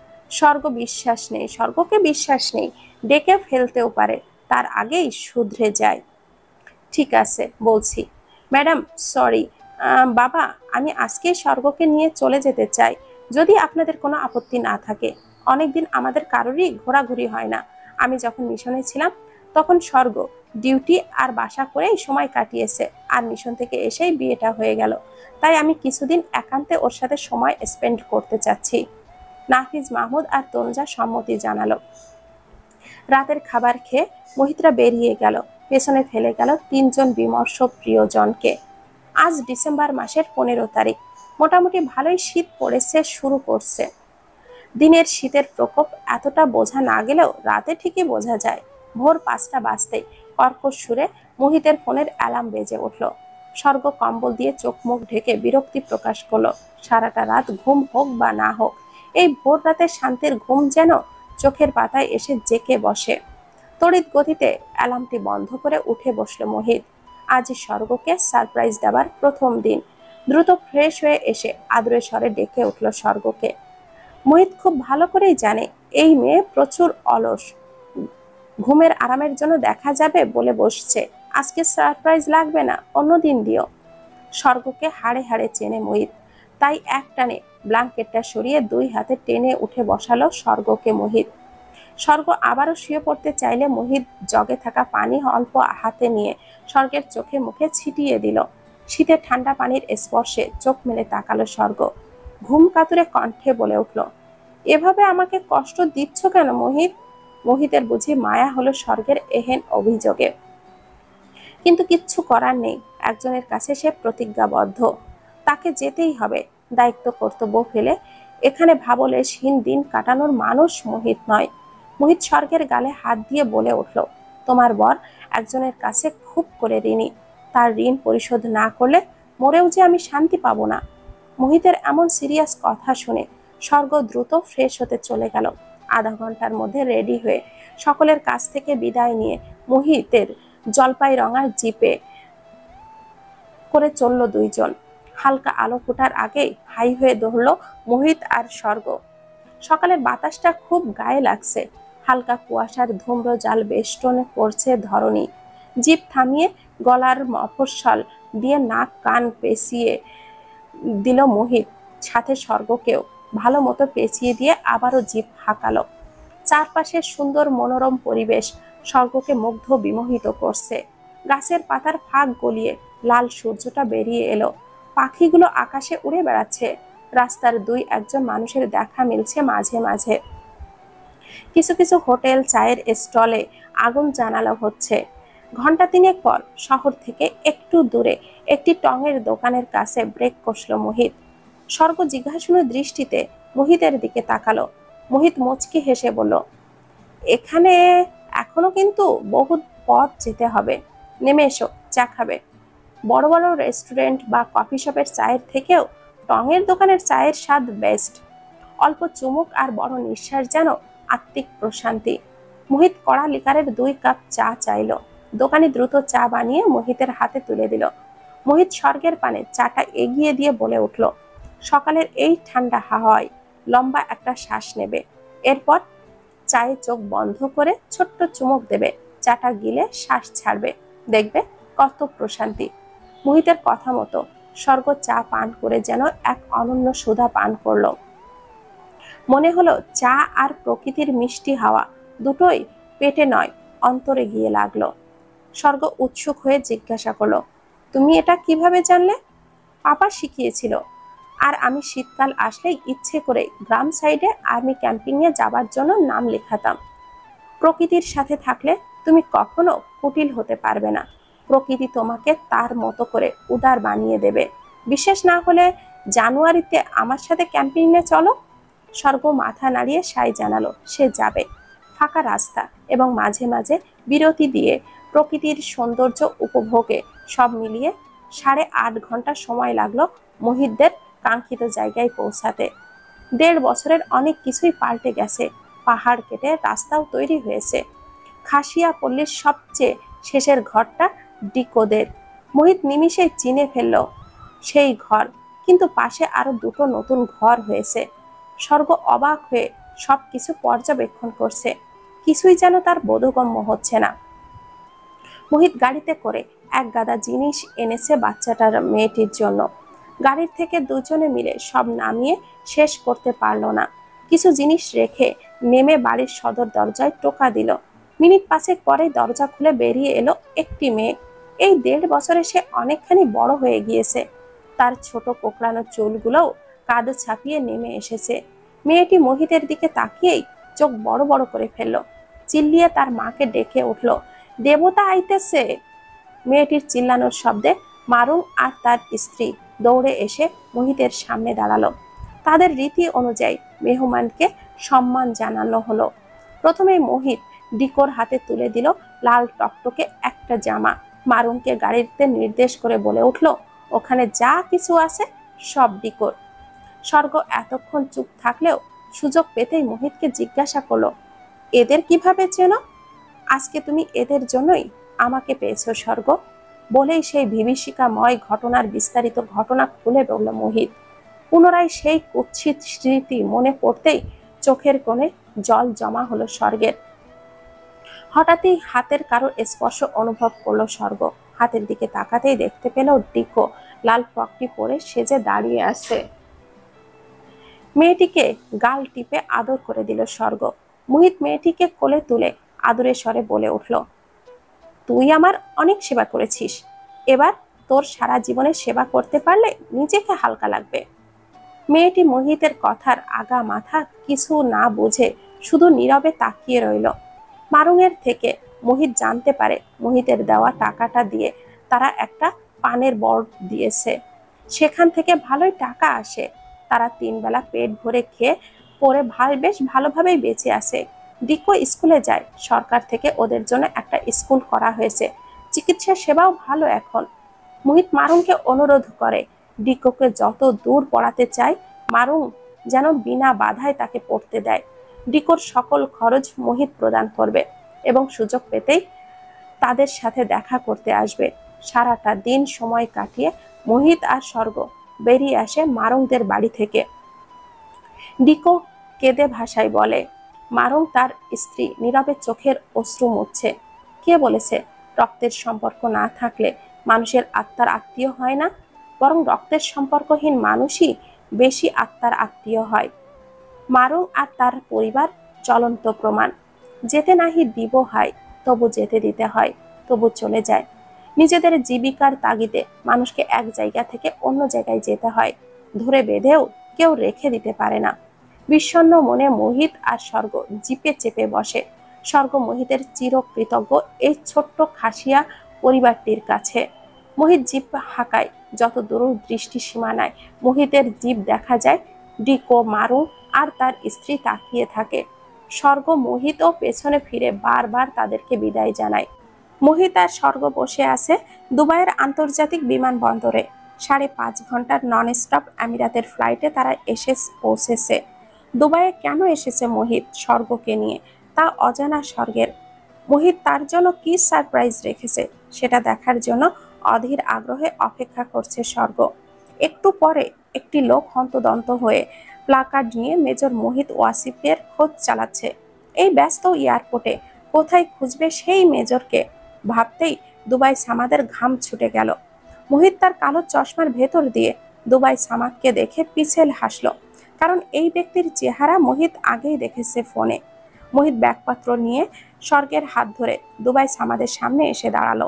স্বর্গকে বিশ্বাস নেই, ডেকে ফেলতেও পারে, তার আগেই শুধরে যায়। ঠিক আছে, বলছি। Madam, sorry. বাবা, আমি আজকে স্বর্গকে নিয়ে চলে যেতে চাই, যদি আপনাদের কোনো আপত্তি না থাকে। অনেকদিন আমাদের কারোরই ঘোরাঘুরি হয় না। আমি যখন মিশনে ছিলাম তখন স্বর্গ ডিউটি আর বাসা করেই সময় কাটিয়েছে, আর মিশন থেকে এসেই বিয়েটা হয়ে গেল। তাই আমি কিছুদিন একান্তে ওর সাথে সময় স্পেন্ড করতে চাচ্ছি। নাফিজ মাহমুদ আর তনুজা সম্মতি জানালো। রাতের খাবার খেয়ে মোহিতরা বেরিয়ে গেল, পেছনে ফেলে গেল 3জন বিমর্ষ প্রিয়জনকে। আজ ডিসেম্বর মাসের 15 তারিখ। মোটামুটি ভালোই শীত পড়েছে, শুরু করছে। দিনের শীতের প্রকোপ এতটা বোঝা না গেলেও রাতে ঠিকই বোঝা যায়। ভোর 5টা বাজতেই কর্কশ সুরে মোহিতের ফোনের অ্যালার্ম বেজে উঠল। স্বর্গ কম্বল দিয়ে চোখ মুখ ঢেকে বিরক্তি প্রকাশ করলো। সারাটা রাত ঘুম হোক বা না হোক, এই ভোর রাতে শান্তির ঘুম যেন চোখের পাতায় এসে জেকে বসে। তড়িৎ গতিতে অ্যালার্মটি বন্ধ করে উঠে বসল মোহিত। আজ স্বর্গকে সারপ্রাইজ দেওয়ার প্রথম দিন। দ্রুত ফ্রেশ হয়ে এসে আদরের স্বরে ডেকে উঠল স্বর্গকে। মোহিত খুব ভালো করেই জানে এই মেয়ে প্রচুর অলস, ঘুমের আরামের জন্য দেখা যাবে বলে বসছে। আজকে সারপ্রাইজ লাগবে না, অন্যদিন দিও। স্বর্গকে হাড়ে হাড়ে চেনে মোহিত, তাই এক টানে ব্ল্যাঙ্কেটটা সরিয়ে 2 হাতে টেনে উঠে বসালো স্বর্গকে মোহিত। স্বর্গ আবারও শুয়ে পড়তে চাইলে মোহিত জগে থাকা পানি অল্প হাতে নিয়ে স্বর্গের চোখে মুখে ছিটিয়ে দিল। শীতের ঠান্ডা পানির স্পর্শে চোখ মেলে তাকালো স্বর্গ। ঘুম কাতুরে কণ্ঠে বলে উঠল, এভাবে আমাকে কষ্ট দিচ্ছ কেন মোহিত? মোহিতের বুঝি মায়া হলো স্বর্গের এহেন অভিযোগে, কিন্তু কিচ্ছু করার নেই। একজনের কাছে সে প্রতিজ্ঞাবদ্ধ, তাকে যেতেই হবে। দায়িত্ব কর্তব্য ফেলে এখানে ভাবলেশহীন দিন কাটানোর মানুষ মোহিত নয়। মোহিত স্বর্গের গালে হাত দিয়ে বলে উঠল, তোমার বর একজনের কাছে খুব করে ঋণী, তার ঋণ পরিশোধ না করলে মরেও যে আমি শান্তি পাবো না। মোহিতের এমন সিরিয়াস কথা শুনে স্বর্গ দ্রুত ফ্রেশ হতে চলে গেল। আধা ঘন্টার মধ্যে রেডি হয়ে সকলের কাছ থেকে বিদায় নিয়ে মোহিতের জলপাই রঙা জিপে করে চলল 2 জন। হালকা আলো ফোটার আগেই হাইওয়ে ধরল মোহিত আর স্বর্গ। সকালের বাতাসটা খুব গায়ে লাগছে, হালকা কুয়াশার ধূম্র জাল বেষ্টন করছে ধরণী। জিপ থামিয়ে গলার মফস্বল দিয়ে নাক কান পেঁচিয়ে দিল মোহিত, সাথে স্বর্গকেও ভালো মতো পেঁচিয়ে দিয়ে আবারও জিভ হাঁকালো। চারপাশের সুন্দর মনোরম পরিবেশ স্বর্গকে মুগ্ধ বিমোহিত করছে। গাছের পাতার ফাঁক গলিয়ে লাল সূর্যটা বেরিয়ে এলো, পাখিগুলো আকাশে উড়ে বেড়াচ্ছে। রাস্তার দুই একজন মানুষের দেখা মিলছে মাঝে মাঝে। কিছু কিছু হোটেল চায়ের স্টলে আগুন জানালো হচ্ছে। ঘন্টা তিনেক পর শহর থেকে একটু দূরে একটি টঙের দোকানের কাছে ব্রেক কষল মোহিত। স্বর্গ জিজ্ঞাসুর দৃষ্টিতে মোহিতের দিকে তাকালো। মোহিত মুচকি হেসে বলল, এখানে এখনো কিন্তু বহু পথ যেতে হবে, নেমে এসো, চা খাবে। বড় বড় রেস্টুরেন্ট বা কফি শপের চায়ের থেকেও টঙের দোকানের চায়ের স্বাদ বেস্ট। অল্প চুমুক আর বড় নিঃশ্বাস যেন আত্মিক প্রশান্তি। মোহিত কড়া লিকারের 2 কাপ চা চাইল। দোকানি দ্রুত চা বানিয়ে মোহিতের হাতে তুলে দিল। মোহিত স্বর্গের পানে চাটা এগিয়ে দিয়ে বলে উঠল, সকালের এই ঠান্ডা হাওয়ায় লম্বা একটা শ্বাস নেবে, এরপর চায়ে চোখ বন্ধ করে ছোট্ট চুমুক দেবে, চাটা গিলে শ্বাস ছাড়বে, দেখবে কত প্রশান্তি। মোহিতের কথা মতো স্বর্গ চা পান করে যেন এক অনন্য সুধা পান করলো। মনে হলো চা আর প্রকৃতির মিষ্টি হাওয়া দুটোই পেটে নয় অন্তরে গিয়ে লাগলো। স্বর্গ উৎসুক হয়ে জিজ্ঞাসা করলো, তুমি এটা কিভাবে জানলে? পাপা শিখিয়েছিল, আর আমি শীতকাল আসলেই ইচ্ছে করে গ্রাম সাইডে আর্মি ক্যাম্পিংয়ে যাবার জন্য নাম লেখাতাম। প্রকৃতির সাথে থাকলে তুমি কখনো কুটিল হতে পারবে না। প্রকৃতি তোমাকে তার মতো করে উদার বানিয়ে দেবে। বিশেষ না হলে জানুয়ারিতে আমার সাথে ক্যাম্পিংয়ে চলো। স্বর্গ মাথা নাড়িয়ে সায় জানালো সে যাবে। ফাঁকা রাস্তা এবং মাঝে মাঝে বিরতি দিয়ে প্রকৃতির সৌন্দর্য উপভোগে সব মিলিয়ে 8.5 ঘন্টা সময় লাগলো মোহিতদের কাঙ্ক্ষিত জায়গায় পৌঁছাতে। 1.5 বছরের অনেক কিছুই পাল্টে গেছে। পাহাড় কেটে রাস্তাও তৈরি হয়েছে। খাসিয়া পল্লীর সবচেয়ে শেষের ঘরটা ডিকোদের। মোহিত নিমিষেই চিনে ফেলল সেই ঘর, কিন্তু পাশে আরো 2টো নতুন ঘর হয়েছে। স্বর্গ অবাক হয়ে সবকিছু পর্যবেক্ষণ করছে, কিছুই যেন তার বোধগম্য হচ্ছে না। মোহিত গাড়িতে করে এক গাদা জিনিস এনেছে বাচ্চাটার মেয়েটির জন্য। গাড়ির থেকে দুজনে মিলে সব নামিয়ে শেষ করতে পারলো না। কিছু জিনিস রেখে নেমে বাড়ির সদর দরজায় টোকা দিল। মিনিট 5 পরে দরজা খুলে বেরিয়ে এলো একটি মেয়ে। এই 1.5 বছরে সে অনেকখানি বড় হয়ে গিয়েছে। তার ছোট কোকড়ানো চুলগুলোও কাঁধে ছাপিয়ে নেমে এসেছে। মেয়েটি মোহিতের দিকে তাকিয়েই চোখ বড় বড় করে ফেলল। চিল্লিয়ে তার মাকে ডেকে উঠল, দেবতা আইতেছে। মেয়েটির চিল্লানোর শব্দে মারুং আর তার স্ত্রী দৌড়ে এসে মোহিতের সামনে দাঁড়ালো। তাদের রীতি অনুযায়ী মেহমানকে সম্মান জানানো হলো। প্রথমে মোহিত ডিকোর হাতে তুলে দিল লাল টকটকে একটা জামা। মারুংকে গাড়িতে নির্দেশ করে বলে উঠল, ওখানে যা কিছু আছে সব ডিকোর। স্বর্গ এতক্ষণ চুপ থাকলেও সুযোগ পেতেই মোহিতকে জিজ্ঞাসা করলো, এদের কিভাবে চেনো? আজকে তুমি এদের জন্যই আমাকে পেয়েছো স্বর্গ। বলেই সেই বিভীষিকাময় ঘটনার বিস্তারিত ঘটনা খুলে বলল মোহিত। পুনরায় সেই কুৎসিত স্মৃতি মনে পড়তেই চোখের কোণে জল জমা হলো স্বর্গের। হঠাৎই হাতের কারো স্পর্শ অনুভব করলো স্বর্গ। হাতের দিকে তাকাতেই দেখতে পেল ডিকো লাল ফ্রকটি পরে সেজে দাঁড়িয়ে আছে। মেয়েটিকে গাল টিপে আদর করে দিল স্বর্গ। মোহিত মেয়েটিকে কোলে তুলে আদরের স্বরে বলে উঠল, তুই আমার অনেক সেবা করেছিস, এবার তোর সারা জীবনের সেবা করতে পারলে নিজেকে হালকা লাগবে। মেয়েটি মোহিতের কথার আগা মাথা কিছু না বুঝে শুধু নীরবে তাকিয়ে রইল। মারুংয়ের থেকে মোহিত জানতে পারে মোহিতের দেওয়া টাকাটা দিয়ে তারা একটা পানের বড় দিয়েছে। সেখান থেকে ভালোই টাকা আসে। তারা 3 বেলা পেট ভরে খেয়ে পরে বেশ ভালোভাবেই বেঁচে আছে। ডিকো স্কুলে যায়, সরকার থেকে ওদের জন্য একটা স্কুল করা হয়েছে। চিকিৎসা সেবাও ভালো এখন। মোহিত মারুংকে অনুরোধ করে ডিকোকে যত দূর পড়াতে চায় মারুং যেন বিনা বাধায় তাকে পড়তে দেয়। ডিকোর সকল খরচ মোহিত প্রদান করবে এবং সুযোগ পেতেই তাদের সাথে দেখা করতে আসবে। সারাটা দিন সময় কাটিয়ে মোহিত আর স্বর্গ বেরিয়ে আসে মারুংদের বাড়ি থেকে। ডিকো কেঁদে ভাষায় বলে, মারুং তার স্ত্রী নীরবে চোখের অশ্রু মুছছে। কে বলেছে রক্তের সম্পর্ক না থাকলে মানুষের আত্মার আত্মীয় হয় না, বরং রক্তের সম্পর্কহীন মানুষই বেশি আত্মার আত্মীয় হয়। মারুং আর তার পরিবার জ্বলন্ত প্রমাণ। যেতে নাহি দিব হয়, তবু যেতে দিতে হয়, তবু চলে যায়। নিজেদের জীবিকার তাগিদে মানুষকে এক জায়গা থেকে অন্য জায়গায় যেতে হয়, ধরে বেঁধেও কেউ রেখে দিতে পারে না। বিষণ্ণ মনে মোহিত আর স্বর্গ জিপে চেপে বসে। স্বর্গ মোহিতের চিরকৃতজ্ঞ এই ছোট্ট খাসিয়া পরিবারটির কাছে। মোহিত জিপ হাঁকায় যত দূর দৃষ্টি সীমানায় মোহিতের জিপ দেখা যায়। ডিকো, মারুং আর তার স্ত্রী তাকিয়ে থাকে। স্বর্গ মোহিত ও পেছনে ফিরে বারবার তাদেরকে বিদায় জানায়। মোহিত আর স্বর্গ বসে আছে দুবাইয়ের আন্তর্জাতিক বিমানবন্দরে। 5.5 ঘন্টার নন স্টপ আমিরাতের ফ্লাইটে তারা এসে পৌঁছেছে। দুবাইয়ে কেন এসেছে মোহিত স্বর্গকে নিয়ে, তা অজানা স্বর্গের। মোহিত তার জন্য কি সারপ্রাইজ রেখেছে সেটা দেখার জন্য অধীর আগ্রহে অপেক্ষা করছে স্বর্গ। একটু পরে একটি লোক হন্তদন্ত হয়ে প্লাকার্ড নিয়ে মেজর মোহিত ওয়াসিফের খোঁজ চালাচ্ছে। এই ব্যস্ত এয়ারপোর্টে কোথায় খুঁজবে সেই মেজরকে ভাবতেই দুবাই সামাদের ঘাম ছুটে গেল। মোহিত তার কালো চশমার ভেতর দিয়ে দুবাই সামাদকে দেখে পিছেল হাসলো, কারণ এই ব্যক্তির চেহারা মোহিত আগেই দেখেছে ফোনে। মোহিত ব্যাগপত্র নিয়ে স্বর্গের হাত ধরে দুবাই সামাদের সামনে এসে দাঁড়ালো।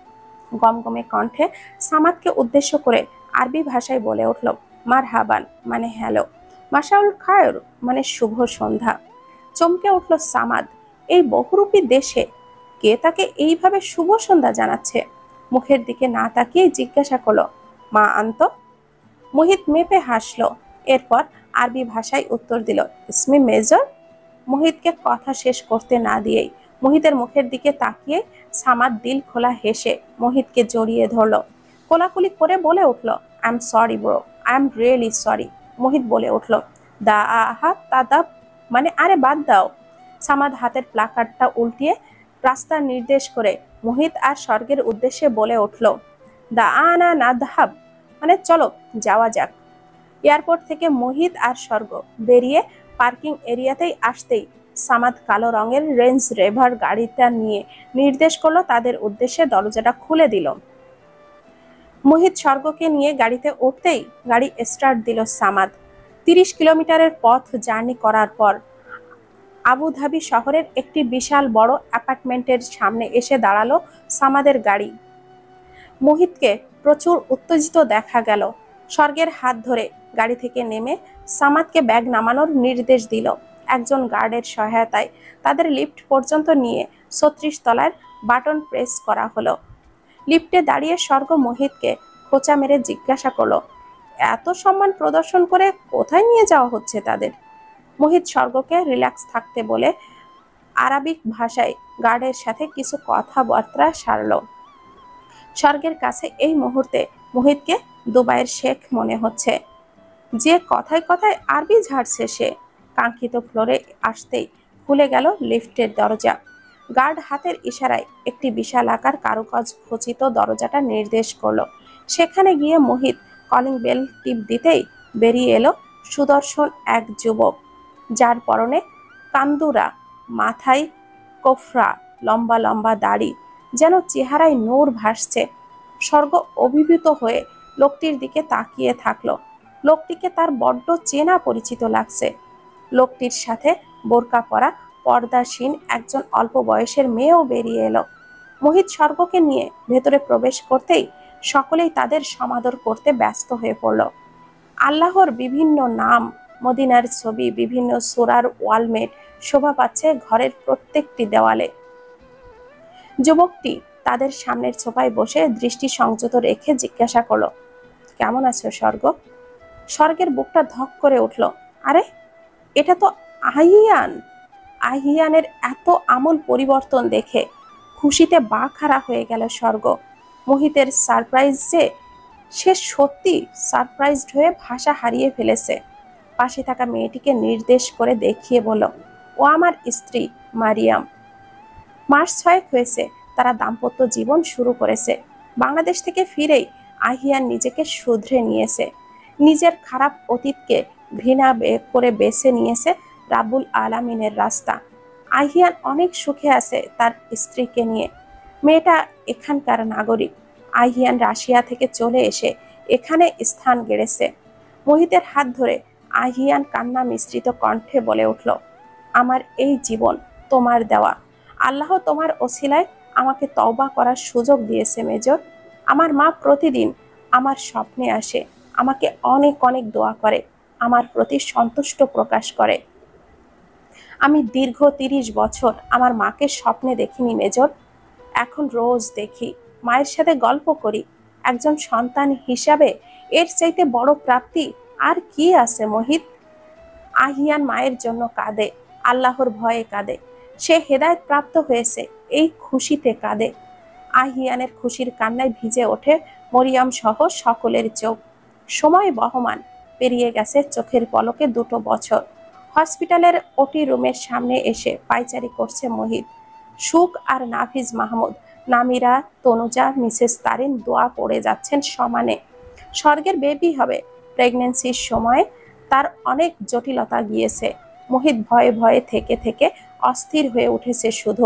গমগমে কণ্ঠে সামাদকে উদ্দেশ্য করে আরবি ভাষায় বলে উঠল, মারহাবান মানে হ্যালো, মাশাউল খায়র মানে শুভ সন্ধ্যা। চমকে উঠল সামাদ। এই বহুরূপী দেশে কে তাকে এইভাবে শুভ সন্ধ্যা জানাচ্ছে? মুখের দিকে না তাকিয়ে জিজ্ঞাসা করলো, মা আন্ত? মোহিত মেপে হাসলো। এরপর আরবি ভাষায় উত্তর দিল, ইসমি মেজর। মোহিতকে কথা শেষ করতে না দিয়েই মোহিতের মুখের দিকে তাকিয়ে সামাদ দিল খোলা হেসে মোহিতকে জড়িয়ে ধরলো। কোলাকুলি করে বলে উঠল, I am sorry bro, I am really sorry. Mohit বলে উঠল, দা আহা তাদাব মানে আরে বাদ দাও। সামাদ হাতের প্লাকার্ডটা উল্টিয়ে রাস্তা নির্দেশ করে মোহিত আর স্বর্গের উদ্দেশ্যে বলে উঠল, দা আনা নাদহাব মানে চলো যাওয়া যাক। এয়ারপোর্ট থেকে মোহিত আর স্বর্গ বেরিয়ে পার্কিং এরিয়াতেই আসতেই সামাদ কালো রঙের রেঞ্জ রেভার গাড়িটা নিয়ে নির্দেশ করলো তাদের উদ্দেশ্যে দরজাটা খুলে দিল। মোহিত স্বর্গকে নিয়ে গাড়িতে উঠতেই গাড়ি স্টার্ট দিল সামাদ। 30 কিলোমিটারের পথ জার্নি করার পর আবুধাবি শহরের একটি বিশাল বড় অ্যাপার্টমেন্টের সামনে এসে দাঁড়ালো সামাদের গাড়ি। মোহিতকে প্রচুর উত্তেজিত দেখা গেল। স্বর্গের হাত ধরে গাড়ি থেকে নেমে সামাদকে ব্যাগ নামানোর নির্দেশ দিল। একজন গার্ডের সহায়তায় তাদের লিফট পর্যন্ত নিয়ে 36 তলার বাটন প্রেস করা হলো। লিফটে দাঁড়িয়ে স্বর্গ মোহিতকে খোঁচা মেরে জিজ্ঞাসা করলো, এত সম্মান প্রদর্শন করে কোথায় নিয়ে যাওয়া হচ্ছে তাদের? মোহিত স্বর্গকে রিল্যাক্স থাকতে বলে আরাবিক ভাষায় গার্ডের সাথে কিছু কথাবার্তা সারল। স্বর্গের কাছে এই মুহূর্তে মোহিতকে দুবাইয়ের শেখ মনে হচ্ছে, যে কথায় কথায় আরবি ঝাড়ছে সে। কাঙ্ক্ষিত ফ্লোরে আসতেই খুলে গেল লিফটের দরজা। গার্ড হাতের ইশারায় একটি বিশাল আকার কারুকাজ খচিত দরজাটা নির্দেশ করলো। সেখানে গিয়ে মোহিত কলিং বেল টিপ দিতেই বেরিয়ে এলো সুদর্শন এক যুবক, যার পরনে কান্দুরা, মাথায় কোফরা, লম্বা লম্বা দাড়ি, যেন চেহারায় নূর ভাসছে। স্বর্গ অভিভূত হয়ে লোকটির দিকে তাকিয়ে থাকলো। লোকটিকে তার বড্ড চেনা পরিচিত লাগছে। লোকটির সাথে বোরকা পরা পর্দাসীন একজন অল্প বয়সের মেয়েও বেরিয়ে এলো। মোহিত স্বর্গকে নিয়ে ভেতরে প্রবেশ করতেই সকলেই তাদের সমাদর করতে ব্যস্ত হয়ে পড়ল। আল্লাহর বিভিন্ন নাম, মদিনার ছবি, বিভিন্ন সূরার ওয়ালমেট শোভা পাচ্ছে ঘরের প্রত্যেকটি দেওয়ালে। যুবকটি তাদের সামনের সোফায় বসে দৃষ্টি সংযত রেখে জিজ্ঞাসা করলো, কেমন আছো স্বর্গ? স্বর্গের বুকটা ধক করে উঠল। আরে এটা তো আহিয়ান। আহিয়ানের এত আমূল পরিবর্তন দেখে খুশিতে বাকহারা হয়ে গেল স্বর্গ। মোহিতের সারপ্রাইজ যে সে সত্যি সারপ্রাইজড হয়ে ভাষা হারিয়ে ফেলেছে। পাশে থাকা মেয়েটিকে নির্দেশ করে দেখিয়ে বলল, ও আমার স্ত্রী মারিয়াম। মাস 6 হয়েছে তারা দাম্পত্য জীবন শুরু করেছে। বাংলাদেশ থেকে ফিরেই আহিয়ান নিজেকে শুধরে নিয়েছে। নিজের খারাপ অতীতকে ঘৃণা করে বেছে নিয়েছে রাব্বুল আলামিনের রাস্তা। আহিয়ান অনেক সুখে আছে তার স্ত্রীকে নিয়ে। মেয়েটা এখানকার নাগরিক। আহিয়ান রাশিয়া থেকে চলে এসে এখানে স্থান গেড়েছে। মোহিতের হাত ধরে আহিয়ান কান্না মিশ্রিত কণ্ঠে বলে উঠল, আমার এই জীবন তোমার দেওয়া। আল্লাহ তোমার ওসিলায় আমাকে তওবা করার সুযোগ দিয়েছে মেজর। আমার মা প্রতিদিন আমার স্বপ্নে আসে, আমাকে অনেক অনেক দোয়া করে, আমার প্রতি সন্তুষ্ট প্রকাশ করে। আমি দীর্ঘ 30 বছর আমার মাকে স্বপ্নে দেখিনি মেজর। এখন রোজ দেখি, মায়ের সাথে গল্প করি। একজন সন্তান হিসাবে এর চাইতে বড় প্রাপ্তি আর কি আছে মোহিত? আহিয়ান মায়ের জন্য কাঁদে, আল্লাহর ভয়ে কাঁদে। সে হেদায়েত প্রাপ্ত হয়েছে এই খুশিতে কাঁদে। আহিয়ানের খুশির কান্নায় ভিজে ওঠে মরিয়ম সহ সকলের চোখ। সময় বহমান, পেরিয়ে গেছে চোখের পলকে 2 বছর। হসপিটালের ওটি রুমের সামনে এসে পায়চারি করছে মোহিত। সুখ আর নাফিজ মাহমুদ, নামিরা, তনুজা, মিসেস তারিন দোয়া পড়ে যাচ্ছেন সমানে। স্বর্গের বেবি হবে। প্রেগন্যান্সির সময় তার অনেক জটিলতা গিয়েছে। মোহিত ভয়ে ভয়ে থেকে থেকে অস্থির হয়ে উঠেছে শুধু।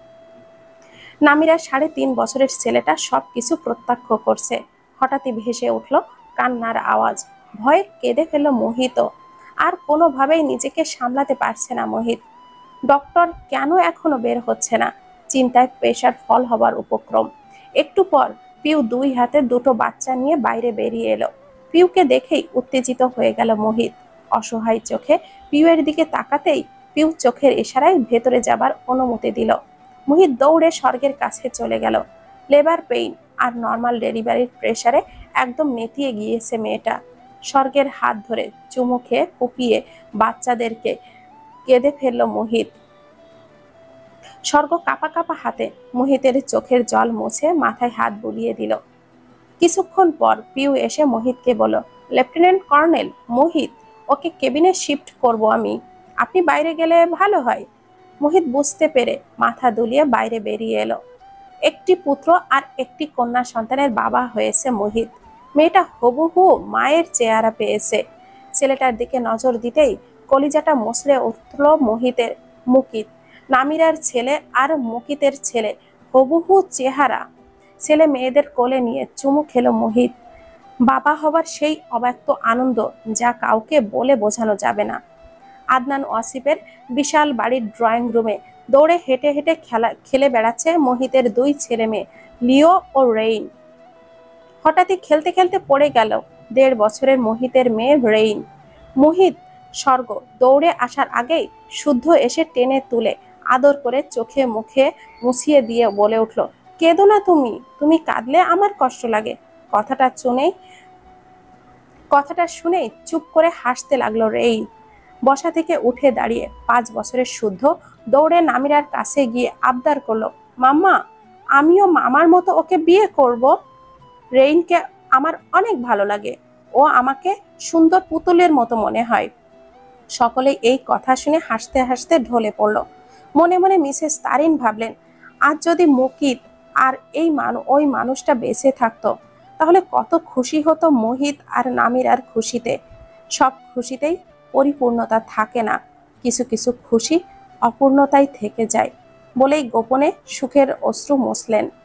নামিরা 3.5 বছরের ছেলেটা সবকিছু প্রত্যক্ষ করছে। হঠাৎই ভেসে উঠল কান্নার আওয়াজ। ভয়ে কেঁদে ফেলল মোহিত। আর কোনোভাবেই নিজেকে সামলাতে পারছে না মোহিত। ডক্টর কেন এখনো বের হচ্ছে না? চিন্তায় প্রেশার ফল হবার উপক্রম। একটু পর পিউ 2 হাতে 2টো বাচ্চা নিয়ে বাইরে বেরিয়ে এলো। পিউকে দেখেই উত্তেজিত হয়ে গেল মোহিত। অসহায় চোখে পিউয়ের দিকে তাকাতেই পিউ চোখের ইশারায় ভেতরে যাবার অনুমতি দিল। মোহিত দৌড়ে স্বর্গের কাছে চলে গেল। লেবার পেইন আর নর্মাল ডেলিভারির প্রেসারে একদম নেতিয়ে গিয়েছে মেয়েটা। স্বর্গের হাত ধরে চুমু খেয়ে ফুপিয়ে বাচ্চাদেরকে কেঁদে ফেলল মোহিত। স্বর্গ কাঁপা কাঁপা হাতে মোহিতের চোখের জল মুছে মাথায় হাত বুলিয়ে দিল। কিছুক্ষণ পর পিউ এসে মোহিতকে বলল, লেফটেন্যান্ট কর্নেল মোহিত, ওকে কেবিনে শিফট করব আমি। আপনি বাইরে গেলে ভালো হয়। মোহিত বুঝতে পেরে মাথা দুলিয়ে বাইরে বেরিয়ে এলো। একটি পুত্র আর একটি কন্যা সন্তানের বাবা হয়েছে মোহিত। মেয়েটা হুবহু মায়ের চেহারা পেয়েছে। ছেলেটার দিকে নজর দিতেই কলিজাটা মুচড়ে উঠল মোহিতের। মুকিত, নামিরার ছেলে আর মুকিতের ছেলে হুবহু চেহারা। ছেলে মেয়েদের কোলে নিয়ে চুমু খেলো মোহিত। বাবা হবার সেই অব্যক্ত আনন্দ যা কাউকে বলে বোঝানো যাবে না। আদনান ওয়াসিফের বিশাল বাড়ির ড্রয়িং রুমে দৌড়ে হেঁটে হেঁটে খেলে বেড়াচ্ছে মোহিতের 2 ছেলে মেয়ে, লিও ও রেইন। হঠাৎই খেলতে খেলতে পড়ে গেল 1.5 বছরের মোহিতের মেয়ে রেইন। মোহিত স্বর্গ দৌড়ে আসার আগেই শুদ্ধ এসে টেনে তুলে আদর করে চোখে মুখে মুছিয়ে দিয়ে বলে উঠল, কেঁদো না তুমি, তুমি কাঁদলে আমার কষ্ট লাগে। কথাটা শুনেই চুপ করে হাসতে লাগলো রেইন। বসা থেকে উঠে দাঁড়িয়ে 5 বছরের শুদ্ধ দৌড়ে নামিরার কাছে গিয়ে আবদার করলো, মাম্মা, আমিও মামার মতো ওকে বিয়ে করব। রেইনকে আমার অনেক ভালো লাগে, ও আমাকে সুন্দর পুতুলের মতো মনে হয়। সকলেই এই কথা শুনে হাসতে হাসতে ঢলে পড়ল। মনে মনে মিসেস তারিন ভাবলেন, আজ যদি মুকিত আর ওই মানুষটা বেঁচে থাকতো তাহলে কত খুশি হতো মোহিত আর নামিরার খুশিতে। সব খুশিতেই পরিপূর্ণতা থাকে না, কিছু কিছু খুশি অপূর্ণতাই থেকে যায় বলেই গোপনে সুখের অশ্রু মুছলেন।